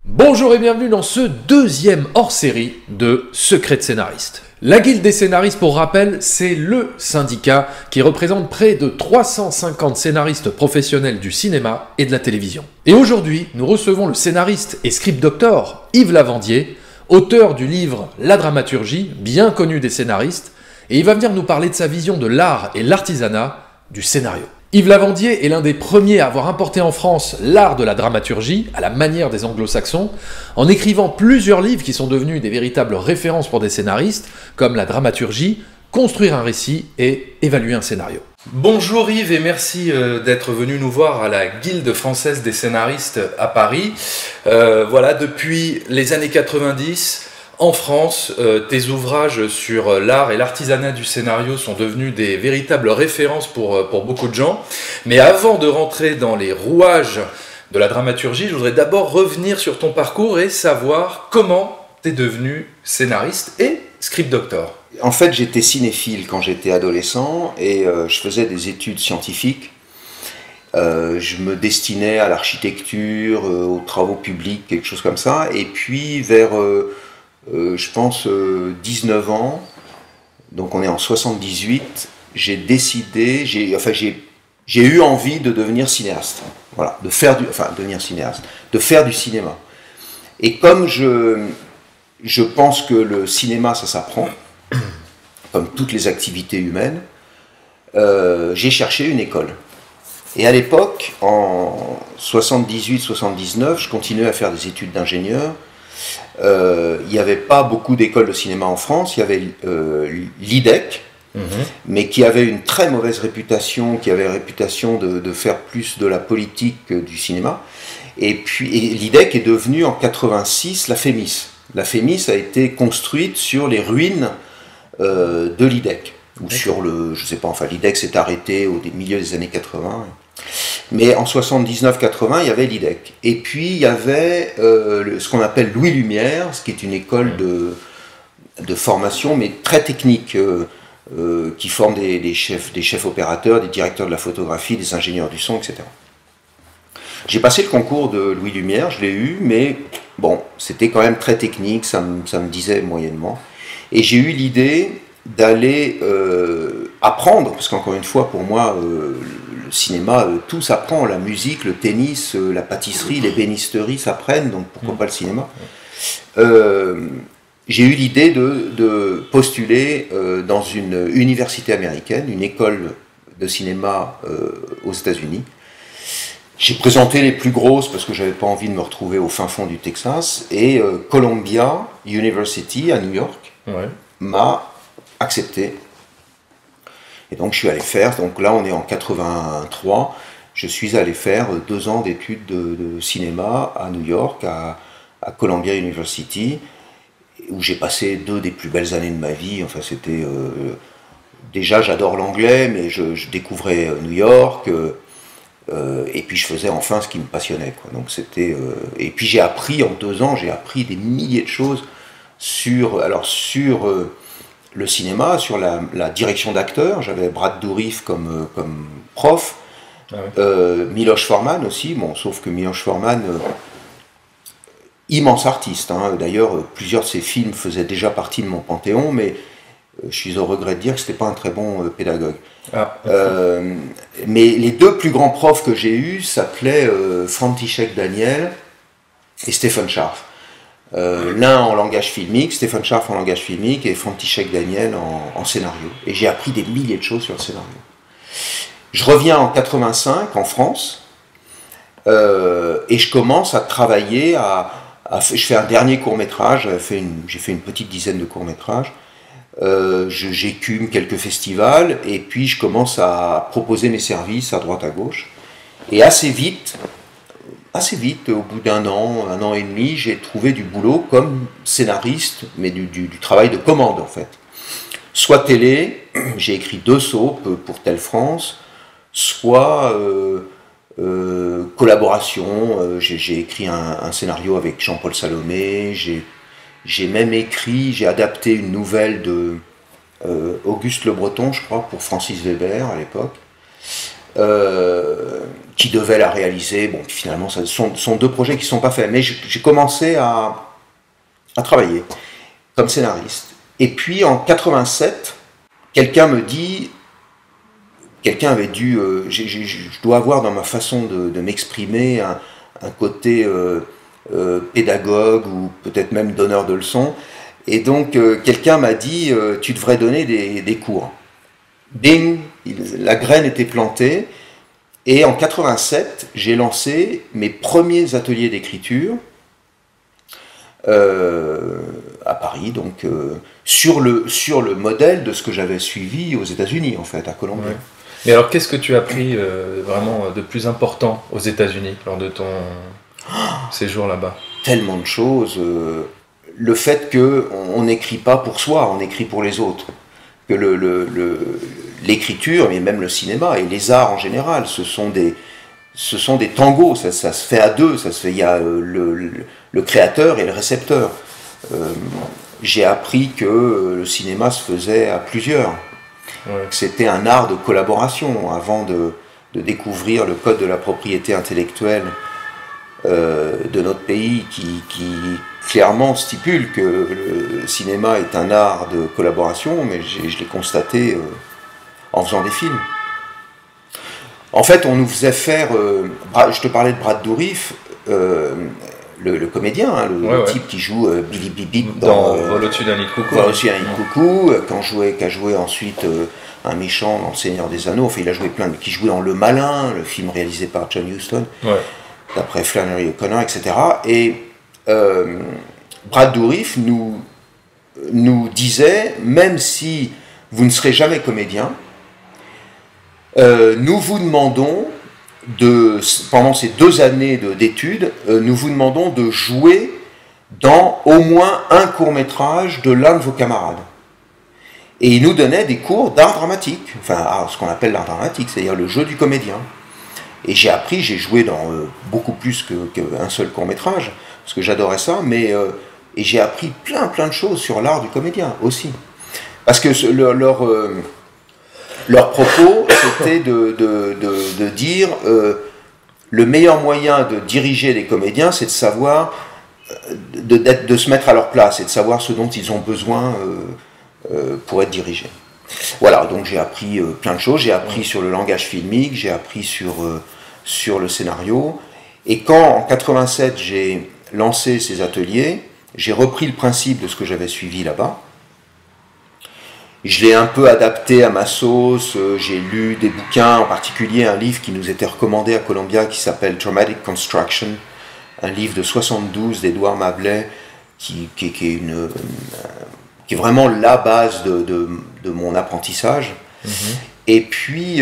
Bonjour et bienvenue dans ce deuxième hors-série de Secrets de scénaristes. La Guilde des scénaristes, pour rappel, c'est le syndicat qui représente près de 350 scénaristes professionnels du cinéma et de la télévision. Et aujourd'hui, nous recevons le scénariste et script doctor Yves Lavandier, auteur du livre La dramaturgie, bien connu des scénaristes, et il va venir nous parler de sa vision de l'art et l'artisanat du scénario. Yves Lavandier est l'un des premiers à avoir importé en France l'art de la dramaturgie, à la manière des anglo-saxons, en écrivant plusieurs livres qui sont devenus des véritables références pour des scénaristes, comme la dramaturgie, construire un récit et évaluer un scénario. Bonjour Yves et merci d'être venu nous voir à la Guilde française des scénaristes à Paris. Voilà, depuis les années 90, en France, tes ouvrages sur l'art et l'artisanat du scénario sont devenus des véritables références pour beaucoup de gens. Mais avant de rentrer dans les rouages de la dramaturgie, je voudrais d'abord revenir sur ton parcours et savoir comment tu es devenu scénariste et script doctor. En fait, j'étais cinéphile quand j'étais adolescent et je faisais des études scientifiques. Je me destinais à l'architecture, aux travaux publics, quelque chose comme ça. Et puis vers... je pense 19 ans, donc on est en 78, j'ai décidé, j'ai eu envie de devenir cinéaste, voilà, de faire du cinéma. Et comme je pense que le cinéma ça s'apprend, comme toutes les activités humaines, j'ai cherché une école. Et à l'époque, en 78-79, je continuais à faire des études d'ingénieur. Il n'y avait pas beaucoup d'écoles de cinéma en France, il y avait l'IDEC, mais qui avait une très mauvaise réputation, qui avait la réputation de faire plus de la politique que du cinéma. Et puis l'IDEC est devenue en 86 la FEMIS. La FEMIS a été construite sur les ruines de l'IDEC, ou sur le, je sais pas, enfin l'IDEC s'est arrêté au milieu des années 80. Mais en 79-80, il y avait l'IDEC. Et puis, il y avait ce qu'on appelle Louis Lumière, ce qui est une école de formation, mais très technique, qui forme des chefs opérateurs, des directeurs de la photographie, des ingénieurs du son, etc. J'ai passé le concours de Louis Lumière, je l'ai eu, mais bon, c'était quand même très technique, ça me disait moyennement. Et j'ai eu l'idée d'aller apprendre, parce qu'encore une fois, pour moi, le cinéma, tout s'apprend, la musique, le tennis, la pâtisserie, l'ébénisterie s'apprennent, donc pourquoi pas le cinéma. J'ai eu l'idée de postuler dans une université américaine, une école de cinéma aux États-Unis. J'ai présenté les plus grosses parce que j'avais pas envie de me retrouver au fin fond du Texas, et Columbia University à New York m'a accepté. Et donc je suis allé faire, donc là on est en 83, je suis allé faire 2 ans d'études de cinéma à New York, à Columbia University, où j'ai passé 2 des plus belles années de ma vie. Enfin c'était... déjà j'adore l'anglais, mais je découvrais New York, et puis je faisais enfin ce qui me passionnait, quoi. Donc c'était... et puis j'ai appris, en 2 ans, j'ai appris des milliers de choses sur le cinéma, sur la direction d'acteurs. J'avais Brad Dourif comme prof, Miloš Forman aussi, bon, sauf que Miloš Forman, immense artiste, hein. D'ailleurs plusieurs de ses films faisaient déjà partie de mon panthéon, mais je suis au regret de dire que c'était pas un très bon pédagogue. Mais les 2 plus grands profs que j'ai eus s'appelaient František Daniel et Stefan Scharff. L'un en langage filmique, Stefan Scharff en langage filmique, et František Daniel en scénario. Et j'ai appris des milliers de choses sur le scénario. Je reviens en 85 en France, et je commence à travailler, je fais un dernier court-métrage, j'ai fait une petite dizaine de courts-métrages, j'écume quelques festivals, et puis je commence à proposer mes services à droite à gauche. Et assez vite, au bout d'un an et demi, j'ai trouvé du boulot comme scénariste, mais du travail de commande en fait. Soit télé, j'ai écrit 2 soaps pour Tel France, soit collaboration, j'ai écrit un scénario avec Jean-Paul Salomé, j'ai même j'ai adapté une nouvelle de Auguste Le Breton, je crois, pour Francis Weber à l'époque. qui devait la réaliser. Bon, finalement, ce sont deux projets qui ne sont pas faits. Mais j'ai commencé à travailler comme scénariste. Et puis en 87, quelqu'un me dit, quelqu'un avait dû, je dois avoir dans ma façon de m'exprimer un côté pédagogue ou peut-être même donneur de leçons. Et donc quelqu'un m'a dit, tu devrais donner des cours. Bing, la graine était plantée. Et en 87, j'ai lancé mes premiers ateliers d'écriture à Paris, donc sur le modèle de ce que j'avais suivi aux États-Unis, en fait, à Columbia. Ouais. Mais alors, qu'est-ce que tu as appris vraiment de plus important aux États-Unis lors de ton séjour là-bas? Tellement de choses. Le fait qu'on n'écrit pas pour soi, on écrit pour les autres. Que l'écriture, mais même le cinéma et les arts en général, ce sont des tangos, ça se fait à deux, il y a le créateur et le récepteur. J'ai appris que le cinéma se faisait à plusieurs, que c'était un art de collaboration avant de découvrir le code de la propriété intellectuelle de notre pays qui clairement stipule que le cinéma est un art de collaboration, mais je l'ai constaté en faisant des films. En fait, on nous faisait faire... je te parlais de Brad Dourif, le comédien, hein, le type qui joue Billy Bibit dans Vol au-dessus d'un nid de coucou. Vol au-dessus d'un nid de coucou, qui a joué ensuite un méchant dans Le Seigneur des Anneaux, enfin il a joué qui jouait dans Le Malin, le film réalisé par John Huston, d'après Flannery O'Connor, etc. Et Brad Dourif nous disait, même si vous ne serez jamais comédien, nous vous demandons, pendant ces 2 années d'études, nous vous demandons de jouer dans au moins un court-métrage de l'un de vos camarades. Et il nous donnait des cours d'art dramatique, enfin ce qu'on appelle l'art dramatique, c'est-à-dire le jeu du comédien. Et j'ai joué dans beaucoup plus qu'un seul court-métrage, parce que j'adorais ça, et j'ai appris plein de choses sur l'art du comédien aussi. Parce que leur propos, c'était de dire le meilleur moyen de diriger des comédiens, c'est de savoir, de se mettre à leur place et de savoir ce dont ils ont besoin pour être dirigés. Voilà, donc j'ai appris plein de choses. J'ai appris sur le langage filmique, j'ai appris sur le scénario. Et quand, en 87, j'ai lancé ces ateliers, j'ai repris le principe de ce que j'avais suivi là-bas. Je l'ai un peu adapté à ma sauce, j'ai lu des bouquins, en particulier un livre qui nous était recommandé à Columbia qui s'appelle Dramatic Construction, un livre de 72 d'Edouard Mabley qui est vraiment la base de mon apprentissage. Et puis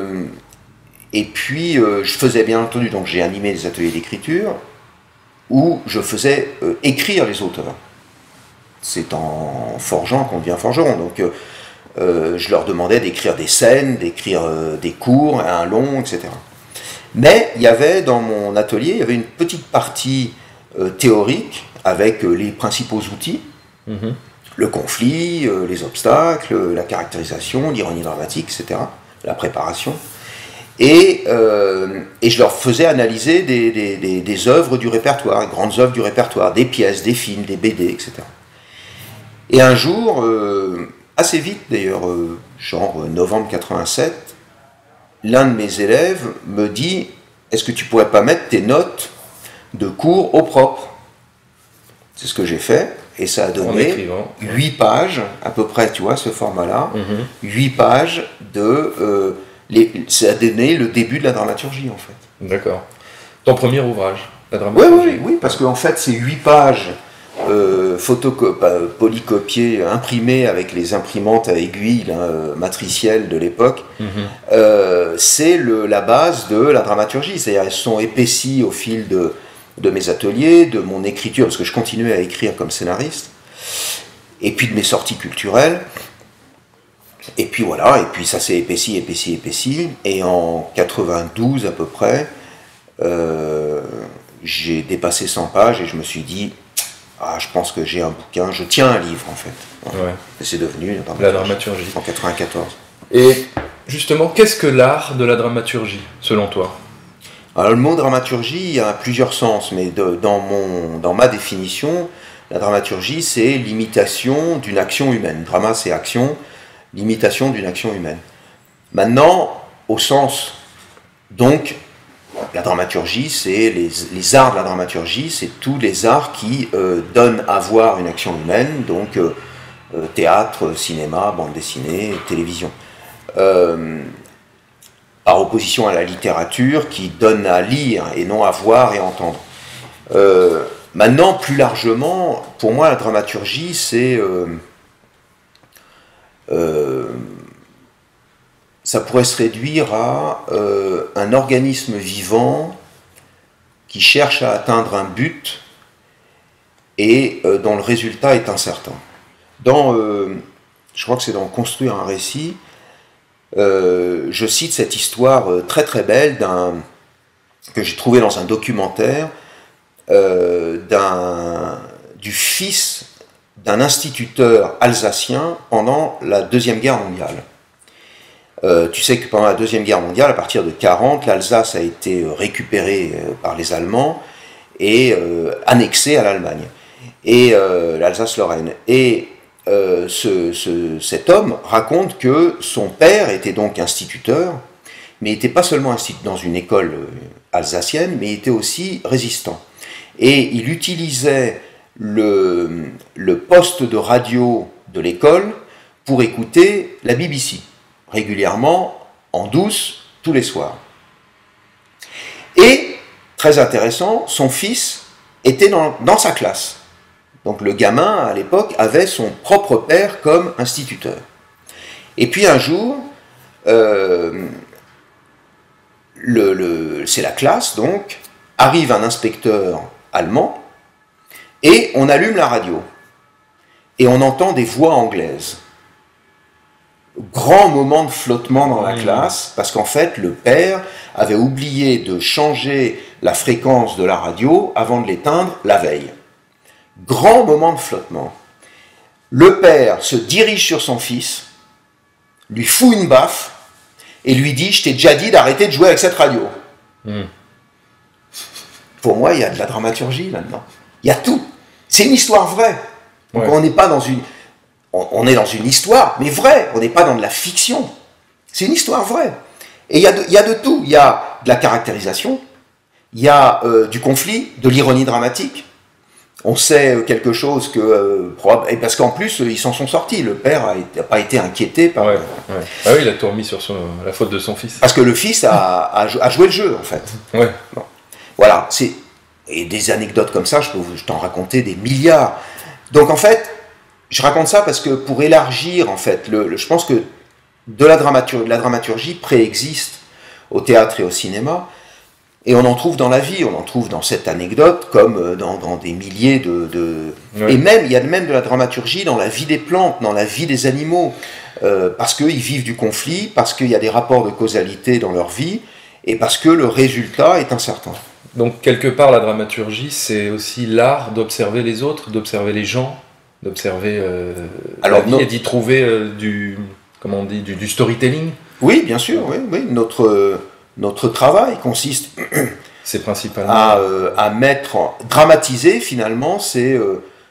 je faisais bien entendu, donc j'ai animé des ateliers d'écriture où je faisais écrire les auteurs. C'est en forgeant qu'on devient forgeron. Donc je leur demandais d'écrire des scènes, d'écrire des cours, un long, etc. Mais il y avait dans mon atelier, il y avait une petite partie théorique avec les principaux outils, le conflit, les obstacles, la caractérisation, l'ironie dramatique, etc., la préparation. Et je leur faisais analyser des œuvres du répertoire, des grandes œuvres du répertoire, des pièces, des films, des BD, etc. Et un jour, assez vite d'ailleurs, genre novembre 87, l'un de mes élèves me dit « Est-ce que tu pourrais pas mettre tes notes de cours au propre ?» C'est ce que j'ai fait, et ça a donné 8 pages, à peu près, tu vois, ce format-là, 8 pages ça a donné le début de la dramaturgie, en fait. D'accord. Ton premier ouvrage, la dramaturgie. Oui, parce qu'en fait, ces 8 pages polycopiées, imprimées avec les imprimantes à aiguille matricielles de l'époque, c'est la base de la dramaturgie. C'est-à-dire, elles sont épaissies au fil de mes ateliers, de mon écriture, parce que je continuais à écrire comme scénariste, et puis de mes sorties culturelles. Et puis voilà, et puis ça s'est épaissi, et en 92 à peu près, j'ai dépassé 100 pages et je me suis dit, je pense que j'ai un bouquin, je tiens un livre en fait. Ouais. Et c'est devenu la dramaturgie. En 94. Et justement, qu'est-ce que l'art de la dramaturgie, selon toi ? Alors le mot dramaturgie, il y a plusieurs sens, mais dans ma définition, la dramaturgie, c'est l'imitation d'une action humaine. Drama, c'est action, l'imitation d'une action humaine. Maintenant, au sens, donc, la dramaturgie, c'est les arts de la dramaturgie, c'est tous les arts qui donnent à voir une action humaine, donc théâtre, cinéma, bande dessinée, télévision. Par opposition à la littérature qui donne à lire et non à voir et entendre. Maintenant, plus largement, pour moi, la dramaturgie, c'est... ça pourrait se réduire à un organisme vivant qui cherche à atteindre un but et dont le résultat est incertain. Je crois que c'est dans Construire un récit, je cite cette histoire très très belle que j'ai trouvée dans un documentaire du fils d'un instituteur alsacien pendant la Deuxième Guerre mondiale. Tu sais que pendant la Deuxième Guerre mondiale, à partir de 1940, l'Alsace a été récupérée par les Allemands et annexée à l'Allemagne, et l'Alsace-Lorraine. Et cet homme raconte que son père était donc instituteur, mais il n'était pas seulement dans une école alsacienne, mais il était aussi résistant. Et il utilisait le poste de radio de l'école pour écouter la BBC, régulièrement, en douce, tous les soirs. Et, très intéressant, son fils était dans sa classe. Donc le gamin, à l'époque, avait son propre père comme instituteur. Et puis un jour, c'est la classe, donc, arrive un inspecteur allemand, et on allume la radio. Et on entend des voix anglaises. Grand moment de flottement dans la classe, parce qu'en fait, le père avait oublié de changer la fréquence de la radio avant de l'éteindre la veille. Grand moment de flottement. Le père se dirige sur son fils, lui fout une baffe et lui dit « Je t'ai déjà dit d'arrêter de jouer avec cette radio. » Pour moi, il y a de la dramaturgie là-dedans. Il y a tout. C'est une histoire vraie. Donc on n'est pas dans une... On est dans une histoire, mais vraie. On n'est pas dans de la fiction. C'est une histoire vraie. Et il y a de tout. Il y a de la caractérisation, il y a du conflit, de l'ironie dramatique. On sait quelque chose que... parce qu'en plus, ils s'en sont sortis. Le père n'a pas été inquiété par... Ah oui, il a tout remis sur la faute de son fils. Parce que le fils a joué le jeu, en fait. Ouais. Bon. Voilà. Et des anecdotes comme ça, je peux t'en raconter des milliards. Donc, en fait, je raconte ça parce que pour élargir, en fait, je pense que la dramaturgie préexiste au théâtre et au cinéma. Et on en trouve dans la vie, on en trouve dans cette anecdote, comme dans des milliers Et même, il y a même de la dramaturgie dans la vie des plantes, dans la vie des animaux, parce qu'ils vivent du conflit, parce qu'il y a des rapports de causalité dans leur vie, et parce que le résultat est incertain. Donc, quelque part, la dramaturgie, c'est aussi l'art d'observer les autres, d'observer les gens, d'observer la vie et d'y trouver du storytelling. Oui, bien sûr, oui. Notre travail consiste c'est principalement à dramatiser finalement, c'est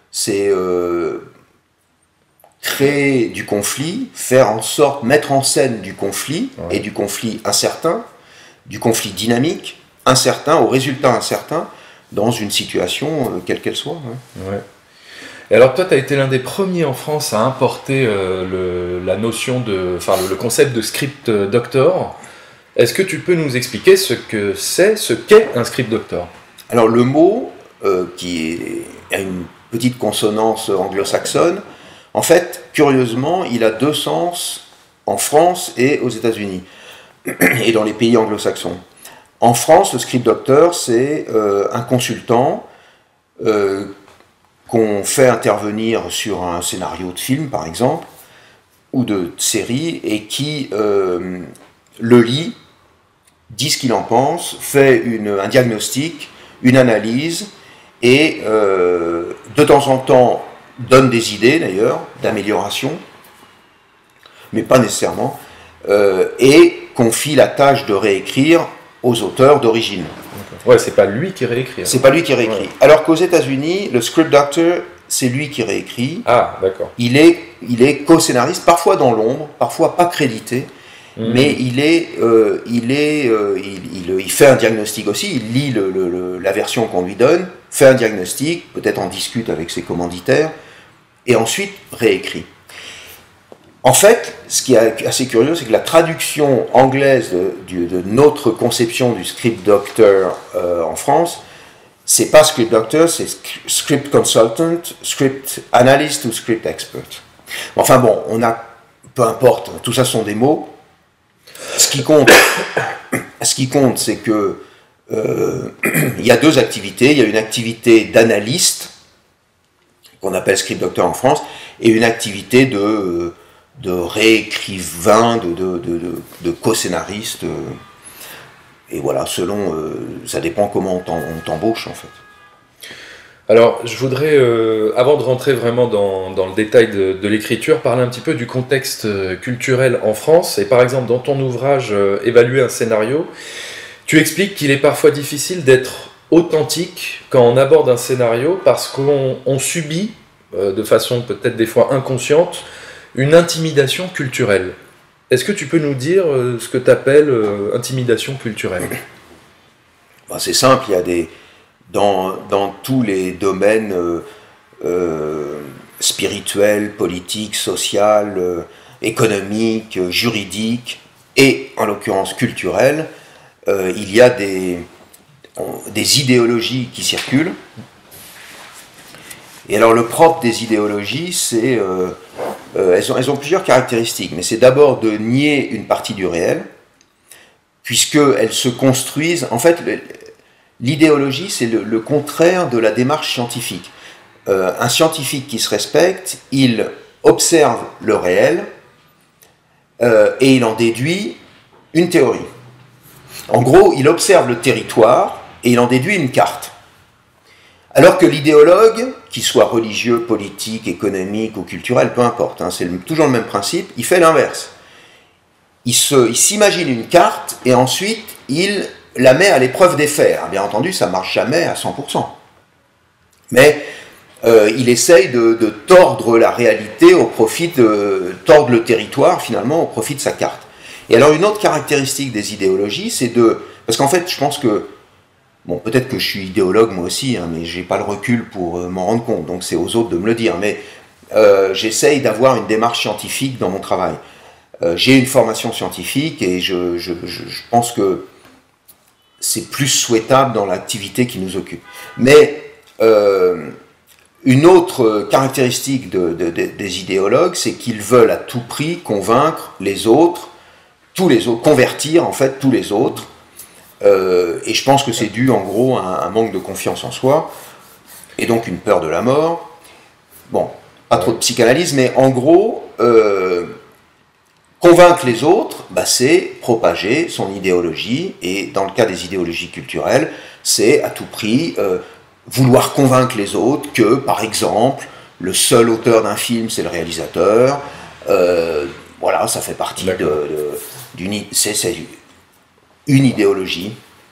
créer du conflit, faire en sorte, mettre en scène du conflit, et du conflit incertain, du conflit dynamique, incertain, au résultat incertain, dans une situation quelle qu'elle soit. Ouais. Et alors toi, tu as été l'un des premiers en France à importer la notion le concept de script doctor. Est-ce que tu peux nous expliquer ce qu'est un script doctor? Alors le mot, qui a une petite consonance anglo-saxonne, en fait, curieusement, il a deux sens en France et aux États-Unis, et dans les pays anglo-saxons. En France, le script doctor, c'est un consultant qu'on fait intervenir sur un scénario de film, par exemple, ou de série, et qui le lit, dit ce qu'il en pense, fait un diagnostic, une analyse, et de temps en temps donne des idées, d'ailleurs, d'amélioration, mais pas nécessairement, et confie la tâche de réécrire aux auteurs d'origine. Ouais, c'est pas lui qui réécrit. C'est pas lui qui réécrit. Ouais. Alors qu'aux États-Unis, le script doctor, c'est lui qui réécrit. Ah, d'accord. Il est co-scénariste, parfois dans l'ombre, parfois pas crédité, mais il fait un diagnostic aussi. Il lit la version qu'on lui donne, fait un diagnostic, peut-être en discute avec ses commanditaires, et ensuite réécrit. En fait, ce qui est assez curieux, c'est que la traduction anglaise de notre conception du script doctor en France, c'est pas script doctor, c'est script consultant, script analyst ou script expert. Enfin bon, peu importe, tout ça sont des mots. Ce qui compte, c'est que il y a deux activités. Il y a une activité d'analyste qu'on appelle script doctor en France, et une activité de réécrivain, de co-scénariste. Et voilà, ça dépend comment on t'embauche en fait. Alors, je voudrais, avant de rentrer vraiment dans le détail de l'écriture, parler un petit peu du contexte culturel en France. Et par exemple, dans ton ouvrage Évaluer un scénario, tu expliques qu'il est parfois difficile d'être authentique quand on aborde un scénario parce qu'on subit, de façon peut-être des fois inconsciente, une intimidation culturelle. Est-ce que tu peux nous dire ce que tu appelles intimidation culturelle ? C'est simple, il y a dans tous les domaines spirituels, politiques, social, économiques, juridiques et en l'occurrence culturels, il y a des idéologies qui circulent. Et alors le propre des idéologies, c'est elles ont plusieurs caractéristiques, mais c'est d'abord de nier une partie du réel, puisqu'elles se construisent. En fait, l'idéologie, c'est le contraire de la démarche scientifique. Un scientifique qui se respecte, il observe le réel et il en déduit une théorie. En gros, il observe le territoire et il en déduit une carte. Alors que l'idéologue, qu'il soit religieux, politique, économique ou culturel, peu importe, c'est toujours le même principe, il fait l'inverse. Il s'imagine une carte et ensuite il la met à l'épreuve des faits. Bien entendu, ça ne marche jamais à 100%. Mais il essaye de tordre la réalité au profit tordre le territoire finalement au profit de sa carte. Et alors une autre caractéristique des idéologies, c'est parce qu'en fait, je pense que bon, peut-être que je suis idéologue moi aussi, mais j'ai pas le recul pour m'en rendre compte, donc c'est aux autres de me le dire. Mais j'essaye d'avoir une démarche scientifique dans mon travail. J'ai une formation scientifique et je pense que c'est plus souhaitable dans l'activité qui nous occupe. Mais une autre caractéristique des idéologues, c'est qu'ils veulent à tout prix convaincre les autres, tous les autres, convertir en fait tous les autres. Et je pense que c'est dû en gros à un manque de confiance en soi et donc une peur de la mort. Bon, pas trop de psychanalyse, mais en gros, convaincre les autres, c'est propager son idéologie, et dans le cas des idéologies culturelles, c'est à tout prix vouloir convaincre les autres que, par exemple, le seul auteur d'un film, c'est le réalisateur. Voilà, ça fait partie d'une une idéologie.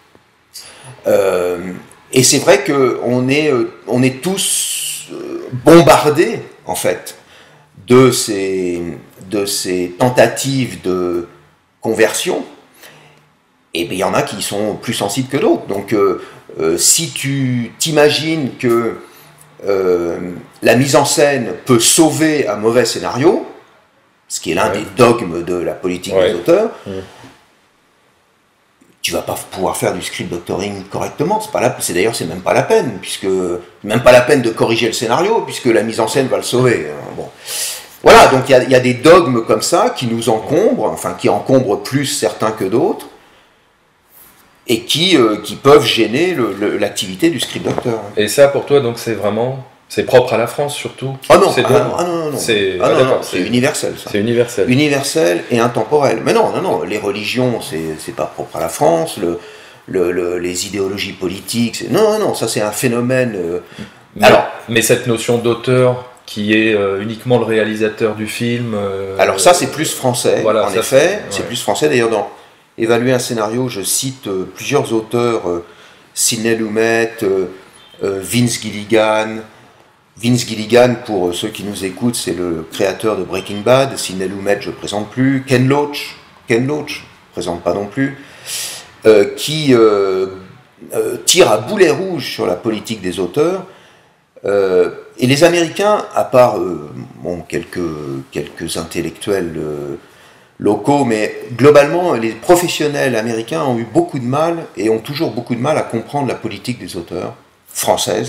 Et c'est vrai qu'on est tous bombardés, en fait, de ces tentatives de conversion. Et bien, il y en a qui sont plus sensibles que d'autres. Donc, si tu t'imagines que la mise en scène peut sauver un mauvais scénario, ce qui est l'un des dogmes de la politique des auteurs, tu vas pas pouvoir faire du script doctoring correctement. C'est d'ailleurs, c'est même pas la peine, puisque même pas la peine de corriger le scénario, puisque la mise en scène va le sauver. Bon. Voilà, donc il y a des dogmes comme ça qui nous encombrent, enfin qui encombrent plus certains que d'autres, et qui peuvent gêner l'activité du script doctor. Et ça, pour toi, donc c'est propre à la France surtout. Ah non, non. C'est universel, ça. C'est universel. Universel et intemporel. Mais non, les religions, c'est pas propre à la France, les idéologies politiques, non, ça c'est un phénomène... Mais cette notion d'auteur qui est uniquement le réalisateur du film... alors ça c'est plus français, voilà, en effet, c'est plus français. D'ailleurs, dans Évaluer un scénario, je cite plusieurs auteurs Sidney Lumet, Vince Gilligan. Vince Gilligan, pour ceux qui nous écoutent, c'est le créateur de Breaking Bad. Sidney Lumet, je ne présente plus. Ken Loach, je ne présente pas non plus. Qui tire à boulet rouge sur la politique des auteurs. Et les Américains, à part quelques intellectuels locaux, mais globalement, les professionnels américains ont eu beaucoup de mal, et ont toujours beaucoup de mal à comprendre la politique des auteurs françaises.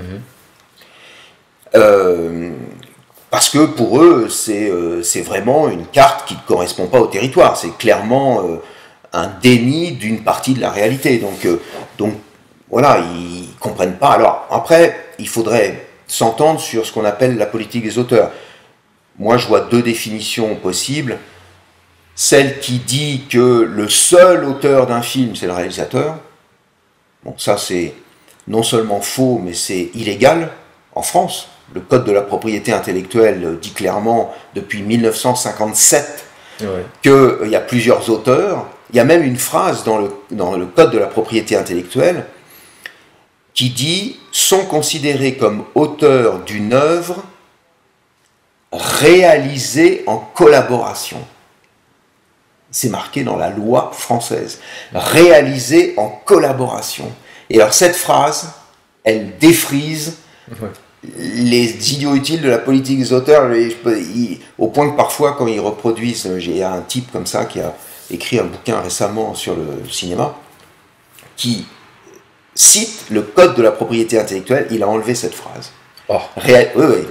Parce que pour eux, c'est vraiment une carte qui ne correspond pas au territoire. C'est clairement un déni d'une partie de la réalité. Donc voilà, ils ne comprennent pas. Alors après, il faudrait s'entendre sur ce qu'on appelle la politique des auteurs. Moi, je vois deux définitions possibles. Celle qui dit que le seul auteur d'un film, c'est le réalisateur. Bon, ça c'est non seulement faux, mais c'est illégal en France. Le Code de la propriété intellectuelle dit clairement, depuis 1957, qu'il y a plusieurs auteurs. Il y a même une phrase dans le Code de la propriété intellectuelle qui dit « sont considérés comme auteurs d'une œuvre réalisée en collaboration ». C'est marqué dans la loi française. « Réalisée en collaboration ». Et alors cette phrase, elle défrise les idiots utiles de la politique des auteurs, au point que parfois, quand ils reproduisent, il y a un type comme ça qui a écrit un bouquin récemment sur le cinéma, qui cite le code de la propriété intellectuelle, il a enlevé cette phrase. Oh. Oui.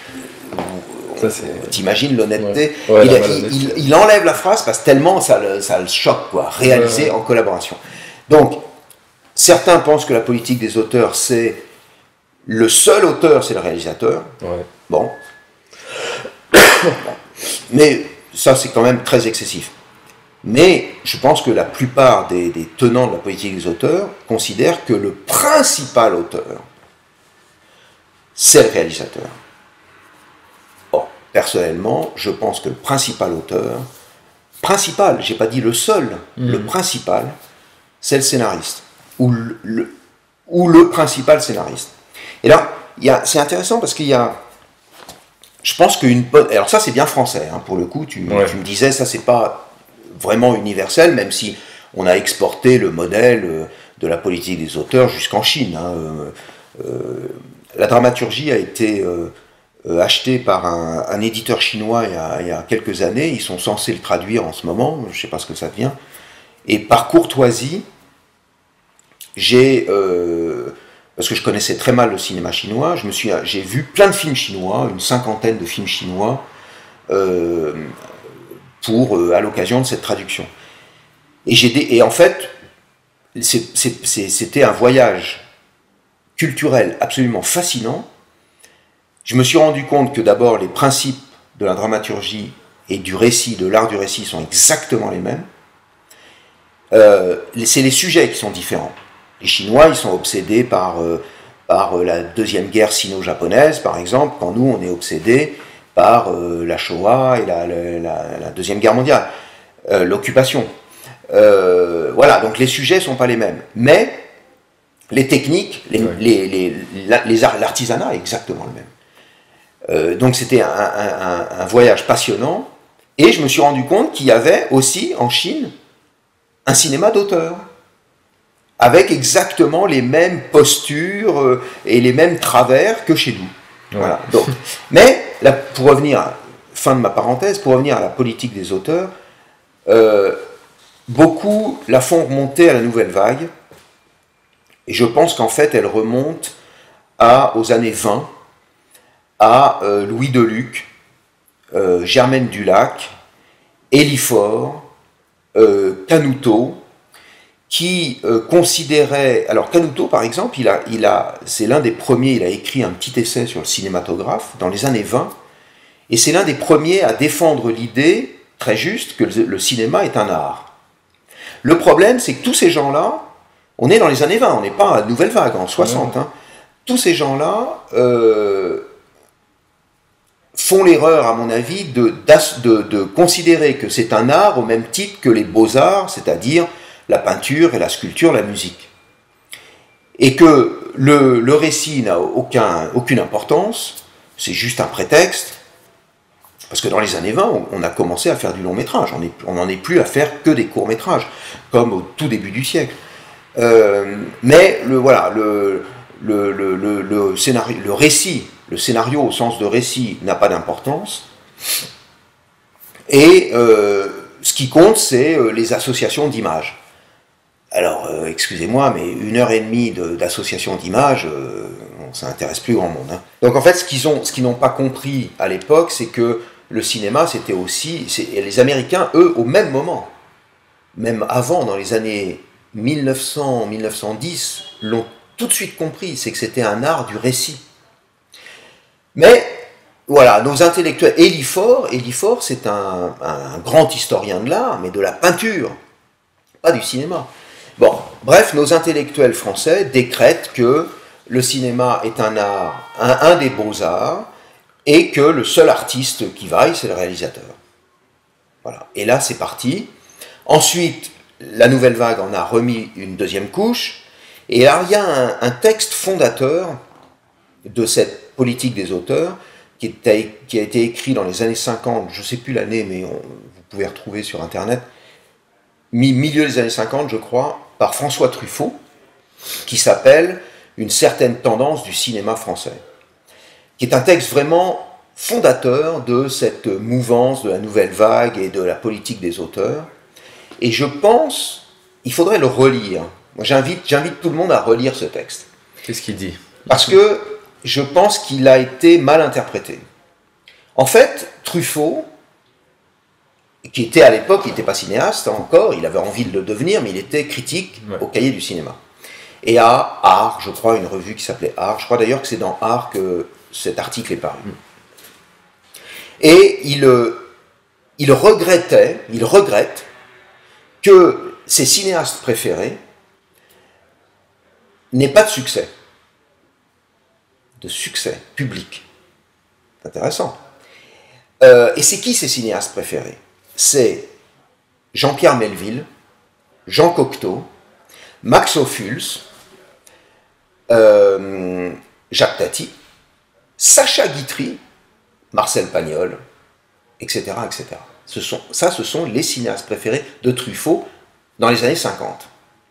T'imagines l'honnêteté. Il enlève la phrase parce que tellement ça le choque, quoi. Réalisé en collaboration. Donc, certains pensent que la politique des auteurs, c'est le seul auteur, c'est le réalisateur. Bon. Mais ça, c'est quand même très excessif. Mais je pense que la plupart des tenants de la politique des auteurs considèrent que le principal auteur, c'est le réalisateur. Or, personnellement, je pense que le principal auteur, j'ai pas dit le seul, le principal, c'est le scénariste, ou le principal scénariste. Et là, c'est intéressant parce qu'il y a, je pense qu'une bonne, alors ça c'est bien français, hein, pour le coup, tu me disais, ça c'est pas vraiment universel, même si on a exporté le modèle de la politique des auteurs jusqu'en Chine. La dramaturgie a été achetée par un éditeur chinois il y a quelques années, ils sont censés le traduire en ce moment, je ne sais pas ce que ça devient, et par courtoisie, parce que je connaissais très mal le cinéma chinois, j'ai vu plein de films chinois, une cinquantaine de films chinois, à l'occasion de cette traduction. Et en fait, c'était un voyage culturel absolument fascinant. Je me suis rendu compte que d'abord, les principes de la dramaturgie et du récit, de l'art du récit, sont exactement les mêmes. C'est les sujets qui sont différents. Les Chinois, ils sont obsédés par la deuxième guerre sino-japonaise, par exemple, quand nous, on est obsédés par la Shoah et la Deuxième Guerre mondiale, l'occupation. Voilà, donc les sujets ne sont pas les mêmes. Mais les techniques, l'artisanat est exactement le même. Donc c'était un voyage passionnant. Et je me suis rendu compte qu'il y avait aussi en Chine un cinéma d'auteur, avec exactement les mêmes postures et les mêmes travers que chez nous. Voilà. Donc, mais là, pour revenir, fin de ma parenthèse, pour revenir à la politique des auteurs, beaucoup la font remonter à la nouvelle vague, et je pense qu'en fait elle remonte aux années 20, à Louis Deluc, Germaine Dulac, Élie Faure, Canuto, qui considérait... Alors Canuto, par exemple, c'est l'un des premiers, il a écrit un petit essai sur le cinématographe dans les années 20, et c'est l'un des premiers à défendre l'idée, très juste, que le cinéma est un art. Le problème, c'est que tous ces gens-là, on est dans les années 20, on n'est pas à nouvelle vague, en 60, hein, tous ces gens-là font l'erreur, à mon avis, de considérer que c'est un art au même titre que les beaux-arts, c'est-à-dire la peinture et la sculpture, la musique. et que le récit n'a aucune importance, c'est juste un prétexte, parce que dans les années 20, on a commencé à faire du long métrage, on n'en est plus à faire que des courts métrages, comme au tout début du siècle. Mais le récit, le scénario au sens de récit n'a pas d'importance, et ce qui compte, c'est les associations d'images. Alors, excusez-moi, mais 1h30 d'association d'images, ça n'intéresse plus grand monde. Hein. Donc en fait, ce qu'ils n'ont pas compris à l'époque, c'est que le cinéma, c'était aussi... les Américains, eux, au même moment, même avant, dans les années 1900-1910, l'ont tout de suite compris, c'est que c'était un art du récit. Mais, voilà, nos intellectuels... Élie Faure, c'est un grand historien de l'art, mais de la peinture, pas du cinéma. Bon, bref, nos intellectuels français décrètent que le cinéma est un art, un des beaux-arts, et que le seul artiste qui vaille, c'est le réalisateur. Voilà. Et là, c'est parti. Ensuite, la Nouvelle Vague en a remis une deuxième couche, et alors il y a un texte fondateur de cette politique des auteurs, qui a été écrit dans les années 50, je ne sais plus l'année, mais vous pouvez retrouver sur Internet, milieu des années 50, je crois, par François Truffaut, qui s'appelle « Une certaine tendance du cinéma français », qui est un texte vraiment fondateur de cette mouvance de la Nouvelle Vague et de la politique des auteurs. Et je pense, il faudrait le relire. Moi, j'invite tout le monde à relire ce texte. Qu'est-ce qu'il dit? Parce que je pense qu'il a été mal interprété. En fait, Truffaut, qui était à l'époque, il n'était pas cinéaste encore, il avait envie de le devenir, mais il était critique au Cahier du cinéma. Et à Art, je crois, une revue qui s'appelait Art, je crois d'ailleurs que c'est dans Art que cet article est paru. Et il regrette que ses cinéastes préférés n'aient pas de succès public. C'est intéressant. Et c'est qui ses cinéastes préférés? C'est Jean-Pierre Melville, Jean Cocteau, Max Ophuls, Jacques Tati, Sacha Guitry, Marcel Pagnol, etc. etc. Ce sont les cinéastes préférés de Truffaut dans les années 50.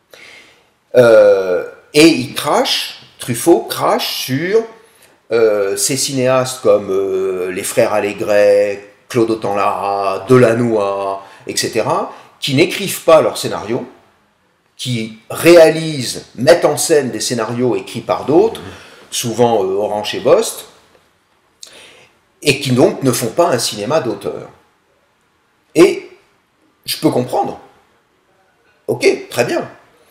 Et Truffaut crache sur ces cinéastes comme les frères Allégret, Claude Autant-Lara, Delannoy, etc., qui n'écrivent pas leurs scénarios, qui réalisent, mettent en scène des scénarios écrits par d'autres, souvent Orange et Bost, et qui donc ne font pas un cinéma d'auteur. Et je peux comprendre. Ok, très bien.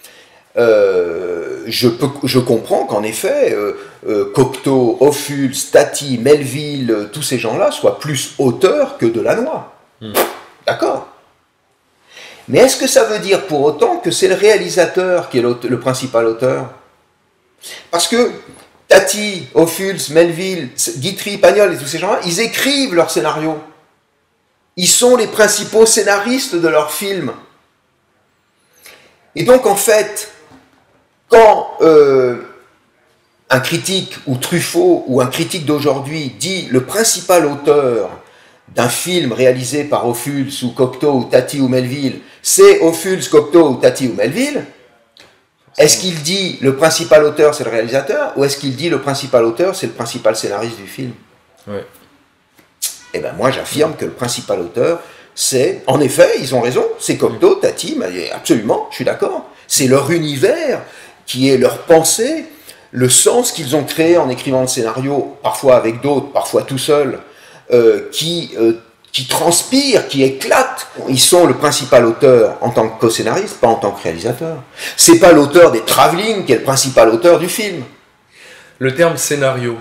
Je comprends qu'en effet, Cocteau, Ophuls, Tati, Melville, tous ces gens-là soient plus auteurs que Delannoy. D'accord. Mais est-ce que ça veut dire pour autant que c'est le réalisateur qui est le principal auteur? Parce que Tati, Ophuls, Melville, Guitry, Pagnol et tous ces gens-là, ils écrivent leurs scénarios. Ils sont les principaux scénaristes de leurs films. Et donc en fait, quand un critique ou Truffaut ou un critique d'aujourd'hui dit le principal auteur d'un film réalisé par Ophuls ou Cocteau ou Tati ou Melville, c'est Ophuls, Cocteau ou Tati ou Melville, est-ce qu'il dit le principal auteur c'est le réalisateur ou est-ce qu'il dit le principal auteur c'est le principal scénariste du film? Ouais. Eh bien moi j'affirme que le principal auteur c'est, en effet, ils ont raison, c'est Cocteau, Tati, absolument, je suis d'accord. C'est leur univers qui est leur pensée, le sens qu'ils ont créé en écrivant le scénario, parfois avec d'autres, parfois tout seul, qui transpire, qui éclate. Ils sont le principal auteur en tant que co-scénariste, pas en tant que réalisateur. C'est pas l'auteur des Travelling qui est le principal auteur du film. Le terme scénario,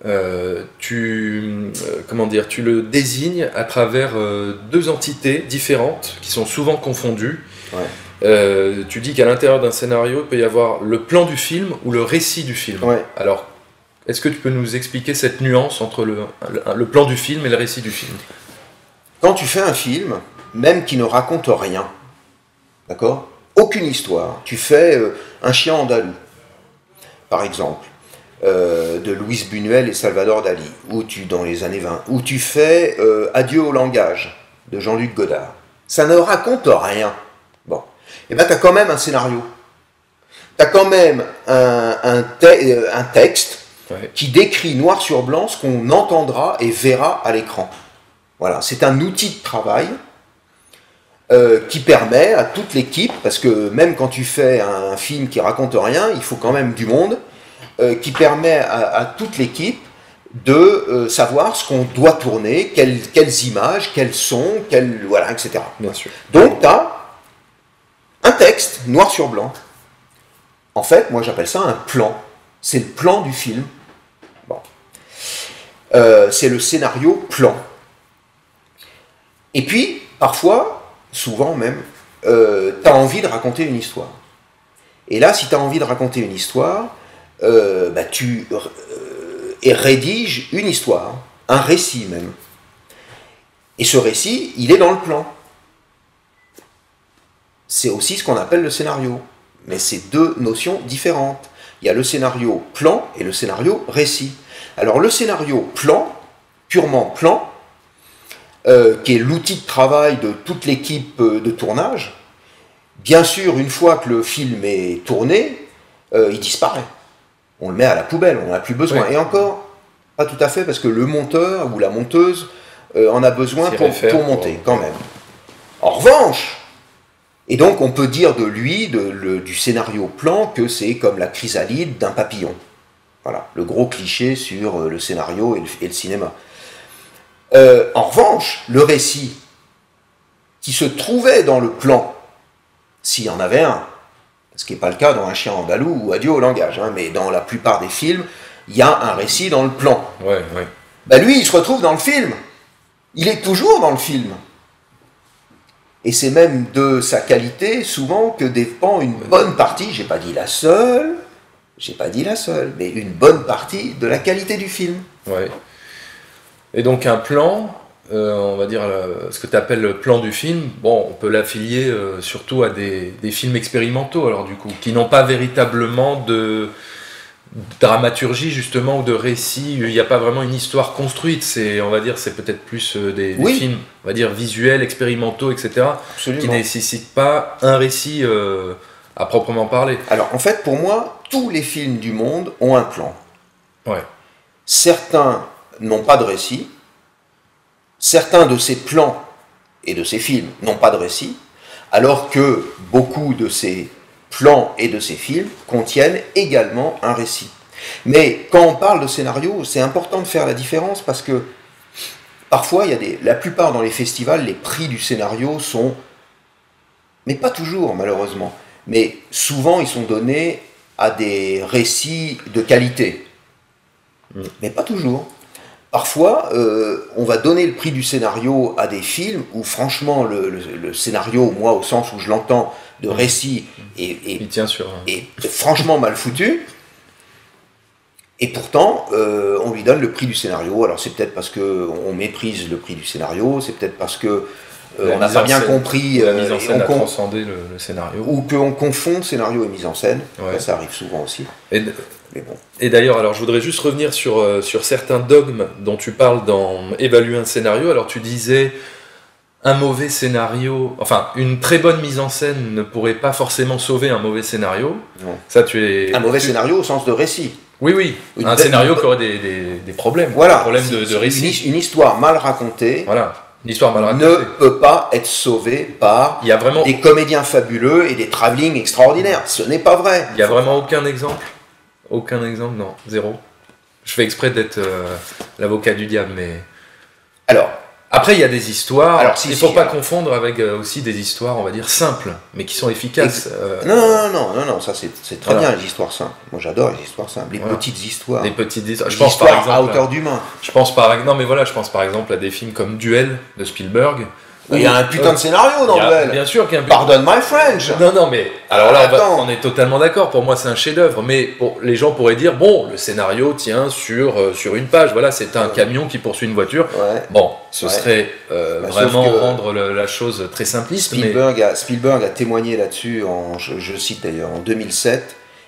tu le désignes à travers deux entités différentes qui sont souvent confondues. Ouais. Tu dis qu'à l'intérieur d'un scénario, il peut y avoir le plan du film ou le récit du film. Ouais. Alors, est-ce que tu peux nous expliquer cette nuance entre le plan du film et le récit du film? Quand tu fais un film, même qui ne raconte rien, d'accord, aucune histoire, tu fais Un chien andalou. par exemple, de Luis Buñuel et Salvador Dali, dans les années 20, où tu fais Adieu au langage de Jean-Luc Godard. Ça ne raconte rien. Bon. Et bien, tu as quand même un scénario. Tu as quand même un texte qui décrit noir sur blanc ce qu'on entendra et verra à l'écran. Voilà. C'est un outil de travail qui permet à toute l'équipe, parce que même quand tu fais un film qui raconte rien, il faut quand même du monde, qui permet à toute l'équipe de savoir ce qu'on doit tourner, quelles images, quels sons, voilà, etc. Bien sûr. Donc tu as un texte noir sur blanc. En fait, moi j'appelle ça un plan. C'est le plan du film. Bon. C'est le scénario plan. Et puis, parfois, souvent même, tu as envie de raconter une histoire. Et là, si tu as envie de raconter une histoire, tu rédiges une histoire, un récit même. Et ce récit, il est dans le plan. C'est aussi ce qu'on appelle le scénario. Mais c'est deux notions différentes. Il y a le scénario plan et le scénario récit. Alors le scénario plan, purement plan, qui est l'outil de travail de toute l'équipe de tournage, bien sûr, une fois que le film est tourné, il disparaît. On le met à la poubelle, on n'en a plus besoin. Oui. Et encore, pas tout à fait, parce que le monteur ou la monteuse en a besoin pour monter, quand même. En revanche, et donc on peut dire de lui, du scénario plan, que c'est comme la chrysalide d'un papillon. Voilà, le gros cliché sur le scénario et le cinéma. En revanche, le récit qui se trouvait dans le plan, s'il y en avait un, ce qui n'est pas le cas dans Un chien andalou ou Adieu au langage, hein, mais dans la plupart des films, il y a un récit dans le plan. Ouais, ouais. Ben lui, il se retrouve dans le film. Il est toujours dans le film. Et c'est même de sa qualité, souvent, que dépend une bonne partie, j'ai pas dit la seule, mais une bonne partie de la qualité du film. Ouais. Et donc un plan, on va dire ce que tu appelles le plan du film, bon, on peut l'affilier surtout à des films expérimentaux, alors du coup, qui n'ont pas véritablement de dramaturgie justement ou de récit, il n'y a pas vraiment une histoire construite, on va dire, c'est peut-être plus des films, on va dire, visuels, expérimentaux, etc., Absolument. Qui ne nécessitent pas un récit à proprement parler. Alors en fait, pour moi, tous les films du monde ont un plan. Ouais. Certains n'ont pas de récit, certains de ces plans et de ces films n'ont pas de récit, alors que beaucoup de ces plans et de ces films contiennent également un récit. Mais quand on parle de scénario, c'est important de faire la différence parce que parfois, la plupart dans les festivals, les prix du scénario sont, mais pas toujours malheureusement, mais souvent ils sont donnés à des récits de qualité, mais pas toujours. Parfois, on va donner le prix du scénario à des films où franchement le scénario, moi au sens où je l'entends, de récit est franchement mal foutu, et pourtant on lui donne le prix du scénario. Alors c'est peut-être parce qu'on méprise le prix du scénario, c'est peut-être parce que on n'a pas bien compris, la mise en scène a transcendé le scénario, ou qu'on confond scénario et mise en scène. Ouais. Ça arrive souvent aussi. Mais bon. Et d'ailleurs, alors je voudrais juste revenir sur certains dogmes dont tu parles dans Évaluer un scénario. Alors tu disais un mauvais scénario, enfin une très bonne mise en scène ne pourrait pas forcément sauver un mauvais scénario. Non. Ça, un mauvais scénario au sens de récit. Oui. Un scénario qui aurait des problèmes. Voilà. Des problèmes de récit. Une histoire mal racontée. Voilà. Une histoire mal racontée. Ne peut pas être sauvée par des comédiens fabuleux et des travelling extraordinaires. Ce n'est pas vrai. Il n'y a vraiment aucun exemple. Aucun exemple, non. Zéro. Je fais exprès d'être l'avocat du diable, mais... Alors... Après, il y a des histoires, il ne faut pas confondre avec aussi des histoires, on va dire, simples, mais qui sont efficaces. Non, ça c'est très bien, les histoires simples. Moi j'adore les histoires simples, les petites histoires. Les petites histoires. Je pense par exemple à hauteur d'humain. Je pense par exemple à des films comme Duel de Spielberg. Il y a un putain de scénario dans Duel. Bien sûr qu'il y a un Pardonne my French. Non, mais alors là, on est totalement d'accord. Pour moi, c'est un chef-d'œuvre. Mais les gens pourraient dire bon, le scénario tient sur une page. Voilà, c'est un camion qui poursuit une voiture. Ouais. Bon, ce serait vraiment rendre la chose très simpliste. Spielberg a témoigné là-dessus, je cite d'ailleurs, en 2007.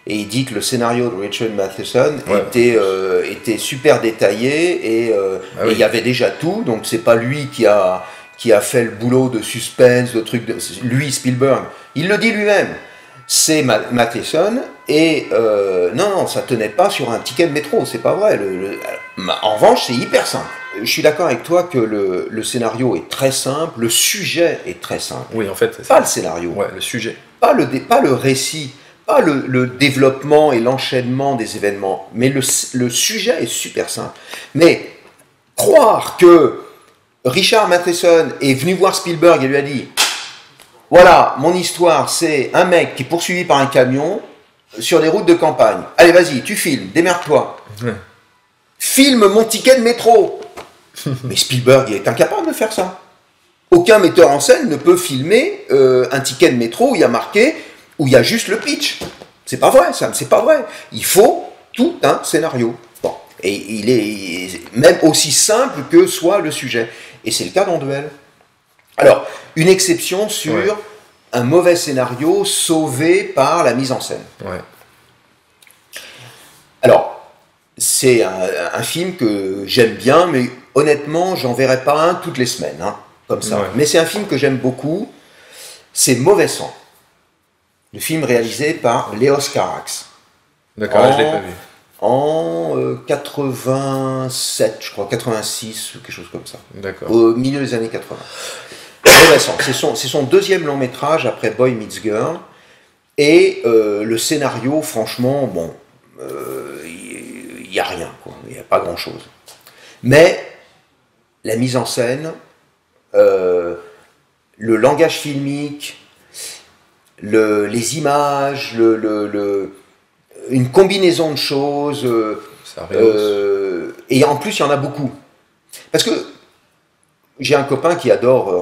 et il dit que le scénario de Richard Matheson Ouais. était super détaillé et Ah et oui. il y avait déjà tout, donc c'est pas lui qui a fait le boulot de suspense, de trucs, lui Spielberg, il le dit lui-même, c'est Matheson et non, ça tenait pas sur un ticket de métro, c'est pas vrai. En revanche, c'est hyper simple. Je suis d'accord avec toi que le scénario est très simple, le sujet est très simple. Oui, en fait, c'est Pas ça. le scénario, Ouais, le sujet. pas le récit, pas le développement et l'enchaînement des événements, mais le sujet est super simple. Mais croire que Richard Matheson est venu voir Spielberg et lui a dit « Voilà, mon histoire, c'est un mec qui est poursuivi par un camion sur des routes de campagne. Allez, vas-y, tu filmes, démerde-toi. Ouais. Filme mon ticket de métro. » Mais Spielberg il est incapable de faire ça. Aucun metteur en scène ne peut filmer un ticket de métro où il y a marqué, où il y a juste le pitch. C'est pas vrai, ça, c'est pas vrai. Il faut tout un scénario. Bon. Et il est même aussi simple que soit le sujet. Et c'est le cas dans Duel. Alors, une exception sur Ouais. un mauvais scénario sauvé par la mise en scène. Ouais. Alors, c'est un film que j'aime bien, mais honnêtement, j'en verrai pas un toutes les semaines, hein, comme ça. Ouais. Mais c'est un film que j'aime beaucoup. C'est Mauvais sang. Le film réalisé par Léos Carax. D'accord, En- je l'ai pas vu. En 87, je crois, 86, ou quelque chose comme ça. D'accord. Au milieu des années 80. Mauvais sang. C'est son deuxième long métrage après Boy Meets Girl. Et le scénario, franchement, bon, il n'y a rien, quoi. Il n'y a pas grand-chose. Mais la mise en scène, le langage filmique, les images, une combinaison de choses, Ça rehausse. et en plus il y en a beaucoup. Parce que j'ai un copain qui adore,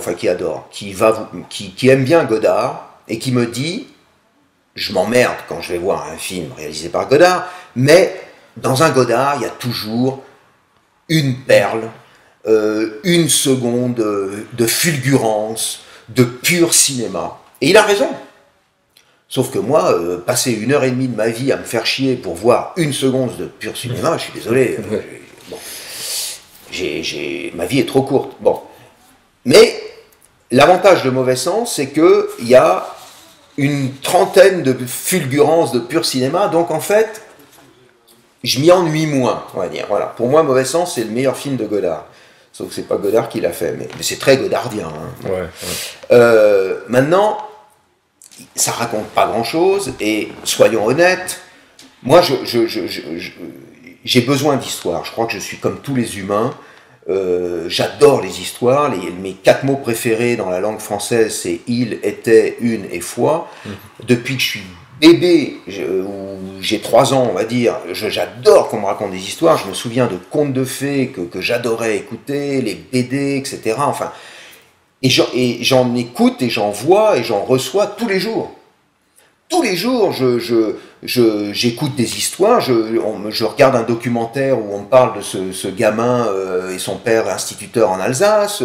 qui aime bien Godard, et qui me dit, je m'emmerde quand je vais voir un film réalisé par Godard, mais dans un Godard, il y a toujours une perle, une seconde de fulgurance, de pur cinéma. Et il a raison. Sauf que moi, passer 1 heure et demie de ma vie à me faire chier pour voir une seconde de pur cinéma, je suis désolé. Bon. Ma vie est trop courte. Bon. Mais l'avantage de Mauvais sang, c'est qu'il y a une trentaine de fulgurances de pur cinéma, donc en fait, je m'y ennuie moins, on va dire. Voilà. Pour moi, Mauvais sang, c'est le meilleur film de Godard. Sauf que c'est pas Godard qui l'a fait, mais c'est très godardien. Hein. Ouais. Maintenant, ça raconte pas grand-chose, et soyons honnêtes, moi, j'ai besoin d'histoire. Je crois que je suis comme tous les humains. J'adore les histoires. Mes 4 mots préférés dans la langue française, c'est il, était, une et foi. Depuis que je suis bébé, j'ai 3 ans, on va dire, j'adore qu'on me raconte des histoires. Je me souviens de contes de fées que j'adorais écouter, les BD, etc. Enfin, et j'en écoute et j'en vois et j'en reçois tous les jours. Tous les jours, j'écoute des histoires, je regarde un documentaire où on me parle de ce gamin et son père instituteur en Alsace.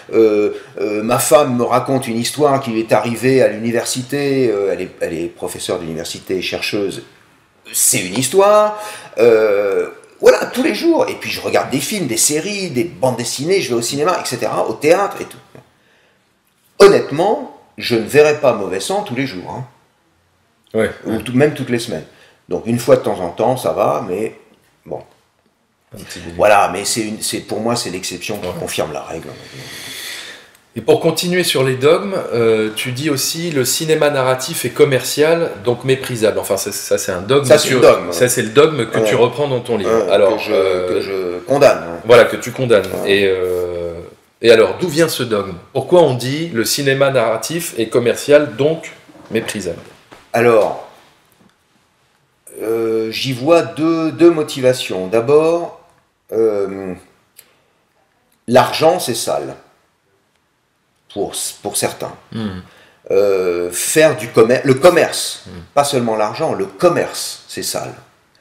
Ma femme me raconte une histoire qui lui est arrivée à l'université. Elle est professeure d'université, chercheuse. C'est une histoire. Voilà, tous les jours. Et puis je regarde des films, des séries, des bandes dessinées, je vais au cinéma, etc., au théâtre et tout. Honnêtement, je ne verrai pas Mauvais sang tous les jours. Hein. Ouais. Ou même toutes les semaines. Donc une fois de temps en temps, ça va, mais bon. Un petit délire. Voilà, mais pour moi, c'est l'exception qui confirme la règle. Et pour continuer sur les dogmes, tu dis aussi le cinéma narratif est commercial, donc méprisable. Enfin, ça c'est un dogme. Ça, c'est le dogme. Ça c'est le dogme que Ouais. tu reprends dans ton livre. Alors, que je condamne. Hein. voilà, que tu condamnes. Ouais. Et alors, d'où vient ce dogme? Pourquoi on dit le cinéma narratif est commercial, donc méprisable? Alors, j'y vois deux motivations. D'abord, l'argent, c'est sale. Pour certains. Faire du commerce, le commerce, pas seulement l'argent, le commerce, c'est sale.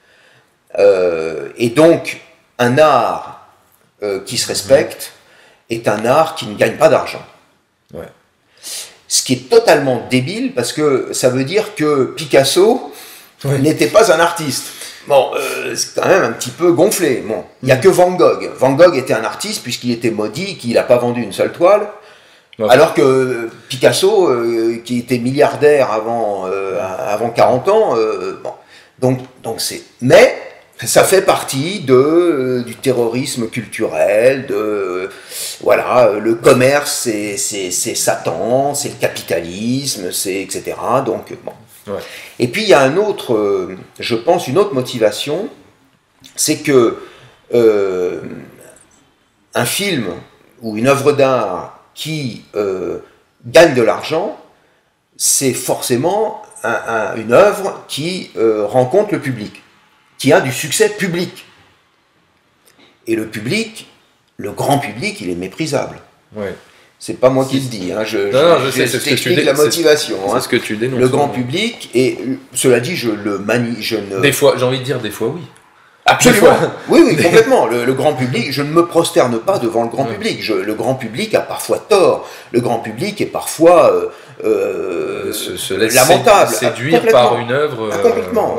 Et donc, un art qui se respecte est un art qui ne gagne pas d'argent. Ouais. Ce qui est totalement débile, parce que ça veut dire que Picasso, n'était pas un artiste. Bon, c'est quand même un petit peu gonflé. Bon, il n'y a que Van Gogh. Van Gogh était un artiste puisqu'il était maudit, qu'il n'a pas vendu une seule toile. Alors que Picasso, qui était milliardaire avant 40 ans, bon, donc c'est. Mais ça fait partie du terrorisme culturel, voilà, le commerce, c'est Satan, c'est le capitalisme, c'est etc. Donc bon. Ouais. Et puis il y a je pense, une autre motivation, c'est que un film ou une œuvre d'art qui gagne de l'argent, c'est forcément une œuvre qui rencontre le public, qui a du succès public. Et le public, le grand public, il est méprisable. Ouais. C'est pas moi qui le dis, hein. Je sais, c'est ce que tu la motivation. C'est ce que tu dénonces. Le grand public, et cela dit, je ne... Des fois, j'ai envie de dire des fois oui. Absolument. Oui, complètement. Le grand public, je ne me prosterne pas devant le grand public. Le grand public a parfois tort. Le grand public est parfois se laisse lamentable. Séduire par une œuvre. Complètement.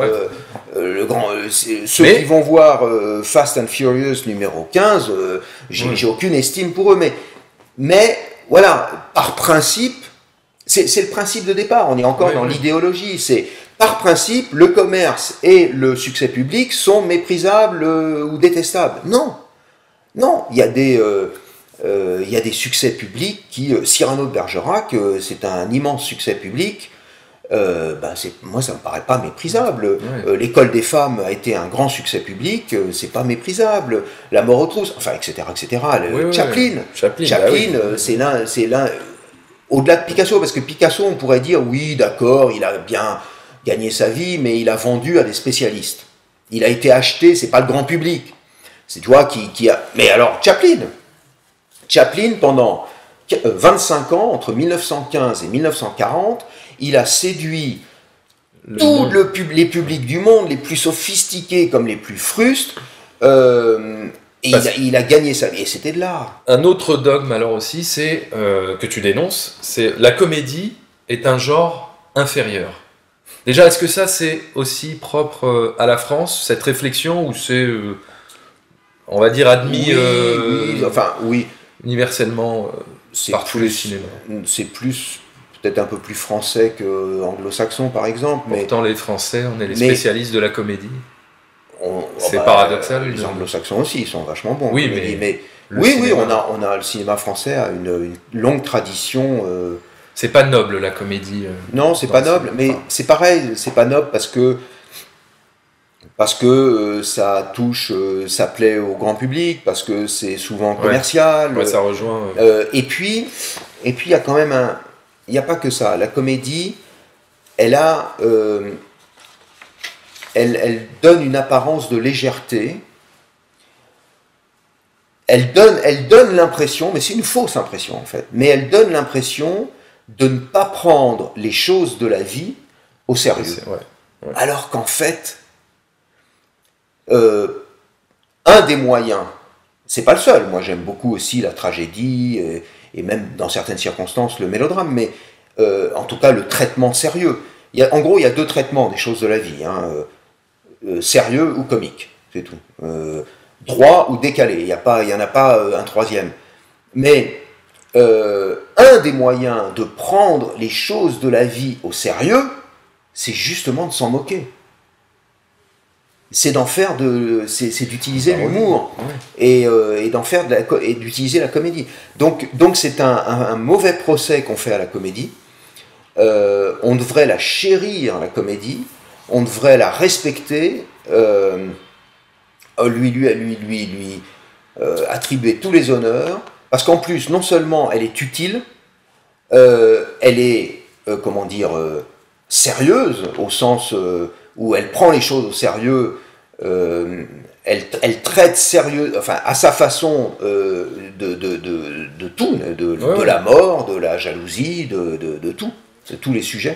Ceux qui vont voir Fast and Furious numéro 15, j'ai aucune estime pour eux. Mais voilà, par principe, c'est le principe de départ. On est encore dans l'idéologie. C'est par principe, le commerce et le succès public sont méprisables ou détestables. Non, il y a des succès publics qui... Cyrano de Bergerac, c'est un immense succès public. Moi, ça me paraît pas méprisable. L'école des femmes a été un grand succès public, c'est pas méprisable. La mort aux trousses, enfin, etc., etc. Chaplin, c'est l'un... Au-delà de Picasso, parce que Picasso, on pourrait dire, oui, d'accord, il a bien gagné sa vie, mais il a vendu à des spécialistes. Il a été acheté, c'est pas le grand public. C'est toi qui a... Mais alors, Chaplin, pendant 25 ans, entre 1915 et 1940, il a séduit tous les publics du monde, les plus sophistiqués comme les plus frustres, et il a gagné sa vie, et c'était de l'art. Un autre dogme alors aussi, c'est que tu dénonces, c'est la comédie est un genre inférieur. Déjà, est-ce que ça c'est aussi propre à la France, cette réflexion, ou c'est, on va dire, admis universellement par tous les cinémas? C'est plus... peut-être un peu plus français qu'anglo-saxon, par exemple. Pourtant, les Français, on est les spécialistes de la comédie. C'est paradoxal. Les anglo-saxons aussi, ils sont vachement bons. Oui, mais on a le cinéma français a une longue tradition. C'est pas noble, la comédie. Non, c'est pas noble, mais c'est pareil, c'est pas noble parce que ça touche, ça plaît au grand public, parce que c'est souvent commercial. Ouais, ça rejoint. Et puis, il y a quand même il n'y a pas que ça. La comédie, elle donne une apparence de légèreté. Elle donne l'impression, mais c'est une fausse impression en fait, mais elle donne l'impression de ne pas prendre les choses de la vie au sérieux. Alors qu'en fait, un des moyens, c'est pas le seul, moi j'aime beaucoup aussi la tragédie, et même dans certaines circonstances le mélodrame, mais en tout cas le traitement sérieux. En gros, il y a deux traitements des choses de la vie, sérieux ou comique, c'est tout. Droit ou décalé, il n'y en a pas un troisième. Mais un des moyens de prendre les choses de la vie au sérieux, c'est justement de s'en moquer. C'est d'utiliser l'humour et d'en faire et d'utiliser la comédie. Donc c'est un mauvais procès qu'on fait à la comédie. On devrait la chérir, la comédie. On devrait la respecter. Lui attribuer tous les honneurs. Parce qu'en plus, non seulement elle est utile, elle est sérieuse au sens où elle prend les choses au sérieux. Elle traite sérieux, enfin à sa façon de tout, de la mort, de la jalousie, de tout, de tous les sujets.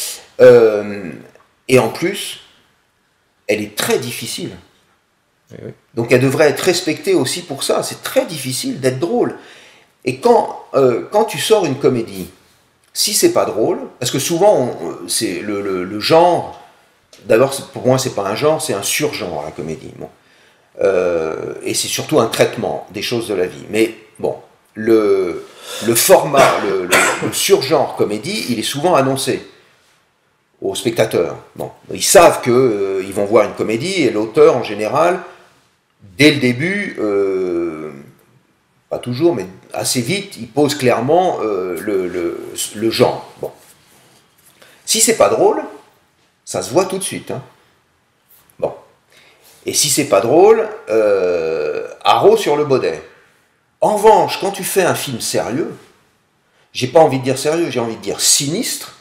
Et en plus, elle est très difficile. Donc elle devrait être respectée aussi pour ça. C'est très difficile d'être drôle. Et quand tu sors une comédie, si c'est pas drôle, parce que souvent c'est le genre d'abord, pour moi, c'est pas un genre, c'est un surgenre, la comédie. Bon. Et c'est surtout un traitement des choses de la vie. Mais bon, le format, le surgenre comédie, il est souvent annoncé aux spectateurs. Bon, ils savent qu'ils vont voir une comédie et l'auteur, en général, dès le début, pas toujours, mais assez vite, il pose clairement le genre. Bon. Si c'est pas drôle, ça se voit tout de suite. Hein. Bon. Et si c'est pas drôle, haro sur le baudet. En revanche, quand tu fais un film sérieux, j'ai pas envie de dire sérieux, j'ai envie de dire sinistre,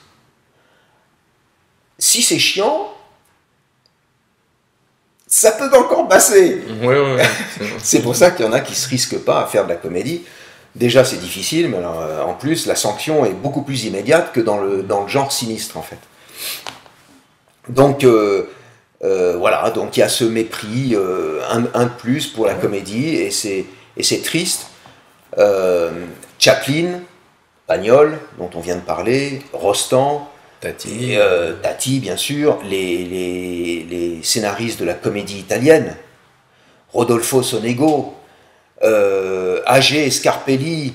si c'est chiant, ça peut encore passer. Ouais. C'est pour ça qu'il y en a qui se risquent pas à faire de la comédie. Déjà, c'est difficile, mais alors, en plus, la sanction est beaucoup plus immédiate que dans le genre sinistre, en fait. Donc, voilà, donc il y a ce mépris, un de plus pour la comédie, et c'est triste. Chaplin, Pagnol, dont on vient de parler, Rostand, Tati, Tati, bien sûr, les scénaristes de la comédie italienne, Rodolfo Sonego, Agé Scarpelli,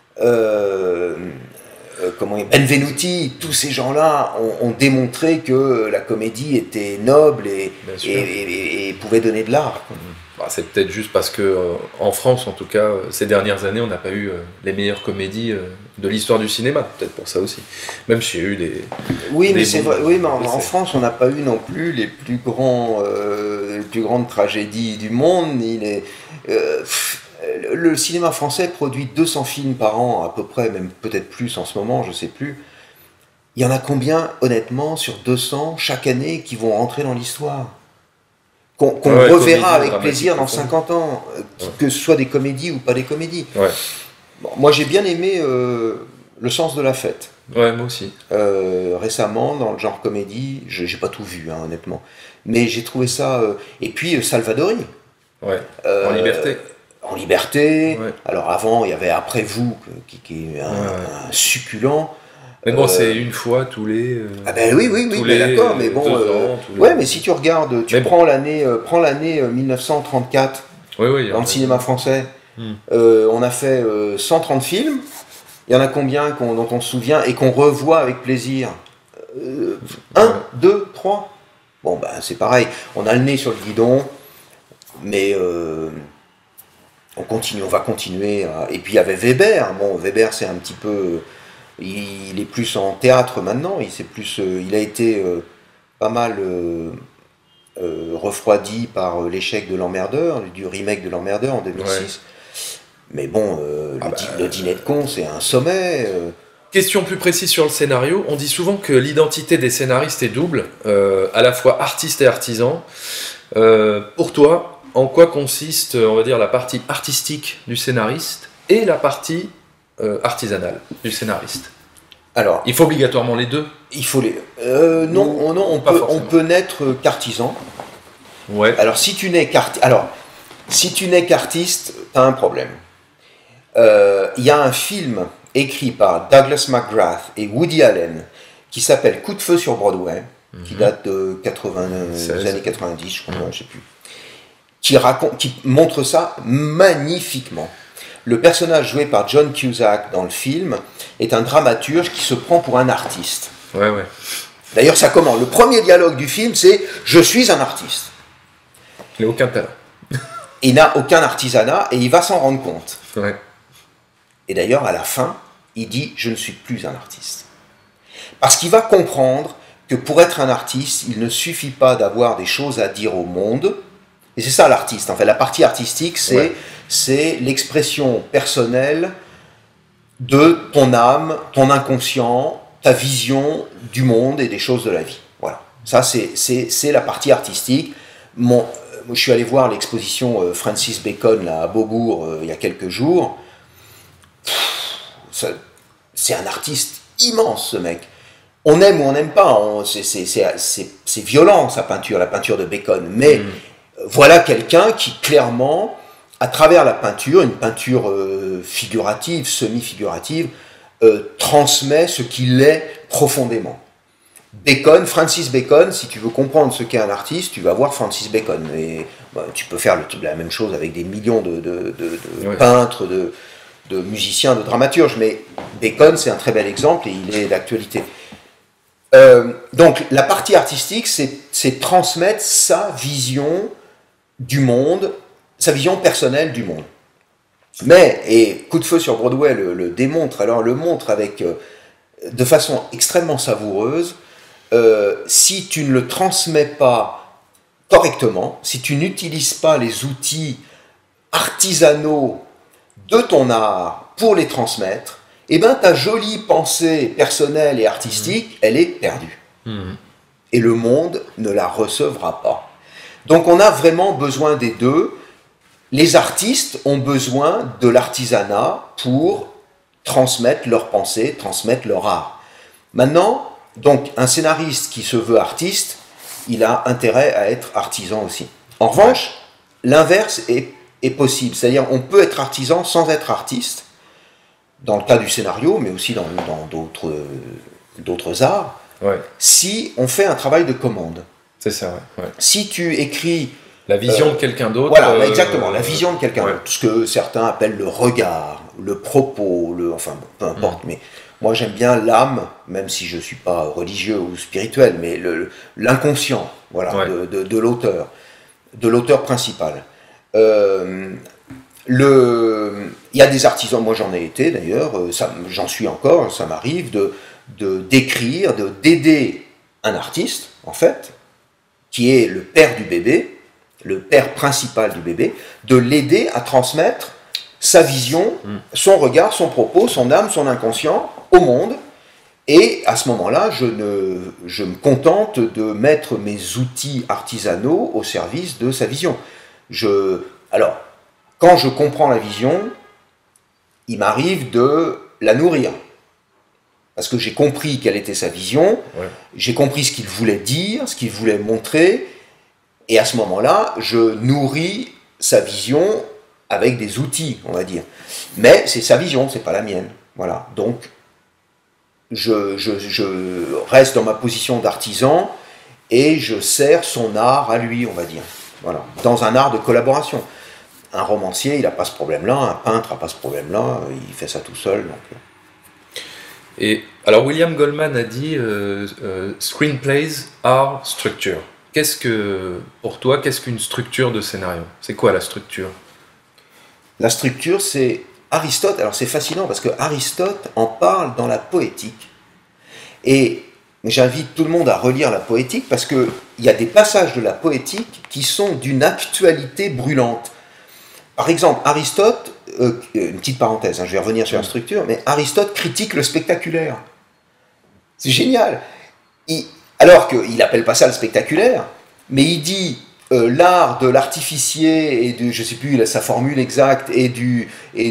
Benvenuti, tous ces gens-là ont démontré que la comédie était noble et pouvait donner de l'art. Bah, c'est peut-être juste parce que en France, en tout cas, ces dernières années, on n'a pas eu les meilleures comédies de l'histoire du cinéma, peut-être pour ça aussi. Même s'il y a eu des... Oui, mais des c'est bons, vrai. Oui, mais en France, on n'a pas eu non plus les plus grandes tragédies du monde. Le cinéma français produit 200 films par an, à peu près, même peut-être plus en ce moment, je ne sais plus. Il y en a combien, honnêtement, sur 200, chaque année, qui vont rentrer dans l'histoire ? Qu'on reverra avec plaisir dans 50 ans, que ce soit des comédies ou pas des comédies. Ouais. Bon, moi, j'ai bien aimé Le Sens de la Fête. Ouais, moi aussi. Récemment, dans le genre comédie, j'ai pas tout vu, hein, honnêtement. Mais j'ai trouvé ça... Et puis, Salvadori. Ouais, en liberté. En liberté. Ouais. Alors avant, il y avait Après vous, qui est un succulent. Mais bon, c'est une fois tous les... Ah ben oui, mais d'accord, mais bon... 2 ans, ouais, mais si tu regardes, prends l'année 1934, dans le cinéma français, on a fait 130 films, il y en a combien dont on se souvient et qu'on revoit avec plaisir 1, 2, 3. Bon, ben c'est pareil, on a le nez sur le guidon, mais... on va continuer. Et puis il y avait Weber. Bon, Weber, c'est un petit peu... Il est plus en théâtre maintenant. Il a été pas mal refroidi par l'échec de L'Emmerdeur, du remake de L'Emmerdeur en 2006. Ouais. Mais bon, le dîner de con, c'est un sommet. Question plus précise sur le scénario. On dit souvent que l'identité des scénaristes est double, à la fois artiste et artisan. Pour toi, en quoi consiste, on va dire, la partie artistique du scénariste et la partie artisanale du scénariste? Alors, il faut obligatoirement les deux? Il faut les... non, on peut n'être qu'artisan. Ouais. Alors, si tu n'es qu'artiste, t'as un problème. Il y a un film écrit par Douglas McGrath et Woody Allen qui s'appelle Coup de feu sur Broadway, qui date de des années 90, je crois, je sais plus. Qui montre ça magnifiquement. Le personnage joué par John Cusack dans le film est un dramaturge qui se prend pour un artiste. Ouais. D'ailleurs, ça commence. Le premier dialogue du film, c'est « Je suis un artiste ». Il n'a aucun talent. Il n'a aucun artisanat et il va s'en rendre compte. Ouais. Et d'ailleurs, à la fin, il dit « Je ne suis plus un artiste ». Parce qu'il va comprendre que pour être un artiste, il ne suffit pas d'avoir des choses à dire au monde. Et c'est ça l'artiste. En fait, la partie artistique, c'est l'expression personnelle de ton âme, ton inconscient, ta vision du monde et des choses de la vie. Voilà. Ça, c'est la partie artistique. Moi, je suis allé voir l'exposition Francis Bacon là, à Beaubourg il y a quelques jours. C'est un artiste immense, ce mec. On aime ou on n'aime pas. C'est violent, sa peinture, la peinture de Bacon. Mais voilà quelqu'un qui, clairement, à travers la peinture, une peinture figurative, semi-figurative, transmet ce qu'il est profondément. Bacon, Francis Bacon, si tu veux comprendre ce qu'est un artiste, tu vas voir Francis Bacon. Et tu peux faire la même chose avec des millions de peintres, de musiciens, de dramaturges, mais Bacon, c'est un très bel exemple et il est d'actualité. Donc la partie artistique, c'est transmettre sa vision du monde, sa vision personnelle du monde. Mais, et Coup de feu sur Broadway le démontre, alors le montre avec, de façon extrêmement savoureuse, si tu ne le transmets pas correctement, si tu n'utilises pas les outils artisanaux de ton art pour les transmettre, eh ben ta jolie pensée personnelle et artistique, elle est perdue. Et le monde ne la recevra pas. Donc on a vraiment besoin des deux. Les artistes ont besoin de l'artisanat pour transmettre leur pensée, transmettre leur art. Maintenant, donc un scénariste qui se veut artiste, il a intérêt à être artisan aussi. En revanche, l'inverse est possible, c'est-à-dire on peut être artisan sans être artiste, dans le cas du scénario, mais aussi dans d'autres arts, si on fait un travail de commande. C'est ça, ouais. Si tu écris... La vision de quelqu'un d'autre. Voilà, exactement, la vision de quelqu'un d'autre. Ce que certains appellent le regard, le propos, enfin, peu importe, mais moi j'aime bien l'âme, même si je ne suis pas religieux ou spirituel, mais l'inconscient, voilà, de l'auteur principal. Il y a des artisans, moi j'en ai été d'ailleurs, j'en suis encore, ça m'arrive d'écrire, d'aider un artiste, en fait, qui est le père du bébé, le père principal du bébé, de l'aider à transmettre sa vision, son regard, son propos, son âme, son inconscient au monde. Et à ce moment-là, je me contente de mettre mes outils artisanaux au service de sa vision. Alors, quand je comprends la vision, il m'arrive de la nourrir. Parce que j'ai compris quelle était sa vision, j'ai compris ce qu'il voulait dire, ce qu'il voulait montrer, et à ce moment-là, je nourris sa vision avec des outils, on va dire. Mais c'est sa vision, c'est pas la mienne. Voilà. Donc, je reste dans ma position d'artisan et je sers son art à lui, on va dire. Voilà. Dans un art de collaboration. Un romancier, il n'a pas ce problème-là, un peintre n'a pas ce problème-là, il fait ça tout seul. Donc. Et alors, William Goldman a dit screenplays are structure. Pour toi, qu'est-ce qu'une structure de scénario? C'est quoi la structure? La structure, c'est Aristote. Alors c'est fascinant parce que Aristote en parle dans la poétique. Et j'invite tout le monde à relire la poétique parce qu'il y a des passages de la poétique qui sont d'une actualité brûlante. Par exemple, Aristote, une petite parenthèse, je vais revenir sur la structure, mais Aristote critique le spectaculaire. C'est génial. Alors qu'il n'appelle pas ça le spectaculaire, mais il dit l'art de l'artificier et du, je ne sais plus sa formule exacte, il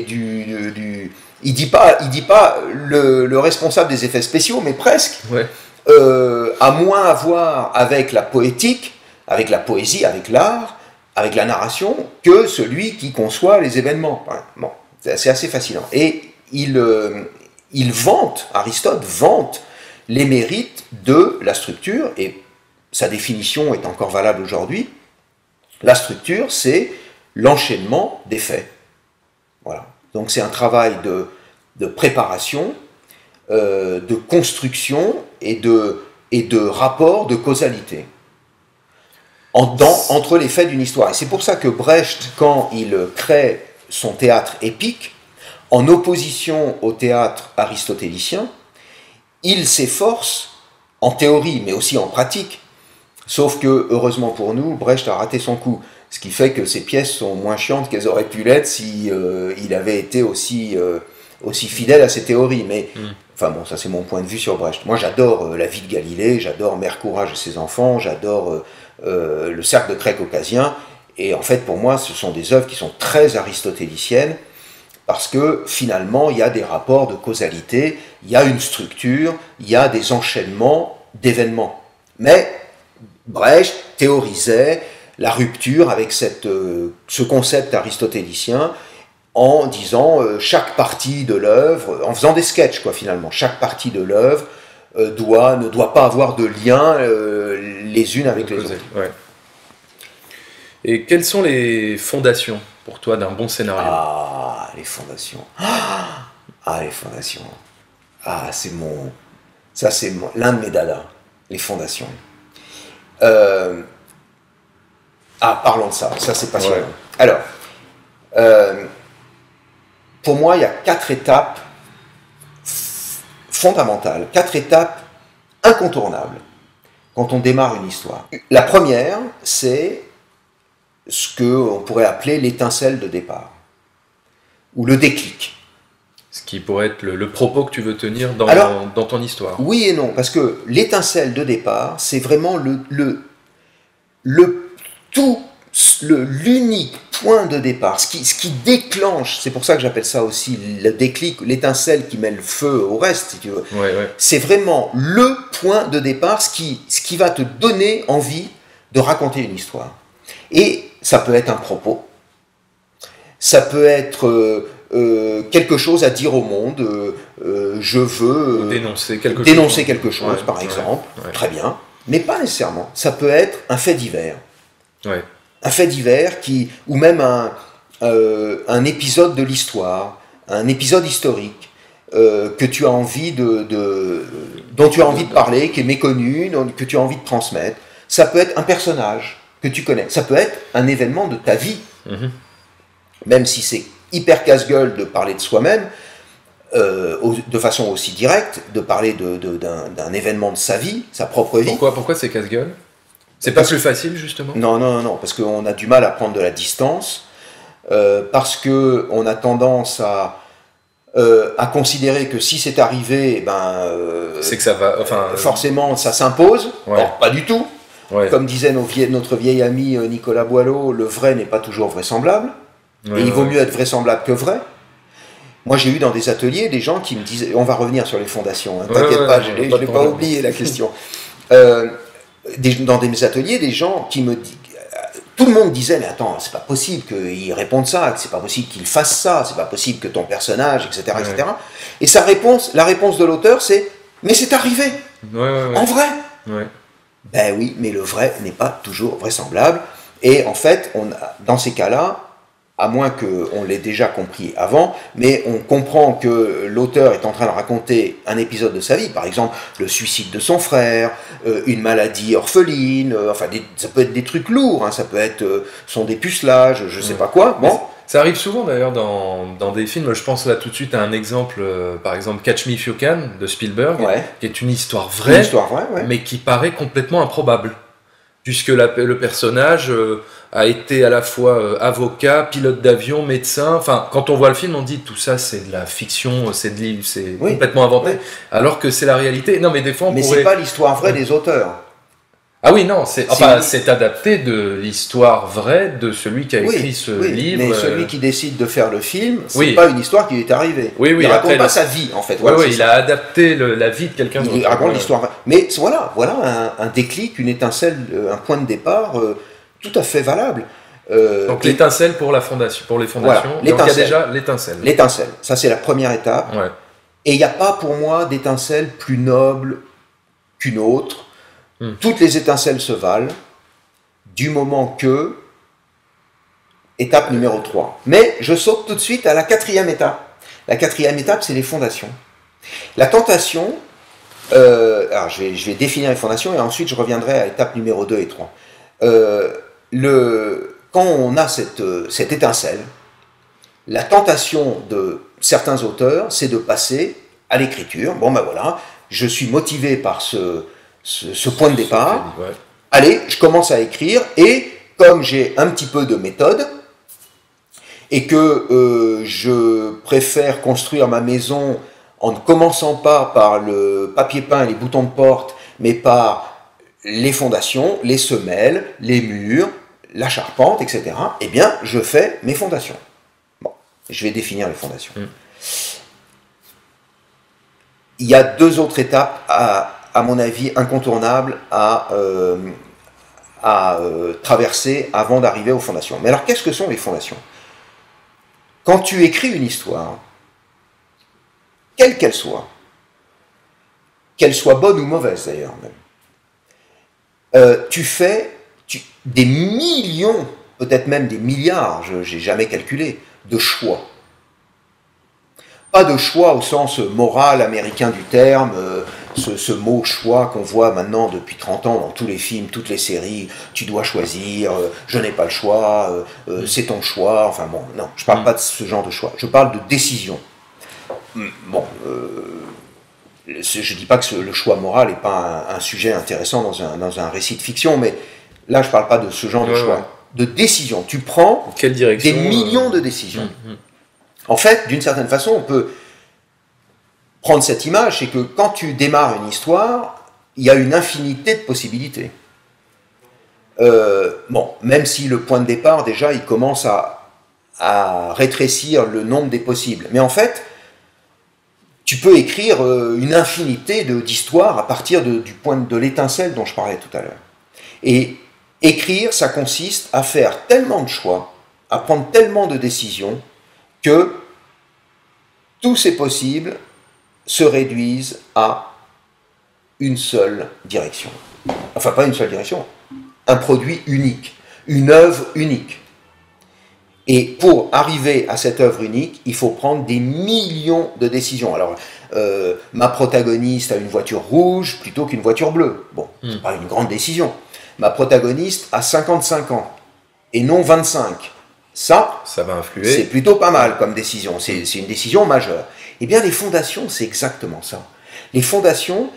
dit pas le responsable des effets spéciaux, mais presque, a moins à voir avec la poétique, avec la poésie, avec l'art, avec la narration, que celui qui conçoit les événements. Bon, c'est assez fascinant. Et Aristote vante les mérites de la structure, et sa définition est encore valable aujourd'hui. La structure, c'est l'enchaînement des faits. Voilà. Donc c'est un travail de préparation, de construction et de rapport de causalité entre les faits d'une histoire. Et c'est pour ça que Brecht, quand il crée son théâtre épique, en opposition au théâtre aristotélicien, il s'efforce, en théorie, mais aussi en pratique, sauf que, heureusement pour nous, Brecht a raté son coup, ce qui fait que ses pièces sont moins chiantes qu'elles auraient pu l'être si il avait été aussi fidèle à ses théories. Mais, enfin bon, ça c'est mon point de vue sur Brecht. Moi j'adore La vie de Galilée, j'adore Mère Courage et ses enfants, j'adore Le cercle de craie caucasien, et en fait pour moi ce sont des œuvres qui sont très aristotéliciennes, parce que finalement, il y a des rapports de causalité, il y a une structure, il y a des enchaînements d'événements. Mais Brecht théorisait la rupture avec ce concept aristotélicien en disant chaque partie de l'œuvre, en faisant des sketchs finalement, chaque partie de l'œuvre ne doit pas avoir de lien les unes avec les autres. Ouais. Et quelles sont les fondations pour toi d'un bon scénario? Ah, les fondations. Les fondations. C'est mon... Ça, c'est l'un de mes dadas, les fondations. Parlons de ça. Ça, c'est passionnant. Ouais. Alors, pour moi, il y a 4 étapes fondamentales, 4 étapes incontournables quand on démarre une histoire. La première, c'est ce qu'on pourrait appeler l'étincelle de départ, ou le déclic. Ce qui pourrait être le propos que tu veux tenir dans ton histoire. Oui et non, parce que l'étincelle de départ, c'est vraiment l'unique point de départ, ce qui déclenche, c'est pour ça que j'appelle ça aussi le déclic, l'étincelle qui met le feu au reste, si tu veux. Ouais. C'est vraiment le point de départ, ce qui va te donner envie de raconter une histoire. Et ça peut être un propos, ça peut être quelque chose à dire au monde, je veux dénoncer quelque chose, par exemple, très bien, mais pas nécessairement. Ça peut être un fait divers. Ouais. Un fait divers ou même un épisode de l'histoire, un épisode historique que tu as envie dont tu as envie de parler, qui est méconnu, que tu as envie de transmettre. Ça peut être un personnage que tu connais. Ça peut être un événement de ta vie. Mm-hmm. Même si c'est hyper casse-gueule de parler de soi-même, de façon aussi directe, de parler d'un événement de sa vie, sa propre vie. Pourquoi c'est casse-gueule ? C'est pas plus facile, justement ? Non, parce qu'on a du mal à prendre de la distance, parce qu'on a tendance à considérer que si c'est arrivé, c'est que ça va, forcément ça s'impose. Ouais. Or, pas du tout. Ouais. Comme disait notre vieil ami Nicolas Boileau, le vrai n'est pas toujours vraisemblable, et il vaut mieux être vraisemblable que vrai. Moi, j'ai eu dans des ateliers des gens qui me disaient, on va revenir sur les fondations, t'inquiète pas, je n'ai pas oublié la question. Dans des ateliers, des gens qui me disent, tout le monde disait, mais attends, c'est pas possible qu'il réponde ça, c'est pas possible qu'il fasse ça, c'est pas possible que ton personnage, etc., etc. Et la réponse de l'auteur, c'est, mais c'est arrivé, en vrai. Ouais. Ben oui, mais le vrai n'est pas toujours vraisemblable. Et en fait, dans ces cas-là, à moins qu'on l'ait déjà compris avant, mais on comprend que l'auteur est en train de raconter un épisode de sa vie, par exemple le suicide de son frère, une maladie orpheline, ça peut être des trucs lourds, ça peut être son dépucelage, je sais pas quoi. Bon. Ça arrive souvent d'ailleurs dans des films, je pense là tout de suite à un exemple, par exemple Catch Me If You Can de Spielberg, qui est une histoire vraie, mais qui paraît complètement improbable. Puisque le personnage a été à la fois avocat, pilote d'avion, médecin. Enfin, quand on voit le film, on dit tout ça, c'est de la fiction, c'est complètement inventé, alors que c'est la réalité. Non, mais des fois, c'est pas l'histoire vraie des auteurs. Ah oui, non, c'est adapté de l'histoire vraie de celui qui a écrit ce livre. Mais celui qui décide de faire le film, c'est pas une histoire qui lui est arrivée. Il raconte pas sa vie, en fait. Il a adapté la vie de quelqu'un d'autre. Il raconte l'histoire vraie. Mais voilà un déclic, une étincelle, un point de départ tout à fait valable. Donc l'étincelle pour les fondations. Voilà, donc il y a déjà l'étincelle. L'étincelle, ça c'est la première étape. Ouais. Et il n'y a pas pour moi d'étincelle plus noble qu'une autre. Toutes les étincelles se valent, du moment que, étape numéro 3. Mais je saute tout de suite à la 4e étape. La 4e étape, c'est les fondations. La tentation, alors je vais définir les fondations et ensuite je reviendrai à l'étape numéro 2 et 3. Quand on a cette étincelle, la tentation de certains auteurs, c'est de passer à l'écriture. Bon ben voilà, je suis motivé par ce point de départ, allez, je commence à écrire, et comme j'ai un petit peu de méthode, et que je préfère construire ma maison en ne commençant pas par le papier peint et les boutons de porte, mais par les fondations, les semelles, les murs, la charpente, etc., eh bien, je fais mes fondations. Bon, je vais définir les fondations. Il y a 2 autres étapes à mon avis, incontournable à traverser avant d'arriver aux fondations. Mais alors, qu'est-ce que sont les fondations ? Quand tu écris une histoire, quelle qu'elle soit, qu'elle soit bonne ou mauvaise d'ailleurs même. Tu fais des millions, peut-être même des milliards, je n'ai jamais calculé, de choix. Pas de choix au sens moral américain du terme, ce mot choix qu'on voit maintenant depuis 30 ans dans tous les films, toutes les séries, tu dois choisir, je n'ai pas le choix, c'est ton choix, enfin bon, non, je ne parle pas de ce genre de choix, je parle de décision. Bon, je ne dis pas que le choix moral n'est pas un sujet intéressant dans un récit de fiction, mais là je ne parle pas de ce genre de choix, de décision. Tu prends des millions de décisions. En fait, d'une certaine façon, on peut prendre cette image, c'est que quand tu démarres une histoire, il y a une infinité de possibilités. Bon, même si le point de départ, déjà, il commence à rétrécir le nombre des possibles. Mais en fait, tu peux écrire une infinité d'histoires à partir du point de l'étincelle dont je parlais tout à l'heure. Et écrire, ça consiste à faire tellement de choix, à prendre tellement de décisions, que tous ces possibles se réduisent à une seule direction. Enfin, pas une seule direction, un produit unique, une œuvre unique. Et pour arriver à cette œuvre unique, il faut prendre des millions de décisions. Alors, ma protagoniste a une voiture rouge plutôt qu'une voiture bleue. Bon, c'est pas une grande décision. Ma protagoniste a 55 ans et non 25. Ça va influer. C'est plutôt pas mal comme décision, c'est une décision majeure. Eh bien, les fondations, c'est exactement ça. Les fondations,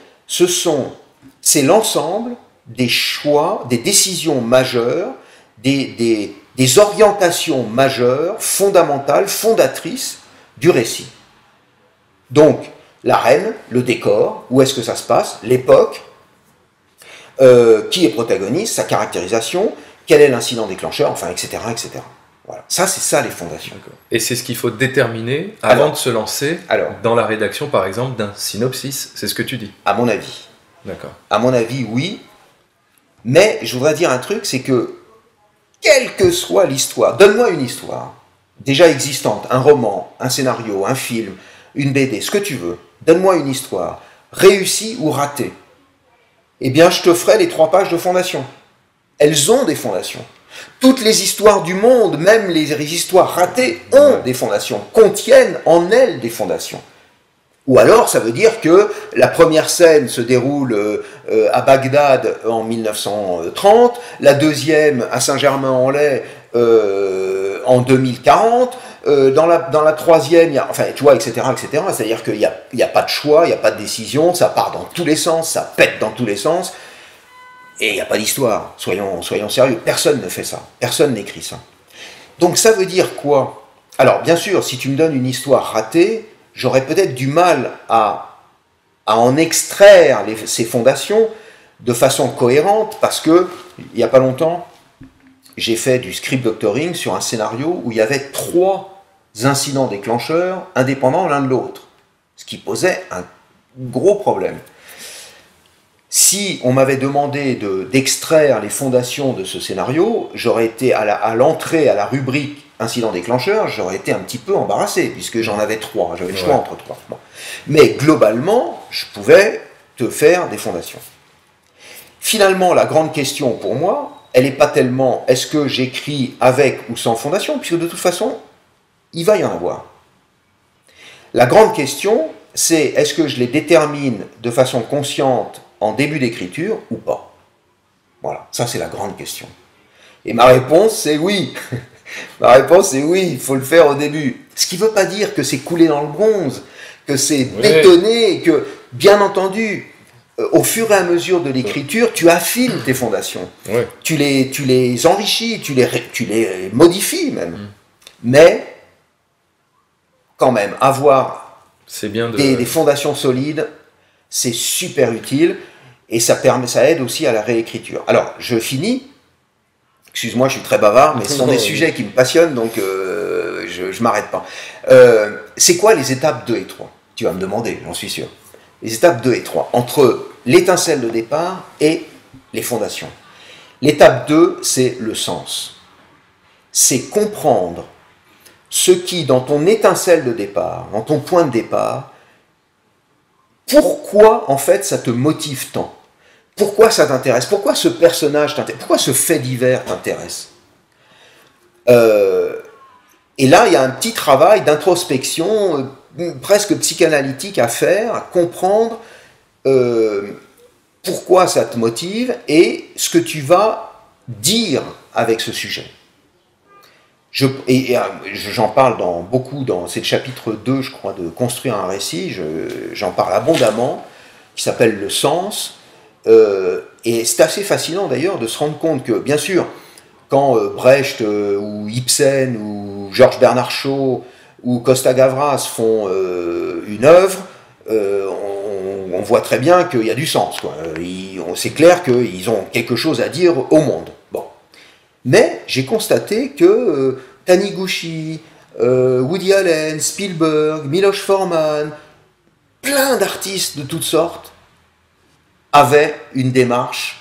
c'est l'ensemble des choix, des décisions majeures, des orientations majeures, fondamentales, fondatrices du récit. Donc, la reine, le décor, où est-ce que ça se passe, l'époque, qui est protagoniste, sa caractérisation, quel est l'incident déclencheur, enfin, etc., etc. Voilà. Ça, c'est ça les fondations. Et c'est ce qu'il faut déterminer avant de se lancer dans la rédaction, par exemple, d'un synopsis. C'est ce que tu dis. À mon avis. D'accord. À mon avis, oui. Mais je voudrais dire un truc, c'est que, quelle que soit l'histoire, donne-moi une histoire, déjà existante, un roman, un scénario, un film, une BD, ce que tu veux, donne-moi une histoire, réussie ou ratée. Eh bien, je te ferai les 3 pages de fondation. Elles ont des fondations. Toutes les histoires du monde, même les histoires ratées, ont des fondations, contiennent en elles des fondations. Ou alors, ça veut dire que la première scène se déroule à Bagdad en 1930, la deuxième à Saint-Germain-en-Laye en 2040, dans la troisième, enfin, tu vois, etc., etc. C'est-à-dire qu'il n'y a pas de choix, il n'y a pas de décision, ça part dans tous les sens, ça pète dans tous les sens. Et il n'y a pas d'histoire, soyons sérieux, personne ne fait ça, personne n'écrit ça. Donc ça veut dire quoi? Alors bien sûr, si tu me donnes une histoire ratée, j'aurais peut-être du mal à en extraire ces fondations de façon cohérente, parce que, il n'y a pas longtemps, j'ai fait du script doctoring sur un scénario où il y avait 3 incidents déclencheurs indépendants l'un de l'autre, ce qui posait un gros problème. Si on m'avait demandé d'extraire les fondations de ce scénario, j'aurais été à l'entrée, à la rubrique incident déclencheur, j'aurais été un petit peu embarrassé, puisque j'en avais 3, j'avais le choix entre 3. Bon. Mais globalement, je pouvais te faire des fondations. Finalement, la grande question pour moi, elle n'est pas tellement est-ce que j'écris avec ou sans fondation, puisque de toute façon, il va y en avoir. La grande question, c'est est-ce que je les détermine de façon consciente en début d'écriture ou pas? Voilà, ça c'est la grande question. Et ma réponse c'est oui. Ma réponse c'est oui, il faut le faire au début. Ce qui ne veut pas dire que c'est coulé dans le bronze, que c'est bétonné, que bien entendu, au fur et à mesure de l'écriture, tu affines tes fondations. Ouais. Tu les enrichis, tu les modifies même. Mais, quand même, avoir des fondations solides, c'est super utile. Et ça aide aussi à la réécriture. Alors, je finis. Excuse-moi, je suis très bavard, mais ce sont des sujets qui me passionnent, donc je ne m'arrête pas. C'est quoi les étapes 2 et 3? Tu vas me demander, j'en suis sûr. Les étapes 2 et 3, entre l'étincelle de départ et les fondations. L'étape 2, c'est le sens. C'est comprendre ce qui, dans ton étincelle de départ, dans ton point de départ, pourquoi en fait ça te motive tant? Pourquoi ça t'intéresse? Pourquoi ce personnage t'intéresse? Pourquoi ce fait divers t'intéresse? Et là, il y a un petit travail d'introspection, presque psychanalytique à faire, à comprendre pourquoi ça te motive et ce que tu vas dire avec ce sujet. J'en parle c'est le chapitre 2, je crois, de Construire un récit, j'en parle abondamment, qui s'appelle Le sens, et c'est assez fascinant d'ailleurs de se rendre compte que, bien sûr, quand Brecht ou Ibsen ou Georges Bernard Shaw ou Costa Gavras font une œuvre, on voit très bien qu'il y a du sens, quoi. C'est clair qu'ils ont quelque chose à dire au monde. Bon. Mais j'ai constaté que Taniguchi, Woody Allen, Spielberg, Miloš Forman, plein d'artistes de toutes sortes avaient une démarche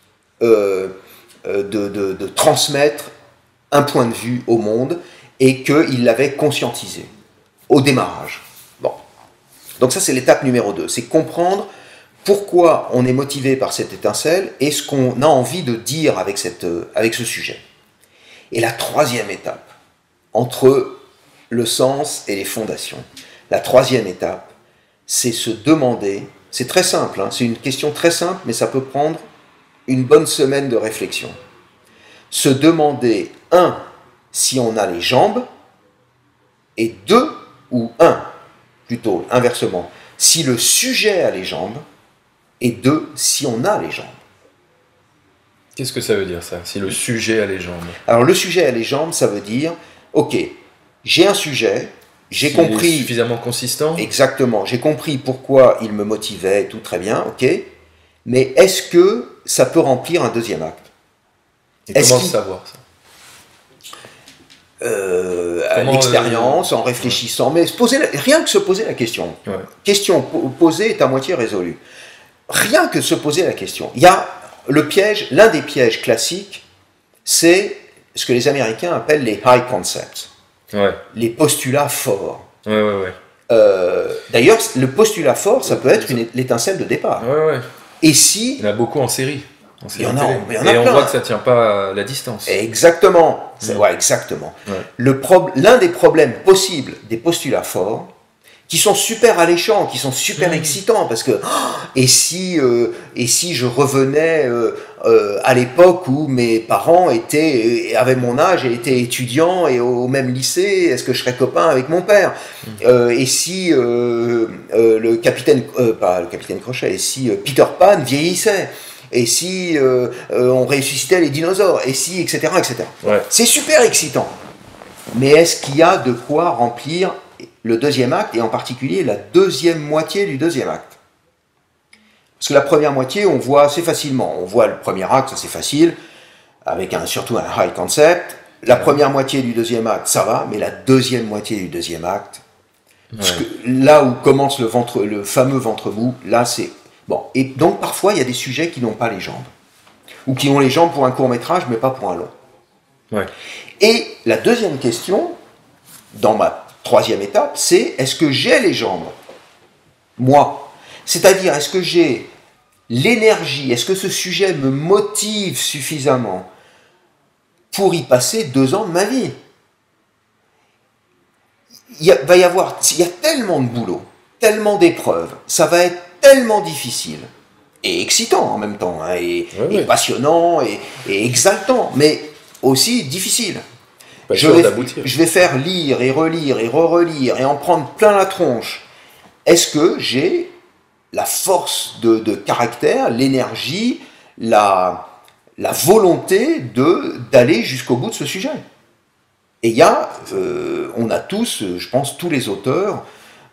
de transmettre un point de vue au monde et qu'ils l'avaient conscientisé au démarrage. Bon. Donc ça, c'est l'étape numéro 2, c'est comprendre pourquoi on est motivé par cette étincelle et ce qu'on a envie de dire avec ce sujet. Et la troisième étape, entre le sens et les fondations, la troisième étape, c'est se demander, c'est très simple, hein, c'est une question très simple, mais ça peut prendre une bonne semaine de réflexion. Se demander, 1, si on a les jambes, et 2, ou 1, plutôt inversement, si le sujet a les jambes, et 2, si on a les jambes. Qu'est-ce que ça veut dire ça, si le sujet a les jambes? Alors le sujet a les jambes, ça veut dire, ok, j'ai un sujet, j'ai compris... Il est suffisamment consistant? Exactement, j'ai compris pourquoi il me motivait et tout, très bien, ok, mais est-ce que ça peut remplir un deuxième acte? Et comment le savoir, ça? À l'expérience, en réfléchissant, mais rien que se poser la question. Ouais. Question posée est à moitié résolue. Rien que se poser la question. Il y a le piège, l'un des pièges classiques, c'est ce que les Américains appellent les high concepts, ouais. Les postulats forts. Ouais. D'ailleurs, le postulat fort, ça peut être l'étincelle de départ. Ouais. Et si... Il y en a beaucoup en série. Il y en a et on voit que ça ne tient pas à la distance. Exactement. Ouais, exactement. Ouais. L'un des problèmes possibles des postulats forts, qui sont super alléchants, qui sont super excitants, parce que et si je revenais à l'époque où mes parents avaient mon âge et étaient étudiants et au même lycée, est-ce que je serais copain avec mon père? Et si le capitaine Crochet, et si Peter Pan vieillissait? Et si on ressuscitait les dinosaures? Et si, etc. Ouais. C'est super excitant. Mais est-ce qu'il y a de quoi remplir le deuxième acte, et en particulier la deuxième moitié du deuxième acte? Parce que la première moitié, on voit assez facilement. On voit le premier acte, ça c'est facile, avec surtout un high concept. La première moitié du deuxième acte, ça va, mais la deuxième moitié du deuxième acte, là où commence le fameux ventre mou, là c'est... Bon, et donc parfois il y a des sujets qui n'ont pas les jambes, ou qui ont les jambes pour un court-métrage, mais pas pour un long. Ouais. Et la deuxième question, dans ma troisième étape, c'est est-ce que j'ai les jambes? Moi. C'est-à-dire, est-ce que j'ai l'énergie, est-ce que ce sujet me motive suffisamment pour y passer 2 ans de ma vie? Il y a tellement de boulot, tellement d'épreuves, ça va être tellement difficile, et excitant en même temps, hein, et passionnant, et exaltant, mais aussi difficile. Je vais faire lire et relire et re-relire et en prendre plein la tronche. Est-ce que j'ai la force de caractère, l'énergie, la volonté d'aller jusqu'au bout de ce sujet? Et il y a, on a tous, je pense tous les auteurs,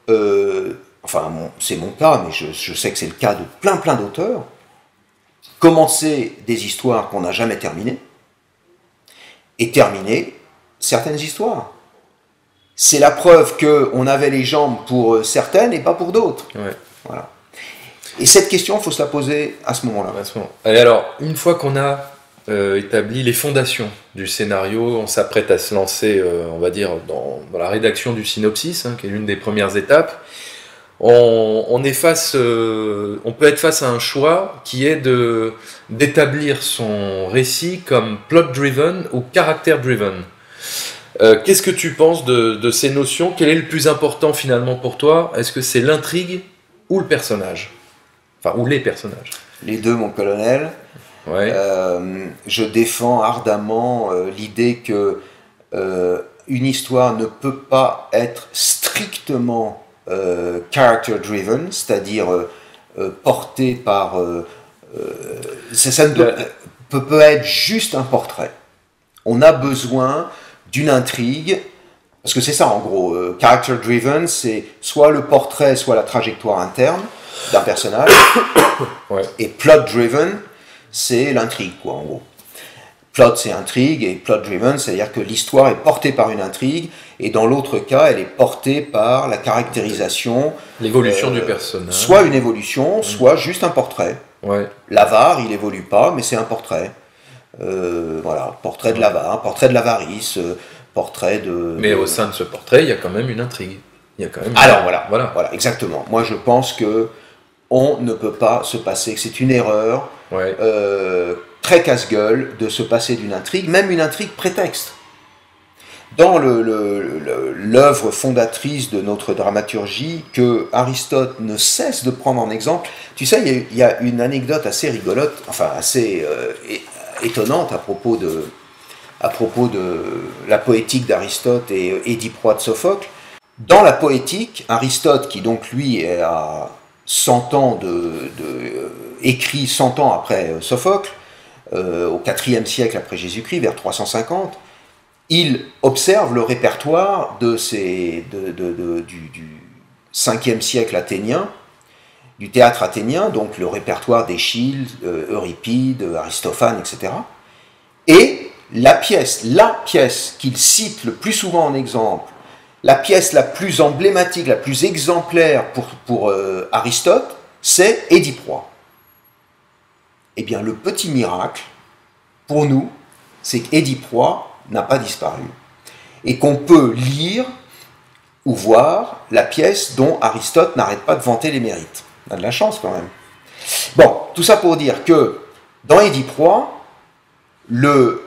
c'est mon cas, mais je sais que c'est le cas de plein d'auteurs, commencer des histoires qu'on n'a jamais terminées, et terminer certaines histoires. C'est la preuve qu'on avait les jambes pour certaines et pas pour d'autres. Ouais. Voilà. Et cette question, il faut se la poser à ce moment-là. Allez, alors, une fois qu'on a établi les fondations du scénario, on s'apprête à se lancer, on va dire, dans la rédaction du synopsis, hein, qui est l'une des premières étapes. on est face, on peut être face à un choix qui est d'établir son récit comme plot-driven ou character-driven. Qu'est-ce que tu penses de ces notions? Quel est le plus important finalement pour toi? Est-ce que c'est l'intrigue ou le personnage? Enfin, ou les personnages? Les deux, mon colonel. Ouais. Je défends ardemment l'idée que une histoire ne peut pas être strictement character-driven, c'est-à-dire portée par... ça ne peut être juste un portrait. On a besoin d'une intrigue, parce que c'est ça en gros, character-driven, c'est soit le portrait, soit la trajectoire interne d'un personnage, Ouais. et plot-driven, c'est l'intrigue, quoi, en gros. Plot, c'est intrigue, et plot-driven, c'est-à-dire que l'histoire est portée par une intrigue, et dans l'autre cas, elle est portée par la caractérisation... L'évolution du personnage. Soit une évolution, soit juste un portrait. Ouais. L'avare, il évolue pas, mais c'est un portrait. Voilà, portrait de l'avare, portrait de l'avarice, portrait de... Mais au sein de ce portrait, il y a quand même une intrigue. Il y a quand même... Alors voilà, exactement. Moi, je pense que on ne peut pas se passer, que c'est une erreur Ouais. très casse-gueule de se passer d'une intrigue, même une intrigue prétexte. Dans l'œuvre fondatrice de notre dramaturgie, que Aristote ne cesse de prendre en exemple, tu sais, il y a une anecdote assez rigolote, enfin assez étonnante à propos de la poétique d'Aristote et Édipe-Roi de Sophocle. Dans la poétique, Aristote, qui donc lui a 100 ans écrit 100 ans après Sophocle, au IVe siècle après Jésus-Christ, vers 350, il observe le répertoire du 5e siècle athénien, du théâtre athénien, donc le répertoire d'Échille, Euripide, Aristophane, etc. Et la pièce qu'il cite le plus souvent en exemple, la pièce la plus emblématique, la plus exemplaire pour Aristote, c'est Édipe-Roi. Eh bien, le petit miracle, pour nous, c'est qu'Édipe-Roi n'a pas disparu. Et qu'on peut lire ou voir la pièce dont Aristote n'arrête pas de vanter les mérites. On a de la chance quand même. Bon, tout ça pour dire que dans Édipe-Roi, le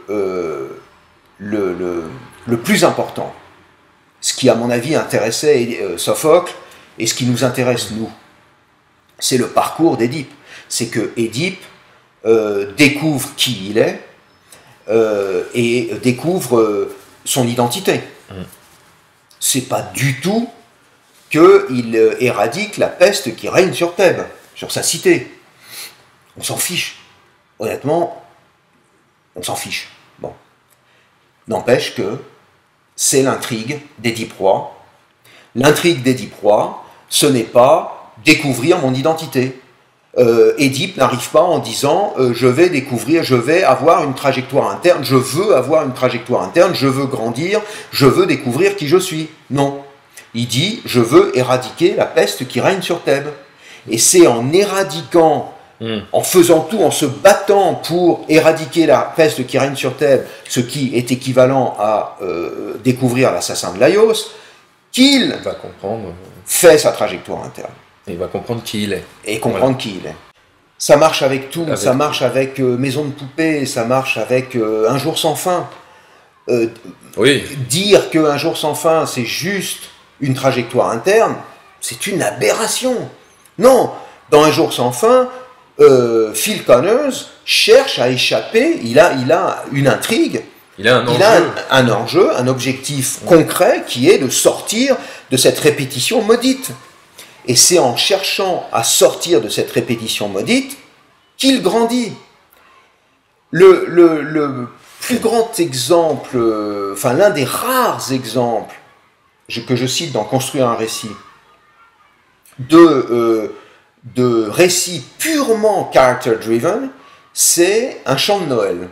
plus important, ce qui à mon avis intéressait Sophocle et ce qui nous intéresse nous, c'est le parcours d'Édipe. C'est que Édipe découvre qui il est et découvre son identité. C'est pas du tout qu'il éradique la peste qui règne sur Thèbes, sur sa cité. On s'en fiche. Honnêtement, on s'en fiche. Bon. N'empêche que c'est l'intrigue d'Édipe-Roi. L'intrigue d'Édipe-Roi, ce n'est pas découvrir mon identité. Édipe n'arrive pas en disant je vais découvrir, je vais avoir une trajectoire interne, je veux avoir une trajectoire interne, je veux grandir, je veux découvrir qui je suis. Non. Il dit je veux éradiquer la peste qui règne sur Thèbes. Et c'est en éradiquant, en faisant tout, en se battant pour éradiquer la peste qui règne sur Thèbes, ce qui est équivalent à découvrir l'assassin de Laios, qu'il va comprendre. Fait sa trajectoire interne. Et il va comprendre qui il est. Et comprendre qui il est. Ça marche avec tout, ça marche avec Maison de poupée, ça marche avec Un jour sans fin. Oui. Dire qu'Un jour sans fin, c'est juste une trajectoire interne, c'est une aberration. Non, dans Un jour sans fin, Phil Connors cherche à échapper, il a une intrigue, il a un enjeu, un objectif concret qui est de sortir de cette répétition maudite. Et c'est en cherchant à sortir de cette répétition maudite qu'il grandit. Le plus grand exemple, enfin l'un des rares exemples que je cite dans Construire un récit, de récit purement character-driven, c'est Un chant de Noël,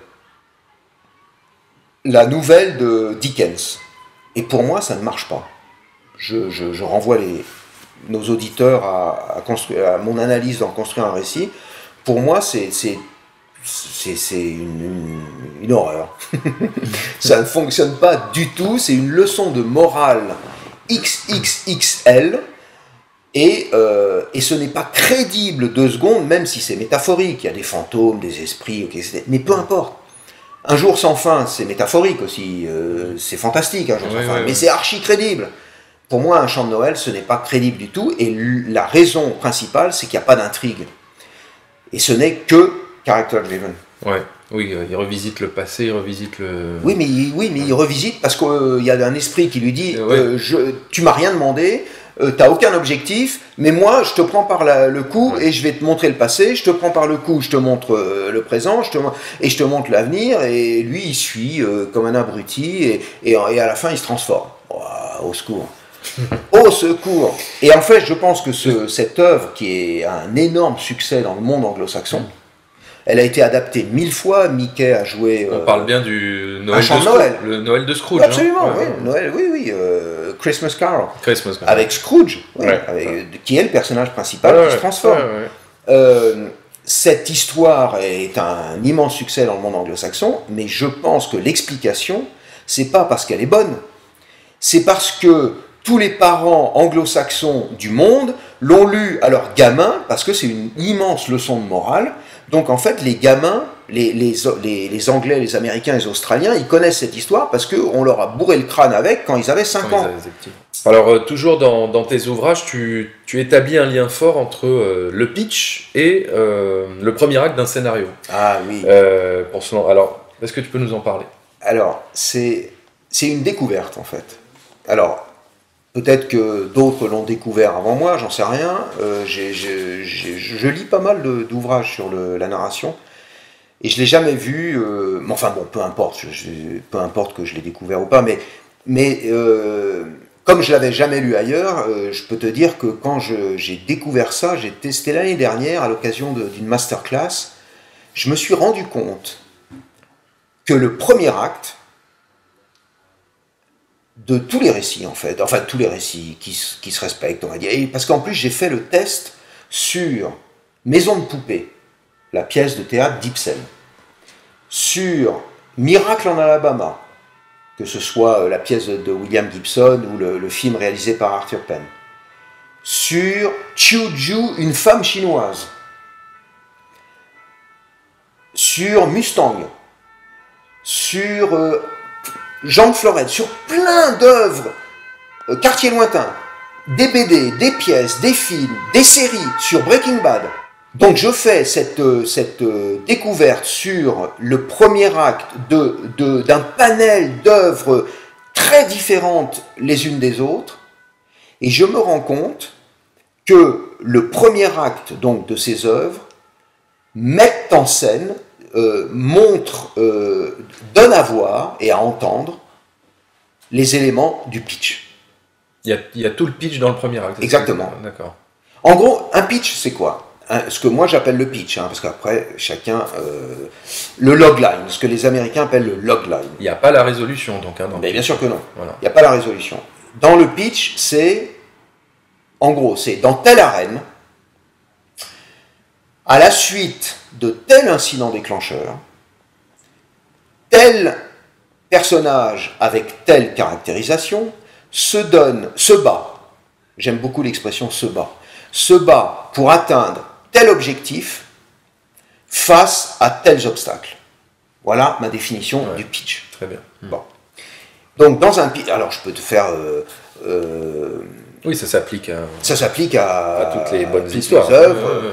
la nouvelle de Dickens. Et pour moi, ça ne marche pas. Je renvoie nos auditeurs à mon analyse dans Construire un récit. Pour moi, c'est une horreur. Ça ne fonctionne pas du tout. C'est une leçon de morale XXXL Et ce n'est pas crédible 2 secondes, même si c'est métaphorique. Il y a des fantômes, des esprits, okay, mais peu importe. Un jour sans fin, c'est métaphorique aussi, c'est fantastique, un jour sans fin, mais c'est archi crédible. Pour moi, un chant de Noël, ce n'est pas crédible du tout, et la raison principale, c'est qu'il n'y a pas d'intrigue. Et ce n'est que character-driven. Ouais. Oui, il revisite le passé, il revisite le... Oui, mais il revisite parce qu'il y a un esprit qui lui dit tu m'as rien demandé, t'as aucun objectif, mais moi, je te prends par le cou et je vais te montrer le passé, je te prends par le cou, je te montre le présent, et je te montre l'avenir, et lui, il suit comme un abruti, et à la fin, il se transforme. Oh, au secours. Au secours. Et en fait, je pense que cette œuvre, qui est un énorme succès dans le monde anglo-saxon, elle a été adaptée 1000 fois. Mickey a joué. On parle bien du Noël de Noël. Le Noël de Scrooge. Absolument, oui. Noël, oui. Christmas Carol. Avec Scrooge, qui est le personnage principal qui se transforme. Cette histoire est un immense succès dans le monde anglo-saxon, mais je pense que l'explication, c'est pas parce qu'elle est bonne, c'est parce que tous les parents anglo-saxons du monde l'ont lu à leurs gamins, parce que c'est une immense leçon de morale. Donc en fait, les gamins, les Anglais, les Américains, les Australiens, ils connaissent cette histoire parce qu'on leur a bourré le crâne avec quand ils avaient 5 ans. Alors toujours dans tes ouvrages, tu établis un lien fort entre le pitch et le premier acte d'un scénario. Ah oui. Alors, est-ce que tu peux nous en parler? Alors, c'est une découverte en fait. Alors, peut-être que d'autres l'ont découvert avant moi, j'en sais rien. Je lis pas mal d'ouvrages sur la narration et je l'ai jamais vu. Enfin bon, peu importe que je l'ai découvert ou pas, mais comme je l'avais jamais lu ailleurs, je peux te dire que quand j'ai découvert ça, c'était l'année dernière à l'occasion d'une masterclass, je me suis rendu compte que le premier acte de tous les récits en fait, enfin tous les récits qui se respectent, on va dire, et parce qu'en plus j'ai fait le test sur Maison de poupée, la pièce de théâtre d'Ibsen, sur Miracle en Alabama, que ce soit la pièce de William Gibson ou le film réalisé par Arthur Penn, sur Chiu-Ju, une femme chinoise, sur Mustang, sur Jean de Florette, sur plein d'œuvres, Quartier lointain, des BD, des pièces, des films, des séries, sur Breaking Bad. Donc je fais cette découverte sur le premier acte d'un panel d'œuvres très différentes les unes des autres, et je me rends compte que le premier acte donc de ces œuvres met en scène, montre, donne à voir et à entendre les éléments du pitch. Il y a tout le pitch dans le premier acte. Exactement. D'accord. En gros, un pitch, c'est quoi? Ce que moi j'appelle le pitch, parce qu'après, chacun... le logline, ce que les Américains appellent le logline. Il n'y a pas la résolution, donc. Mais bien sûr que non. Voilà. Il n'y a pas la résolution. Dans le pitch, c'est... En gros, c'est dans telle arène, à la suite de tel incident déclencheur, tel personnage avec telle caractérisation se bat, j'aime beaucoup l'expression se bat pour atteindre tel objectif face à tels obstacles. Voilà ma définition du pitch. Très bien. Bon. Donc dans un pitch, alors je peux te faire... oui, ça s'applique à toutes les bonnes histoires. Les œuvres.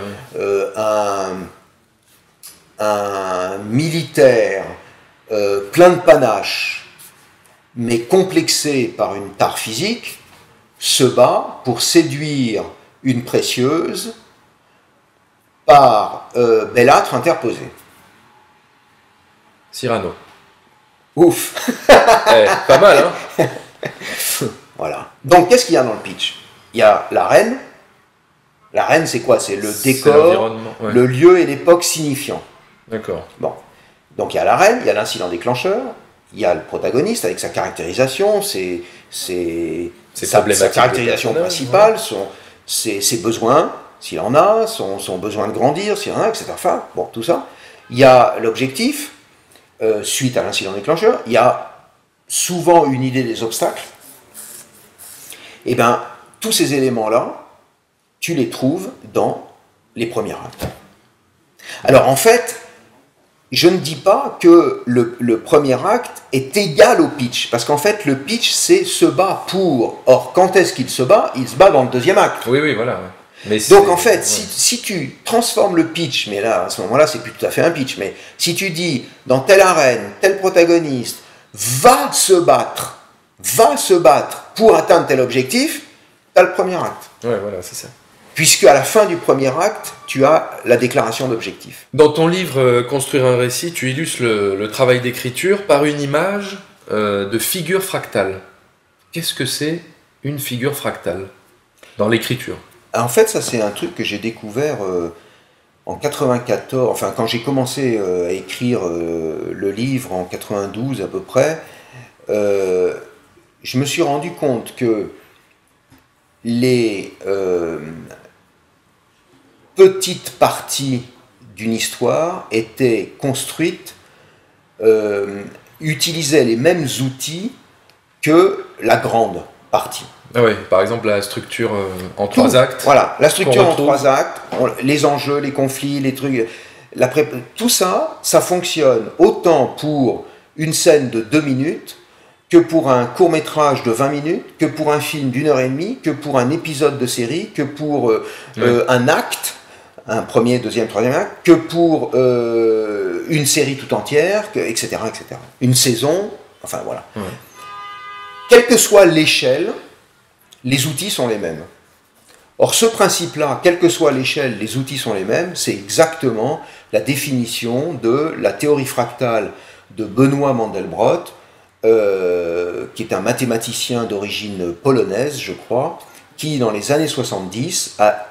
Un militaire plein de panache, mais complexé par une tare physique, se bat pour séduire une précieuse par bellâtre interposé. Cyrano. Ouf. Pas mal, hein. Voilà. Donc, qu'est-ce qu'il y a dans le pitch? Il y a la reine. La reine, c'est quoi? C'est le décor, le lieu et l'époque signifiant. D'accord. Bon. Donc, il y a la reine, il y a l'incident déclencheur, il y a le protagoniste avec sa caractérisation, sa caractérisation principale, ses besoins, s'il en a, son besoin de grandir, s'il en a, etc. Enfin, bon, tout ça. Il y a l'objectif, suite à l'incident déclencheur. Il y a souvent une idée des obstacles. Et bien, tous ces éléments-là tu les trouves dans les premiers actes. Alors en fait, je ne dis pas que le premier acte est égal au pitch, parce qu'en fait le pitch c'est se bat pour. Or quand est-ce qu'il se bat? Il se bat dans le deuxième acte. Oui, voilà. Ouais. Mais donc en fait, si tu transformes le pitch, mais là à ce moment-là c'est plus tout à fait un pitch, mais si tu dis dans telle arène, tel protagoniste va se battre pour atteindre tel objectif, tu as le premier acte. Ouais, voilà, c'est ça. Puisque à la fin du premier acte, tu as la déclaration d'objectif. Dans ton livre Construire un récit, tu illustres le travail d'écriture par une image de figure fractale. Qu'est-ce que c'est une figure fractale dans l'écriture? En fait, ça c'est un truc que j'ai découvert en 94, enfin quand j'ai commencé à écrire le livre en 92 à peu près, je me suis rendu compte que les petites parties d'une histoire étaient construites, utilisaient les mêmes outils que la grande partie. Ah oui, par exemple la structure en 3 actes. Voilà, la structure en 3 actes, les enjeux, les conflits, les trucs, tout ça, ça fonctionne autant pour une scène de 2 minutes que pour un court-métrage de 20 minutes, que pour un film d'1h30, que pour un épisode de série, que pour un acte, un premier, deuxième, troisième acte, que pour une série tout entière, etc., etc. Une saison, enfin voilà. Ouais. Quelle que soit l'échelle, les outils sont les mêmes. Or, ce principe-là, quelle que soit l'échelle, les outils sont les mêmes, c'est exactement la définition de la théorie fractale de Benoît Mandelbrot, qui est un mathématicien d'origine polonaise, je crois, qui, dans les années 70, a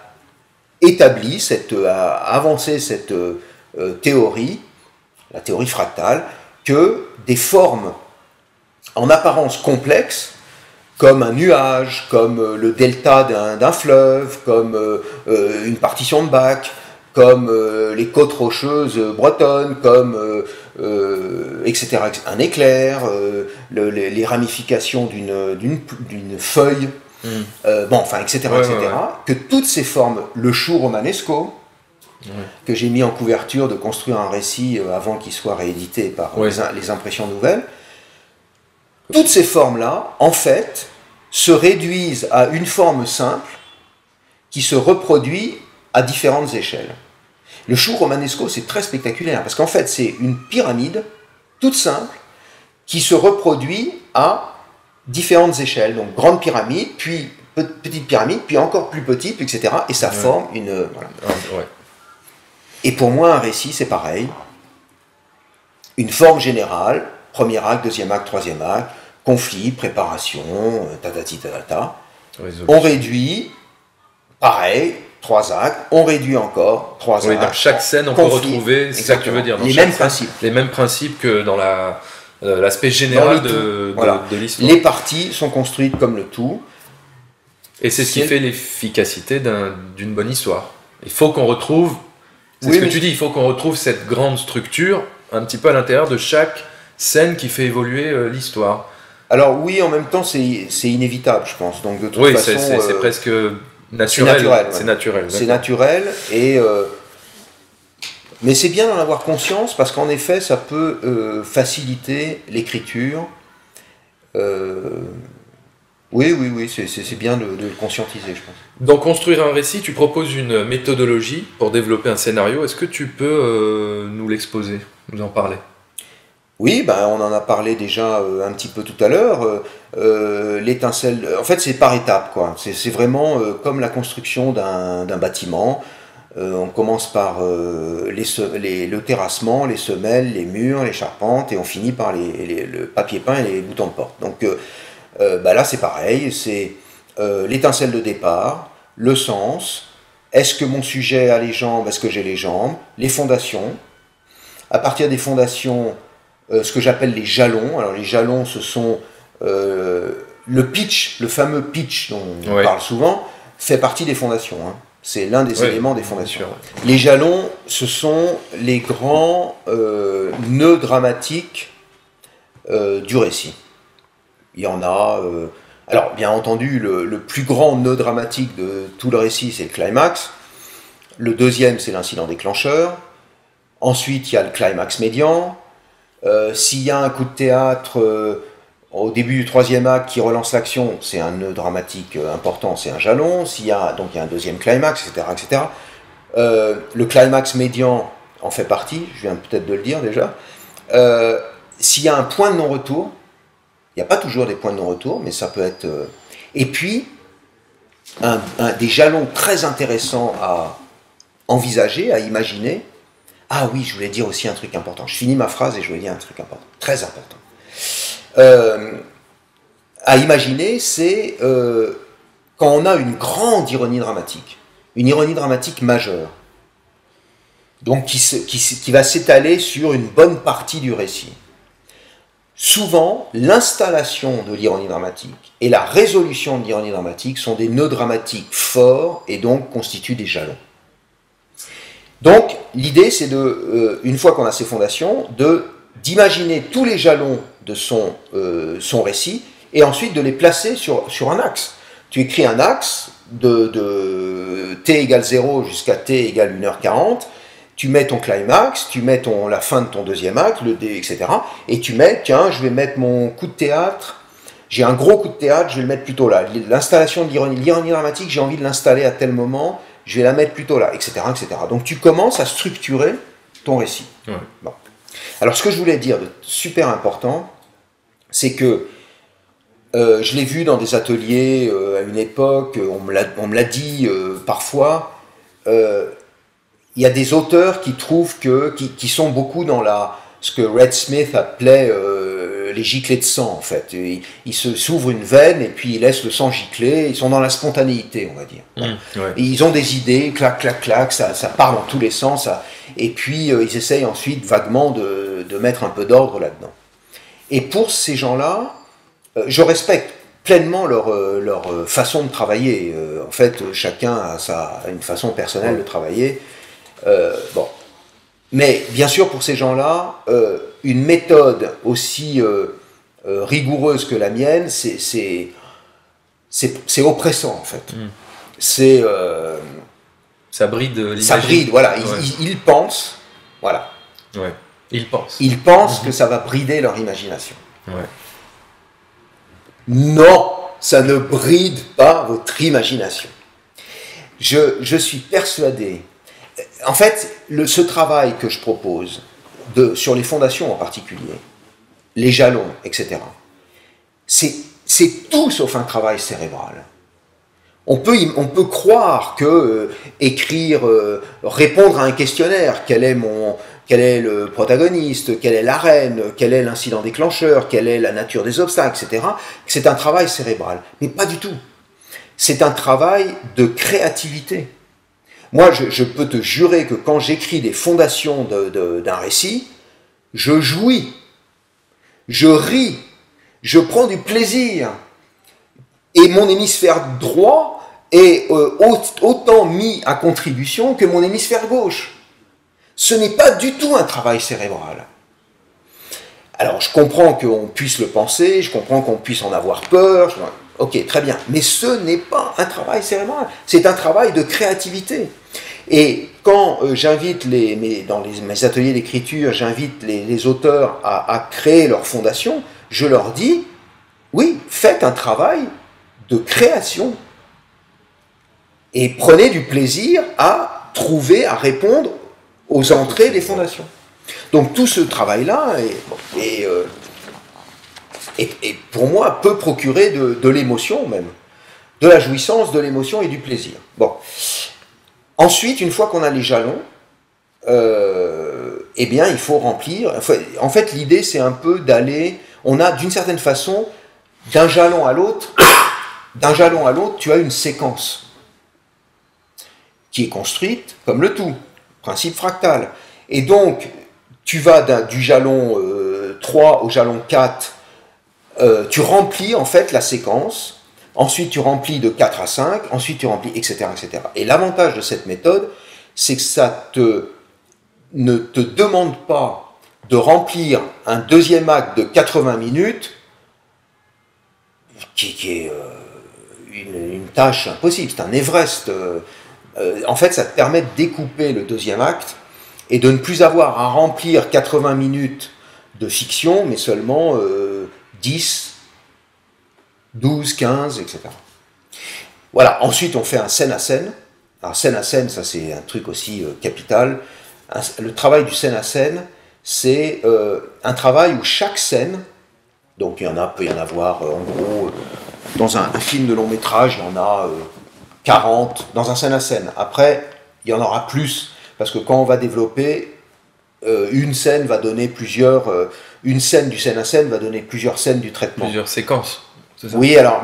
avancé cette théorie, la théorie fractale, que des formes en apparence complexes, comme un nuage, comme le delta d'un fleuve, comme une partition de Bach, comme les côtes rocheuses bretonnes, comme etc., un éclair, les ramifications d'une feuille, etc., etc. Que toutes ces formes, le chou romanesco, que j'ai mis en couverture de Construire un récit avant qu'il soit réédité par les Impressions Nouvelles, toutes ces formes-là, en fait, se réduisent à une forme simple qui se reproduit à différentes échelles. Le chou romanesco, c'est très spectaculaire, parce qu'en fait, c'est une pyramide toute simple qui se reproduit à différentes échelles. Donc, grande pyramide, puis petite pyramide, puis encore plus petite, etc. Et ça forme une... Voilà. Et pour moi, un récit, c'est pareil. Une forme générale, premier acte, deuxième acte, troisième acte, conflit, préparation, tatati tatata. On réduit, pareil, 3 actes, on réduit encore 3 actes. Dans chaque scène, on peut retrouver, c'est ça que tu veux dire, les mêmes principes. Les mêmes principes que dans l'aspect général de l'histoire. Les parties sont construites comme le tout. Et c'est ce qui fait l'efficacité d'une bonne histoire. Il faut qu'on retrouve, c'est ce que tu dis, il faut qu'on retrouve cette grande structure un petit peu à l'intérieur de chaque scène qui fait évoluer l'histoire. Alors oui, en même temps, c'est inévitable, je pense. Donc de toute façon, c'est presque naturel. C'est naturel. C'est naturel mais c'est bien d'en avoir conscience parce qu'en effet, ça peut faciliter l'écriture. Oui, c'est bien de le conscientiser, je pense. Dans Construire un récit, tu proposes une méthodologie pour développer un scénario. Est-ce que tu peux nous l'exposer, nous en parler ? Oui, on en a parlé déjà un petit peu tout à l'heure. L'étincelle, en fait, c'est par étapes, quoi. C'est vraiment comme la construction d'un bâtiment. On commence par le terrassement, les semelles, les murs, les charpentes, et on finit par le papier peint et les boutons de porte. Donc là, c'est pareil. C'est l'étincelle de départ, le sens. Est-ce que mon sujet a les jambes? Est-ce que j'ai les jambes? Les fondations. À partir des fondations, ce que j'appelle les jalons. Alors les jalons, ce sont le pitch, le fameux pitch dont on parle souvent, fait partie des fondations. Hein. C'est l'un des éléments des fondations. Les jalons, ce sont les grands nœuds dramatiques du récit. Il y en a Alors, bien entendu, le plus grand nœud dramatique de tout le récit, c'est le climax. Le deuxième, c'est l'incident déclencheur. Ensuite, il y a le climax médian. S'il y a un coup de théâtre au début du troisième acte qui relance l'action, c'est un nœud dramatique important, c'est un jalon. Donc il y a un deuxième climax, etc., etc. Le climax médian en fait partie, je viens peut-être de le dire déjà. S'il y a un point de non-retour, il n'y a pas toujours des points de non-retour, mais ça peut être... Et puis, des jalons très intéressants à envisager, à imaginer. Ah oui, je voulais dire aussi un truc important. Je finis ma phrase et je voulais dire un truc important, très important. À imaginer, c'est quand on a une grande ironie dramatique majeure, donc qui va s'étaler sur une bonne partie du récit. Souvent, l'installation de l'ironie dramatique et la résolution de l'ironie dramatique sont des nœuds dramatiques forts et donc constituent des jalons. Donc, l'idée, c'est une fois qu'on a ces fondations, d'imaginer tous les jalons de son récit et ensuite de les placer sur un axe. Tu écris un axe de t égale 0 jusqu'à t égale 1h40, tu mets ton climax, tu mets la fin de ton deuxième acte, le dé, etc. Et tu mets, tiens, je vais mettre mon coup de théâtre, j'ai un gros coup de théâtre, je vais le mettre plutôt là. L'installation de l'ironie dramatique, j'ai envie de l'installer à tel moment, je vais la mettre plutôt là, etc., etc. Donc tu commences à structurer ton récit. Ouais. Bon. Alors ce que je voulais dire de super important, c'est que je l'ai vu dans des ateliers à une époque, on me l'a dit parfois, il y a des auteurs qui trouvent qui sont beaucoup dans ce que Red Smith appelait les giclées de sang, en fait. Ils s'ouvrent une veine et puis ils laissent le sang gicler, ils sont dans la spontanéité, on va dire. Ouais. Et ils ont des idées, clac, clac, clac, ça part dans tous les sens, et puis ils essayent ensuite vaguement de mettre un peu d'ordre là-dedans. Et pour ces gens-là, je respecte pleinement leur façon de travailler. En fait, chacun a une façon personnelle de travailler. Bon. Mais bien sûr, pour ces gens-là, une méthode aussi rigoureuse que la mienne, c'est oppressant en fait. Ça bride l'imaginaire. Ça bride, voilà. Ouais. Ils pensent, voilà. Ouais. Ils pensent que ça va brider leur imagination. Ouais. Non, ça ne bride pas votre imagination. Je suis persuadé. En fait, ce travail que je propose, sur les fondations en particulier, les jalons, etc., c'est tout sauf un travail cérébral. On peut croire que répondre à un questionnaire, quel est le protagoniste, quelle est l'arène, quel est l'incident déclencheur, quelle est la nature des obstacles, etc., que c'est un travail cérébral. Mais pas du tout. C'est un travail de créativité. Moi, je peux te jurer que quand j'écris des fondations d'un récit, je jouis, je ris, je prends du plaisir. Et mon hémisphère droit est autant mis à contribution que mon hémisphère gauche. Ce n'est pas du tout un travail cérébral. Alors, je comprends qu'on puisse le penser, je comprends qu'on puisse en avoir peur, ok, très bien. Mais ce n'est pas un travail cérébral, c'est un travail de créativité. Et quand j'invite dans mes ateliers d'écriture, j'invite les auteurs à créer leur fondation, je leur dis, oui, faites un travail de création et prenez du plaisir à trouver, à répondre aux entrées des fondations. Donc tout ce travail-là et pour moi, peut procurer de l'émotion même, de la jouissance, de l'émotion et du plaisir. Bon. Ensuite, une fois qu'on a les jalons, eh bien, il faut remplir. En fait, l'idée, c'est un peu d'aller. On a, d'une certaine façon, d'un jalon à l'autre, tu as une séquence qui est construite comme le tout, principe fractal. Et donc, tu vas du jalon 3 au jalon 4, tu remplis en fait la séquence. Ensuite, tu remplis de 4 à 5, ensuite tu remplis, etc., etc. Et l'avantage de cette méthode, c'est que ça ne te demande pas de remplir un deuxième acte de 80 minutes qui est une tâche impossible, c'est un Everest. En fait, ça te permet de découper le deuxième acte et de ne plus avoir à remplir 80 minutes de fiction, mais seulement 10, 12, 15, etc. Voilà, ensuite on fait un scène à scène. Alors scène à scène, ça c'est un truc aussi capital. Le travail du scène à scène, c'est un travail où chaque scène, donc peut y en avoir en gros, dans un film de long métrage, il y en a 40 dans un scène à scène. Après, il y en aura plus, parce que quand on va développer, une scène va donner une scène du scène à scène va donner plusieurs scènes du traitement. Plusieurs séquences, c'est ça? Oui, alors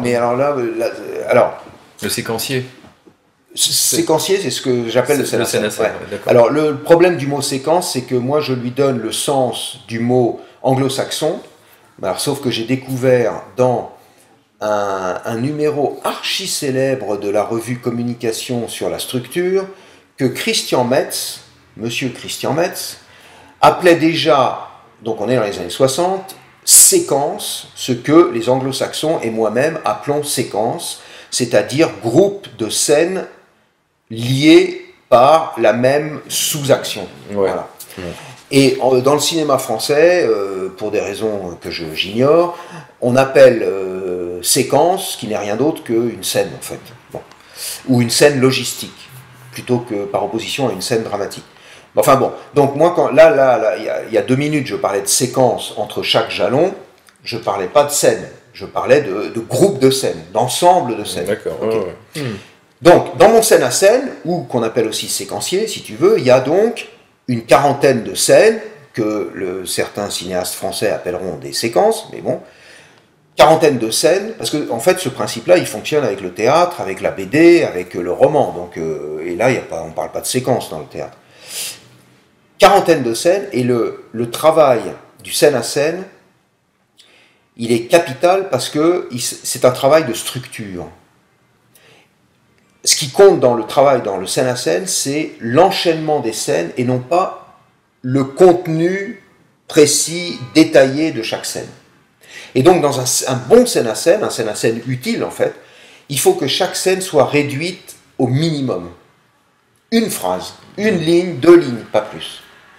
le séquencier. Séquencier, c'est ce que j'appelle le scène à scène. Ouais. Alors, le problème du mot séquence, c'est que moi, je lui donne le sens du mot anglo-saxon. Alors, sauf que j'ai découvert dans un numéro archi célèbre de la revue Communication sur la structure que Christian Metz, monsieur Christian Metz, appelait déjà, donc on est dans les années 60, séquence, ce que les anglo-saxons et moi-même appelons séquence, c'est-à-dire groupe de scènes liées par la même sous-action. Ouais. Voilà. Ouais. Et dans le cinéma français, pour des raisons que j'ignore, on appelle séquence, qui n'est rien d'autre qu'une scène en fait, bon. Ou une scène logistique, plutôt que par opposition à une scène dramatique. Enfin bon, donc moi, il y a 2 minutes, je parlais de séquence entre chaque jalon, je parlais pas de scène, je parlais de groupe de scènes, d'ensemble de scènes. D'accord. Okay. Donc, dans mon scène à scène, ou qu'on appelle aussi séquencier, si tu veux, il y a donc une quarantaine de scènes que certains cinéastes français appelleront des séquences, mais bon, quarantaine de scènes, parce que en fait, ce principe-là, il fonctionne avec le théâtre, avec la BD, avec le roman. Donc, et là, on ne parle pas de séquence dans le théâtre. Quarantaine de scènes, et le travail du scène à scène, il est capital parce que c'est un travail de structure. Ce qui compte dans le travail, dans le scène à scène, c'est l'enchaînement des scènes et non pas le contenu précis, détaillé de chaque scène. Et donc, dans un bon scène à scène utile en fait, il faut que chaque scène soit réduite au minimum. Une phrase, une ligne, 2 lignes, pas plus.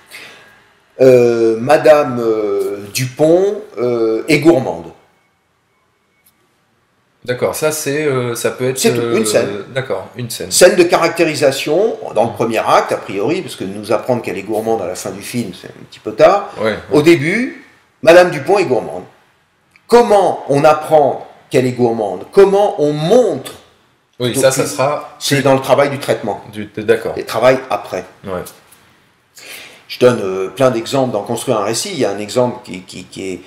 Madame Dupont est gourmande. D'accord, ça peut être... C'est une scène. D'accord, une scène. Scène de caractérisation, dans le premier acte, a priori, parce que nous apprendre qu'elle est gourmande à la fin du film, c'est un petit peu tard. Ouais. Au début, Madame Dupont est gourmande. Comment on apprend qu'elle est gourmande? Comment on montre? Oui, donc, ça sera... C'est dans le travail du traitement. D'accord. Et travail après. Ouais. Je donne plein d'exemples dans Construire un récit. Il y a un exemple qui est...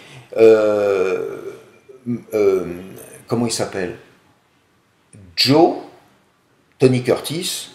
comment il s'appelle? Joe, Tony Curtis,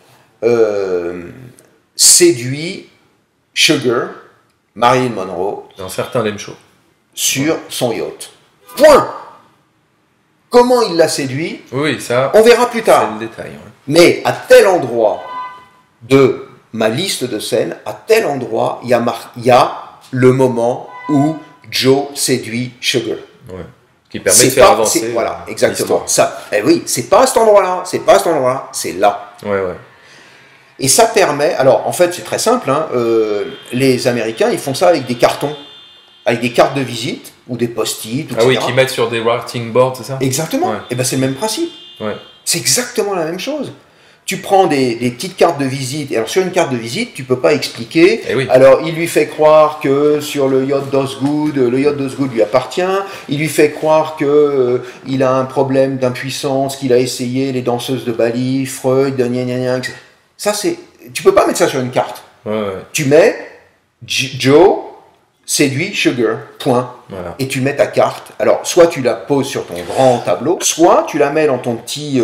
séduit Sugar, Marilyn Monroe, dans certains Lem Show, sur son yacht. Point. Comment il l'a séduit? Oui, ça. On verra plus tard. C'est le détail. Ouais. Mais à tel endroit de ma liste de scènes, à tel endroit, il y a le moment où Joe séduit Sugar. Ouais. Qui permet de faire avancer. Voilà, exactement. Ça, oui, c'est pas à cet endroit-là, c'est là. Ouais. Et ça permet, alors en fait c'est très simple, hein, les Américains ils font ça avec des cartons, avec des cartes de visite ou des post-it. Ah oui, qui mettent sur des writing boards, c'est ça? Exactement. Ouais. Et ben c'est le même principe. Ouais. C'est exactement la même chose. Tu prends des petites cartes de visite, et alors sur une carte de visite, tu peux pas expliquer. Oui. Alors il lui fait croire que sur le yacht d'Osgood, le yacht d'Osgood lui appartient, il lui fait croire que il a un problème d'impuissance, qu'il a essayé les danseuses de Bali, Freud, etc. Ça c'est, tu peux pas mettre ça sur une carte. Ouais. Tu mets Joe séduit Sugar, point. Voilà. Et tu mets ta carte. Alors soit tu la poses sur ton grand tableau, soit tu la mets dans ton petit...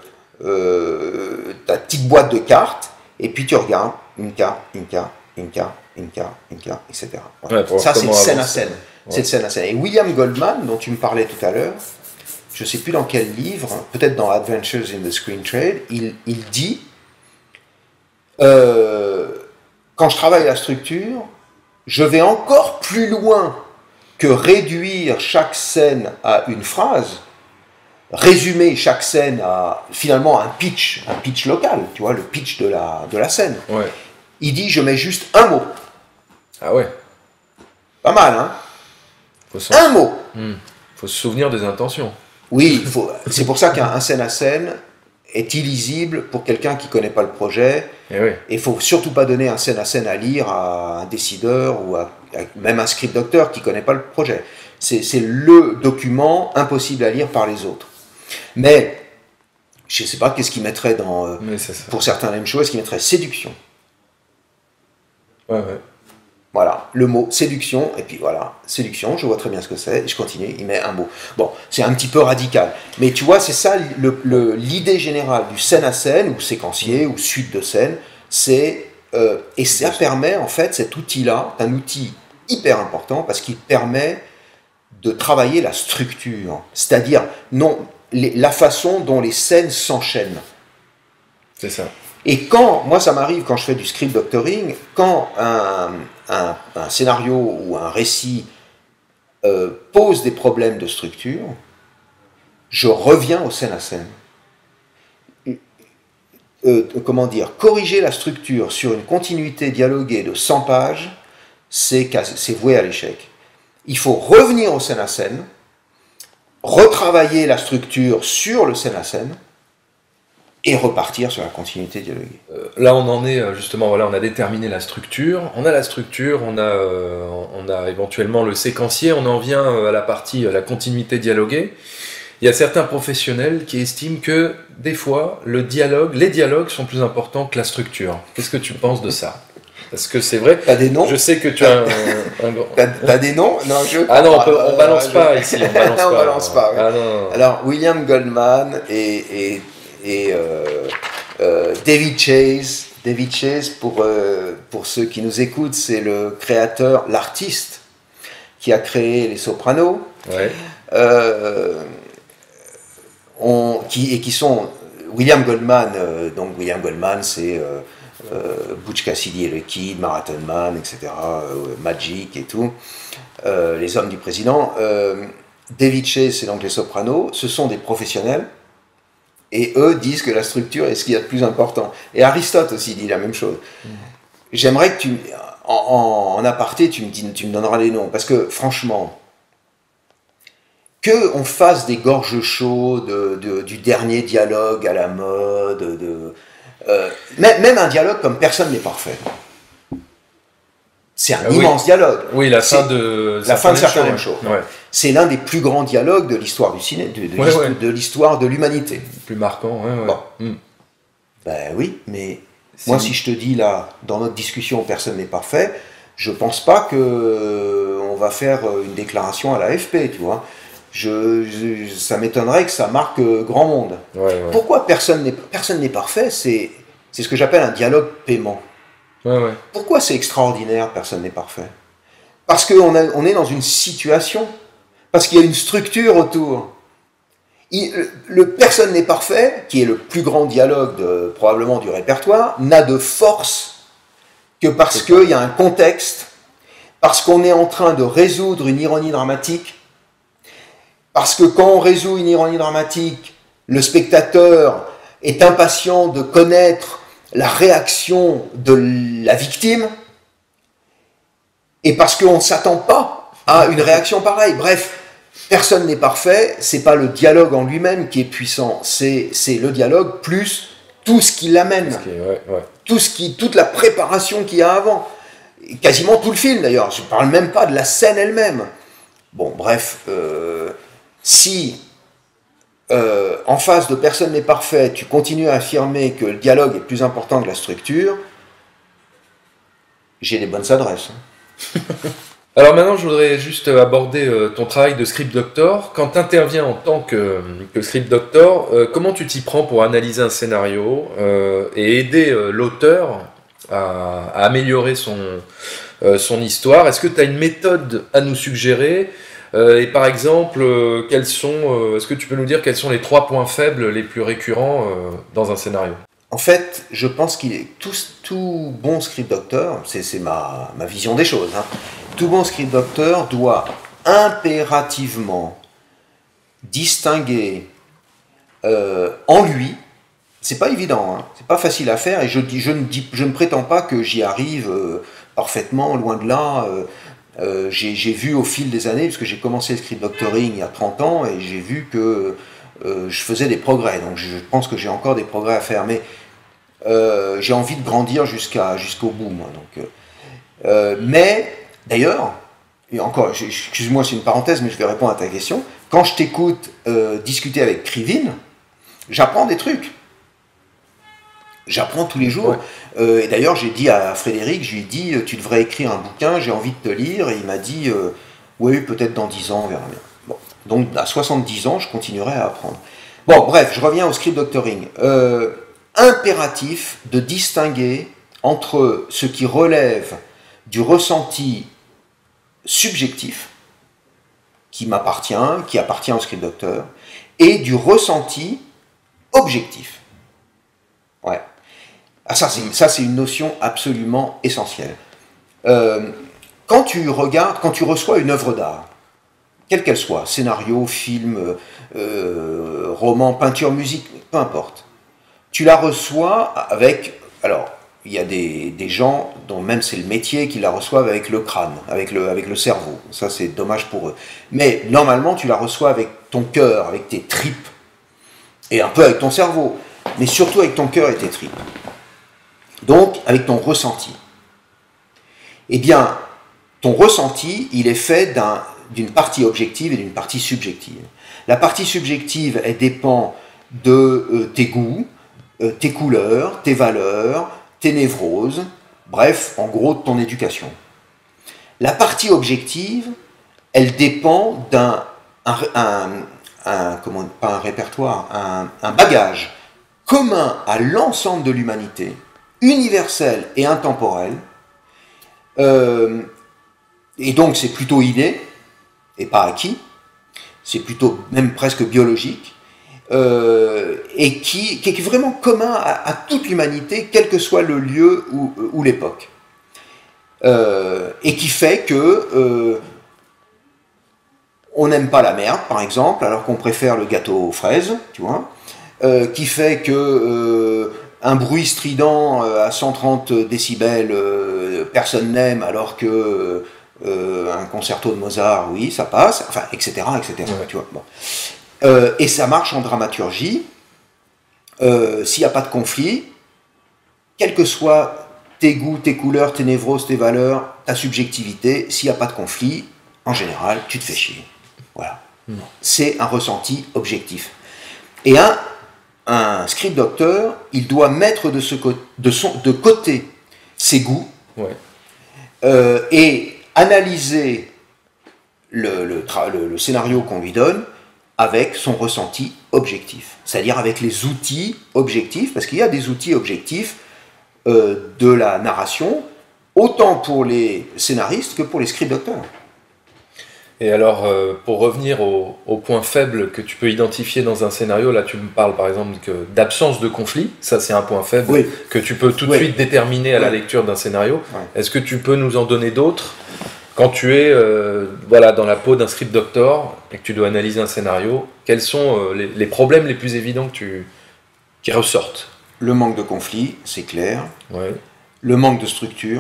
ta petite boîte de cartes, et puis tu regardes une carte, etc. Voilà. Ouais, ça, c'est de scène à scène. Ouais. C'est de scène à scène. Et William Goldman, dont tu me parlais tout à l'heure, je ne sais plus dans quel livre, peut-être dans Adventures in the Screen Trade, il dit quand je travaille la structure, je vais encore plus loin que réduire chaque scène à une phrase. résumer chaque scène à finalement un pitch local, tu vois, le pitch de la scène. Ouais. Il dit, je mets juste un mot. Ah ouais. Pas mal, hein? Faut Un mot. Faut se souvenir des intentions. Oui, c'est pour ça qu'un scène à scène est illisible pour quelqu'un qui ne connaît pas le projet. Et oui. Et il ne faut surtout pas donner un scène à scène à lire à un décideur ou même un script docteur qui ne connaît pas le projet. C'est le document impossible à lire par les autres. Mais, je ne sais pas qu'est-ce qu'il mettrait dans... pour certains mêmes choses, est-ce qu'il mettrait séduction. Ouais. Voilà, le mot séduction, et puis voilà, séduction, je vois très bien ce que c'est, je continue, il met un mot. Bon, c'est un petit peu radical, mais tu vois, c'est ça l'idée générale du scène à scène, ou séquencier, ou suite de scène, et ça permet, en fait, cet outil-là, un outil hyper important, parce qu'il permet de travailler la structure, c'est-à-dire la façon dont les scènes s'enchaînent. C'est ça. Et moi ça m'arrive quand je fais du script doctoring, quand un scénario ou un récit pose des problèmes de structure, je reviens aux scènes à scène. Corriger la structure sur une continuité dialoguée de 100 pages, c'est voué à l'échec. Il faut revenir aux scènes à scène, retravailler la structure sur le scène à scène, et repartir sur la continuité dialoguée. Là, on en est justement, voilà, on a déterminé la structure. On a la structure, on a éventuellement le séquencier, on en vient à la partie, la continuité dialoguée. Il y a certains professionnels qui estiment que, des fois, les dialogues sont plus importants que la structure. Qu'est-ce que tu penses de ça? Parce que c'est vrai. T'as des noms? Je sais que tu as T'as des noms? Non, on balance pas ici. On balance pas. Oui. Ah, non. Alors, William Goldman et David Chase. David Chase, pour ceux qui nous écoutent, c'est le créateur, l'artiste qui a créé Les Sopranos. Ouais. Qui sont William Goldman. Donc William Goldman, c'est Butch Cassidy et le Kid, Marathon Man, etc. Magic et tout. Les Hommes du Président. David Chase, c'est donc Les Sopranos. Ce sont des professionnels. Et eux disent que la structure est ce qu'il y a de plus important. Et Aristote aussi dit la même chose. J'aimerais que en aparté, tu me donneras les noms. Parce que franchement, qu'on fasse des gorges chaudes du dernier dialogue à la mode, même un dialogue comme Personne n'est parfait. C'est un immense dialogue. Oui, la fin de certaines choses. Ouais. C'est l'un des plus grands dialogues de l'histoire du cinéma, de l'histoire de l'humanité. Plus marquant, ouais. Bon. Ben oui, mais moi, si je te dis là, dans notre discussion, Personne n'est parfait, je pense pas que on va faire une déclaration à l'AFP, tu vois. Ça m'étonnerait que ça marque grand monde. Ouais. Pourquoi Personne n'est parfait? C'est ce que j'appelle un dialogue paiement. Ouais. Pourquoi c'est extraordinaire, Personne n'est parfait? Parce qu'on est dans une situation, parce qu'il y a une structure autour. Le Personne n'est parfait, qui est le plus grand dialogue probablement du répertoire, n'a de force que parce qu'il y a un contexte, parce qu'on est en train de résoudre une ironie dramatique, parce que quand on résout une ironie dramatique, le spectateur est impatient de connaître la réaction de la victime, et parce qu'on ne s'attend pas à une réaction pareille. Bref, Personne n'est parfait, c'est pas le dialogue en lui-même qui est puissant, c'est le dialogue plus tout ce qui l'amène, toute la préparation qu'il y a avant, et quasiment tout le film d'ailleurs, je parle même pas de la scène elle-même. Bon, bref, si en face de Personne n'est parfait, tu continues à affirmer que le dialogue est plus important que la structure, j'ai des bonnes adresses. Alors maintenant, je voudrais juste aborder ton travail de script doctor. Quand tu interviens en tant que script doctor, comment tu t'y prends pour analyser un scénario et aider l'auteur à améliorer son histoire? Est-ce que tu as une méthode à nous suggérer? Et par exemple, est-ce que tu peux nous dire quels sont les 3 points faibles les plus récurrents dans un scénario? En fait, je pense qu'il est tout bon script doctor, c'est ma vision des choses, hein. Tout bon script doctor doit impérativement distinguer en lui. C'est pas évident, hein. C'est pas facile à faire, et je ne prétends pas que j'y arrive parfaitement, loin de là. J'ai vu au fil des années, parce que j'ai commencé le script doctoring il y a 30 ans, et j'ai vu que je faisais des progrès, donc je pense que j'ai encore des progrès à faire, mais j'ai envie de grandir jusqu'au bout, moi. Donc, mais, d'ailleurs, et encore, excuse-moi, c'est une parenthèse, mais je vais répondre à ta question, quand je t'écoute discuter avec Krivine, j'apprends des trucs. J'apprends tous les jours. Ouais. Et d'ailleurs, j'ai dit à Frédéric, je lui ai dit, tu devrais écrire un bouquin, j'ai envie de te lire. Et il m'a dit, oui, peut-être dans 10 ans, on verra bien. Bon. Donc, à 70 ans, je continuerai à apprendre. Bon, bref, je reviens au script doctoring. Impératif de distinguer entre ce qui relève du ressenti subjectif, qui m'appartient, qui appartient au script docteur, et du ressenti objectif. Ouais. Ah, ça, c'est une notion absolument essentielle. Quand tu reçois une œuvre d'art, quelle qu'elle soit, scénario, film, roman, peinture, musique, peu importe, tu la reçois avec... Alors, il y a des gens dont même c'est le métier qui la reçoivent avec le crâne, avec le cerveau. Ça, c'est dommage pour eux. Mais normalement, tu la reçois avec ton cœur, avec tes tripes, et un peu avec ton cerveau, mais surtout avec ton cœur et tes tripes. Donc, avec ton ressenti. Eh bien, ton ressenti, il est fait d'une partie objective et d'une partie subjective. La partie subjective, elle dépend de tes goûts, tes couleurs, tes valeurs, tes névroses, bref, en gros, de ton éducation. La partie objective, elle dépend pas un répertoire, un bagage commun à l'ensemble de l'humanité, universel et intemporel, et donc c'est plutôt inné, et pas acquis, c'est plutôt même presque biologique, et qui est vraiment commun à toute l'humanité, quel que soit le lieu ou l'époque. Et qui fait que on n'aime pas la merde, par exemple, alors qu'on préfère le gâteau aux fraises, tu vois, qui fait que un bruit strident à 130 décibels, personne n'aime, alors que un concerto de Mozart, oui, ça passe, enfin, etc., etc., ouais. Tu vois, bon. Et ça marche en dramaturgie, s'il n'y a pas de conflit, quels que soient tes goûts, tes couleurs, tes névroses, tes valeurs, ta subjectivité, s'il n'y a pas de conflit, en général, tu te fais chier. Voilà. C'est un ressenti objectif. Et un script docteur, il doit mettre de côté ses goûts, ouais. Et analyser le scénario qu'on lui donne avec son ressenti objectif, c'est-à-dire avec les outils objectifs, parce qu'il y a des outils objectifs de la narration, autant pour les scénaristes que pour les script docteurs. Et alors, pour revenir au point faible que tu peux identifier dans un scénario, là tu me parles par exemple d'absence de conflit, ça c'est un point faible, oui. Que tu peux tout de suite déterminer à la lecture d'un scénario. Oui. Est-ce que tu peux nous en donner d'autres quand tu es dans la peau d'un script doctor et que tu dois analyser un scénario? Quels sont les problèmes les plus évidents qui ressortent? Le manque de conflit, c'est clair. Ouais. Le manque de structure.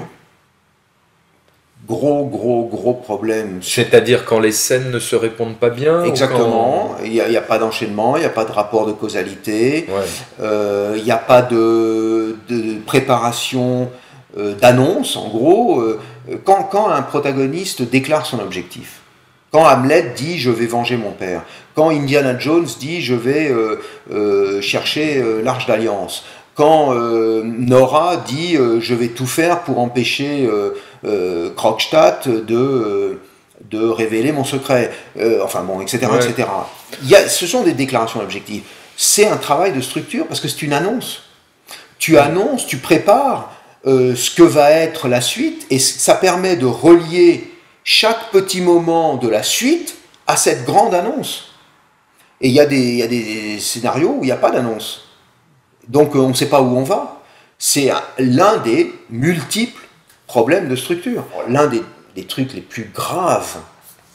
Gros problème. C'est-à-dire quand les scènes ne se répondent pas bien? Exactement. Il n'y a pas d'enchaînement, il n'y a pas de rapport de causalité, il n'y a pas de préparation d'annonce, en gros. Quand un protagoniste déclare son objectif, quand Hamlet dit « je vais venger mon père », quand Indiana Jones dit « je vais chercher l'Arche d'Alliance », quand Nora dit « je vais tout faire pour empêcher Krogstad de révéler mon secret », enfin bon, etc. Ouais. etc. Ce sont des déclarations d'objectifs. C'est un travail de structure parce que c'est une annonce. Tu annonces, tu prépares ce que va être la suite, et ça permet de relier chaque petit moment de la suite à cette grande annonce. Et il y a des scénarios où il n'y a pas d'annonce. Donc on ne sait pas où on va. C'est l'un des multiples problèmes de structure. L'un des trucs les plus graves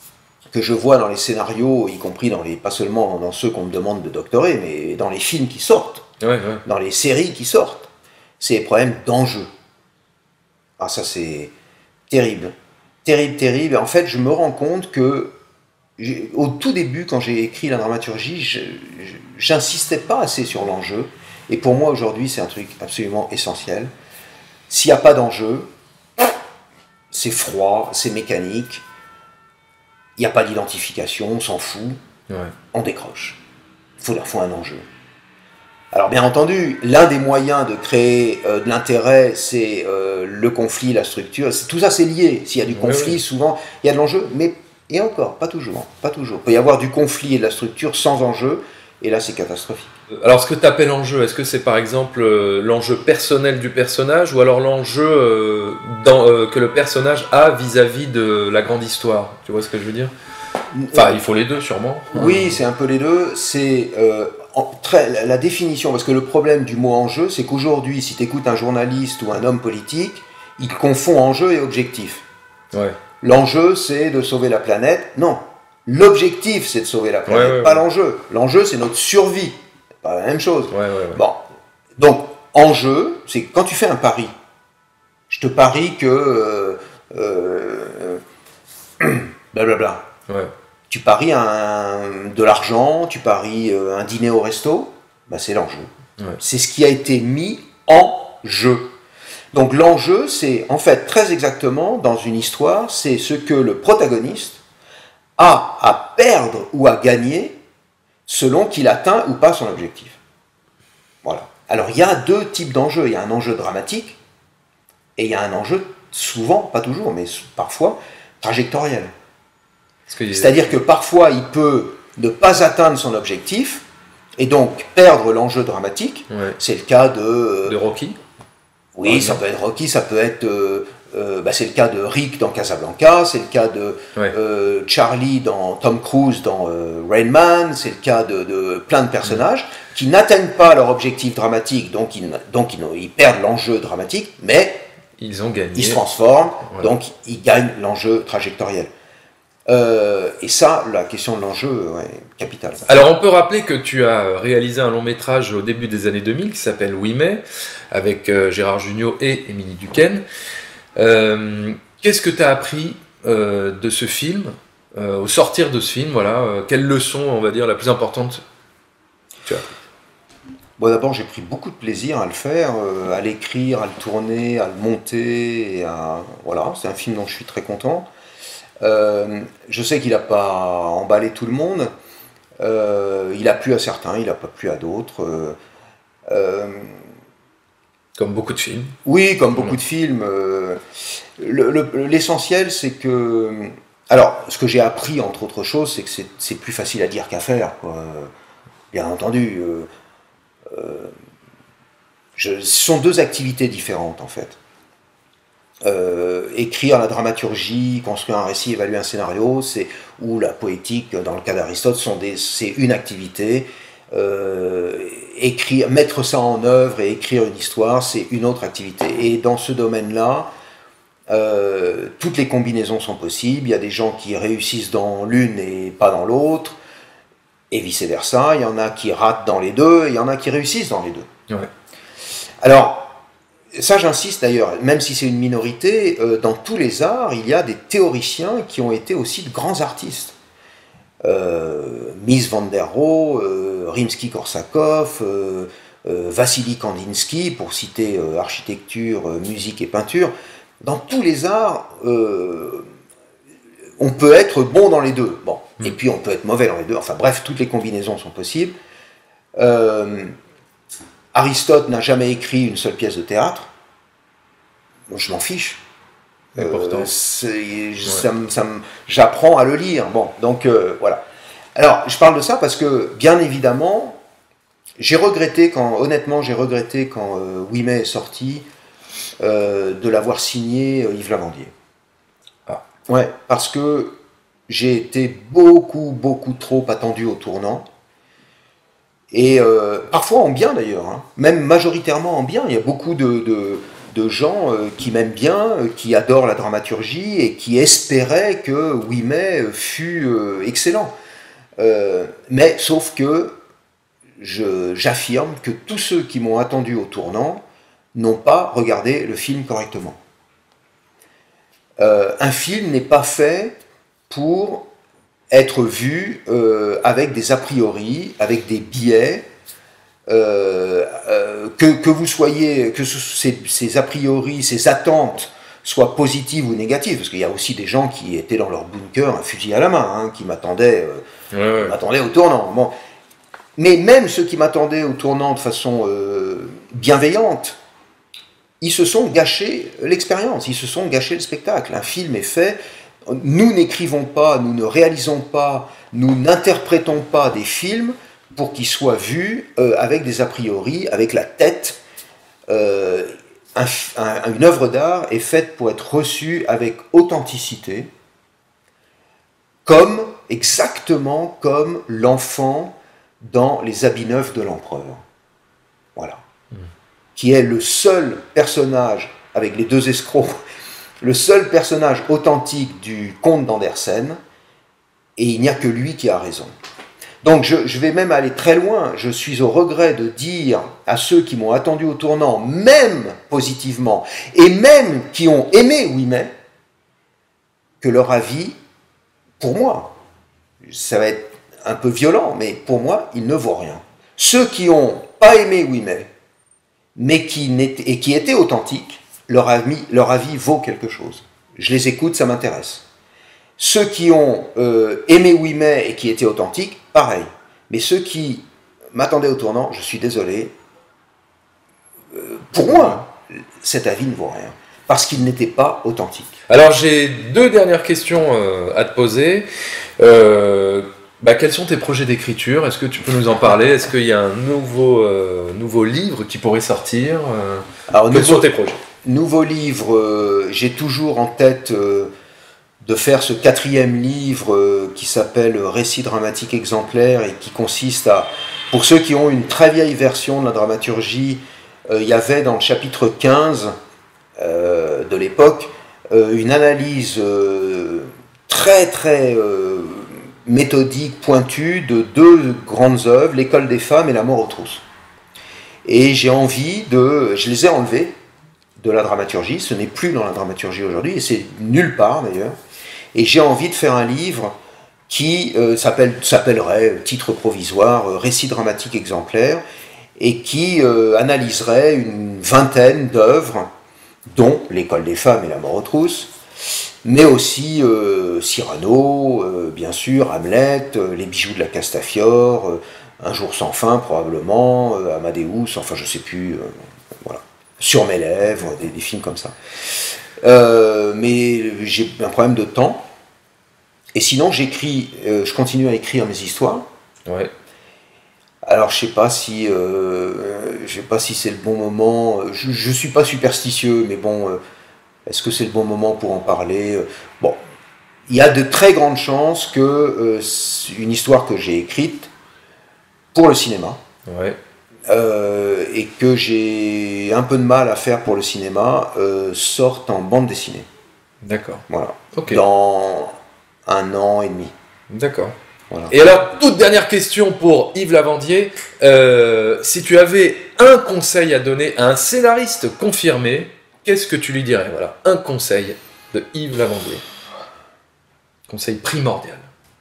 que je vois dans les scénarios, y compris pas seulement dans ceux qu'on me demande de doctorer, mais dans les films qui sortent, dans les séries qui sortent, c'est les problèmes d'enjeu. Ah, ça c'est terrible. Terrible, terrible. Et en fait, je me rends compte que, au tout début, quand j'ai écrit la dramaturgie, j'insistais pas assez sur l'enjeu. Et pour moi, aujourd'hui, c'est un truc absolument essentiel. S'il n'y a pas d'enjeu, c'est froid, c'est mécanique, il n'y a pas d'identification, on s'en fout, on décroche. Il faut un enjeu. Alors bien entendu, l'un des moyens de créer de l'intérêt, c'est le conflit, la structure. Tout ça, c'est lié. S'il y a du conflit, souvent, il y a de l'enjeu. Mais, et encore, pas toujours. Pas toujours. Il peut y avoir du conflit et de la structure sans enjeu, et là, c'est catastrophique. Alors, ce que tu appelles enjeu, est-ce que c'est par exemple l'enjeu personnel du personnage, ou alors l'enjeu que le personnage a vis-à-vis de la grande histoire? Tu vois ce que je veux dire? Enfin, il faut les deux, sûrement. Oui, c'est un peu les deux. C'est la définition, parce que le problème du mot enjeu, c'est qu'aujourd'hui, si tu écoutes un journaliste ou un homme politique, il confond enjeu et objectif. Ouais. L'enjeu, c'est de sauver la planète. Non. L'objectif, c'est de sauver la planète, pas l'enjeu. L'enjeu, c'est notre survie. C'est pas la même chose. Bon. Donc, enjeu, c'est quand tu fais un pari. Je te parie que... blablabla. Tu paries de l'argent, tu paries un dîner au resto, bah c'est l'enjeu. C'est ce qui a été mis en jeu. Donc l'enjeu, c'est en fait très exactement, dans une histoire, c'est ce que le protagoniste a à perdre ou à gagner selon qu'il atteint ou pas son objectif. Voilà. Alors il y a deux types d'enjeux. Il y a un enjeu dramatique et il y a un enjeu, souvent, pas toujours, mais parfois, trajectoriel. C'est-à-dire que parfois, il peut ne pas atteindre son objectif et donc perdre l'enjeu dramatique. C'est le cas de Rocky. Oui, ça peut être Rocky, ça peut être... c'est le cas de Rick dans Casablanca, c'est le cas de Charlie dans Tom Cruise dans Rain Man, c'est le cas de plein de personnages qui n'atteignent pas leur objectif dramatique, donc ils perdent l'enjeu dramatique, mais ils ont gagné. Ils se transforment, donc ils gagnent l'enjeu trajectoriel. Et ça, la question de l'enjeu est capitale. Alors on peut rappeler que tu as réalisé un long métrage au début des années 2000 qui s'appelle Oui mais, avec Gérard Jugnot et Émilie Duquesne. Qu'est-ce que tu as appris de ce film, au sortir de ce film, voilà, quelle leçon, on va dire, la plus importante tu as appris? Bon, d'abord, j'ai pris beaucoup de plaisir à le faire, à l'écrire, à le tourner, à le monter, voilà, c'est un film dont je suis très content. Je sais qu'il n'a pas emballé tout le monde, il a plu à certains, il n'a pas plu à d'autres. Comme beaucoup de films. Oui, comme beaucoup de films. L'essentiel, c'est que... Alors, ce que j'ai appris, entre autres choses, c'est que c'est plus facile à dire qu'à faire, quoi. Bien entendu. Ce sont deux activités différentes, en fait. Écrire la dramaturgie, construire un récit, évaluer un scénario, ou la poétique, dans le cas d'Aristote, c'est une activité. Mettre ça en œuvre et écrire une histoire, c'est une autre activité. Et dans ce domaine-là, toutes les combinaisons sont possibles. Il y a des gens qui réussissent dans l'une et pas dans l'autre, et vice-versa. Il y en a qui ratent dans les deux, et il y en a qui réussissent dans les deux. Alors, ça j'insiste d'ailleurs, même si c'est une minorité, dans tous les arts, il y a des théoriciens qui ont été aussi de grands artistes. Mies van der Rohe, Rimsky-Korsakov, Vassili Kandinsky, pour citer architecture, musique et peinture. Dans tous les arts, on peut être bon dans les deux. Bon. Et puis on peut être mauvais dans les deux. Enfin bref, toutes les combinaisons sont possibles. Aristote n'a jamais écrit une seule pièce de théâtre. Moi, je m'en fiche. J'apprends à le lire. Bon, donc voilà. Alors, je parle de ça parce que, bien évidemment, honnêtement, j'ai regretté quand Oui mais est sorti, de l'avoir signé Yves Lavandier. Ouais, parce que j'ai été beaucoup trop attendu au tournant. Et parfois en bien d'ailleurs, hein. Même majoritairement en bien. Il y a beaucoup de gens qui m'aiment bien, qui adorent la dramaturgie et qui espéraient que Ouimet fût excellent. Mais sauf que j'affirme que tous ceux qui m'ont attendu au tournant n'ont pas regardé le film correctement. Un film n'est pas fait pour être vu avec des a priori, avec des biais, que vous soyez, que ces a priori, ces attentes soient positives ou négatives, parce qu'il y a aussi des gens qui étaient dans leur bunker, un fusil à la main, hein, qui m'attendaient au tournant. Bon. Mais même ceux qui m'attendaient au tournant de façon bienveillante, ils se sont gâchés l'expérience, ils se sont gâchés le spectacle. Un film est fait, nous n'écrivons pas, nous ne réalisons pas, nous n'interprétons pas des films pour qu'ils soient vus avec des a priori, avec la tête. Une œuvre d'art est faite pour être reçue avec authenticité, exactement comme l'enfant dans Les habits neufs de l'empereur. Voilà. Qui est le seul personnage, avec les deux escrocs, le seul personnage authentique du conte d'Andersen, et il n'y a que lui qui a raison. Donc je vais même aller très loin, je suis au regret de dire à ceux qui m'ont attendu au tournant, même positivement, et même qui ont aimé Ouimet, que leur avis, pour moi, ça va être un peu violent, mais pour moi, il ne vaut rien. Ceux qui n'ont pas aimé Ouimet, mais qui étaient authentiques, leur avis vaut quelque chose. Je les écoute, ça m'intéresse. Ceux qui ont aimé Ouimet et qui étaient authentiques, pareil. Mais ceux qui m'attendaient au tournant, je suis désolé, pour moi, cet avis ne vaut rien. Parce qu'il n'était pas authentique. Alors j'ai deux dernières questions à te poser. Quels sont tes projets d'écriture? Est-ce que tu peux nous en parler? Est-ce qu'il y a un nouveau livre qui pourrait sortir? Alors, quels sont tes projets? Nouveau livre, j'ai toujours en tête de faire ce 4e livre qui s'appelle Récit dramatique exemplaire et qui consiste à, pour ceux qui ont une très vieille version de la dramaturgie, il y avait dans le chapitre 15 de l'époque une analyse très très méthodique, pointue de deux grandes œuvres, L'école des femmes et La mort aux trousses. Et je les ai enlevés de la dramaturgie, ce n'est plus dans la dramaturgie aujourd'hui, et c'est nulle part d'ailleurs. Et j'ai envie de faire un livre qui s'appellerait, titre provisoire, Récit dramatique exemplaire, et qui analyserait une vingtaine d'œuvres, dont L'école des femmes et La mort aux trousses, mais aussi Cyrano, bien sûr, Hamlet, Les bijoux de la Castafiore, Un jour sans fin probablement, Amadeus, enfin je sais plus, voilà. Sur mes lèvres, des films comme ça. Mais j'ai un problème de temps. Et sinon, je continue à écrire mes histoires. Ouais. Alors, je sais pas si c'est le bon moment. Je suis pas superstitieux, mais bon, est-ce que c'est le bon moment pour en parler? Bon, il y a de très grandes chances que une histoire que j'ai écrite pour le cinéma. Ouais. Et que j'ai un peu de mal à faire pour le cinéma, sortent en bande dessinée. D'accord. Voilà. Okay. Dans 1 an et demi. D'accord. Voilà. Et alors, toute dernière question pour Yves Lavandier. Si tu avais un conseil à donner à un scénariste confirmé, qu'est-ce que tu lui dirais? Voilà, un conseil de Yves Lavandier. Conseil primordial.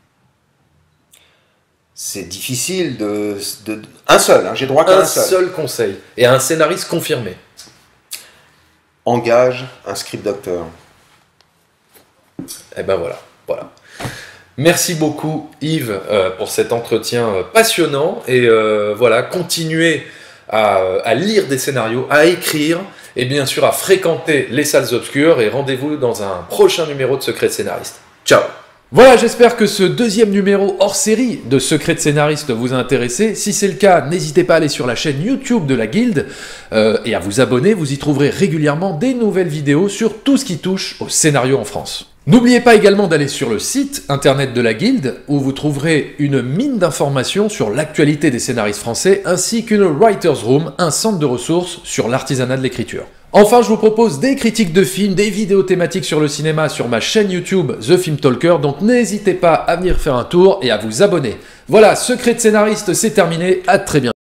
C'est difficile un seul, hein, j'ai droit qu'à un seul. Un seul conseil. Et à un scénariste confirmé. Engage un script doctor. Et ben voilà. Merci beaucoup Yves pour cet entretien passionnant. Et voilà, continuez à lire des scénarios, à écrire, et bien sûr à fréquenter les salles obscures. Et rendez-vous dans un prochain numéro de Secret de Scénariste. Ciao! Voilà, j'espère que ce 2e numéro hors série de Secret de Scénariste vous a intéressé. Si c'est le cas, n'hésitez pas à aller sur la chaîne YouTube de la Guilde et à vous abonner, vous y trouverez régulièrement des nouvelles vidéos sur tout ce qui touche au scénario en France. N'oubliez pas également d'aller sur le site internet de la Guilde où vous trouverez une mine d'informations sur l'actualité des scénaristes français ainsi qu'une Writer's Room, un centre de ressources sur l'artisanat de l'écriture. Enfin, je vous propose des critiques de films, des vidéos thématiques sur le cinéma sur ma chaîne YouTube The Film Talker, donc n'hésitez pas à venir faire un tour et à vous abonner. Voilà, Secret de scénariste, c'est terminé, à très bientôt.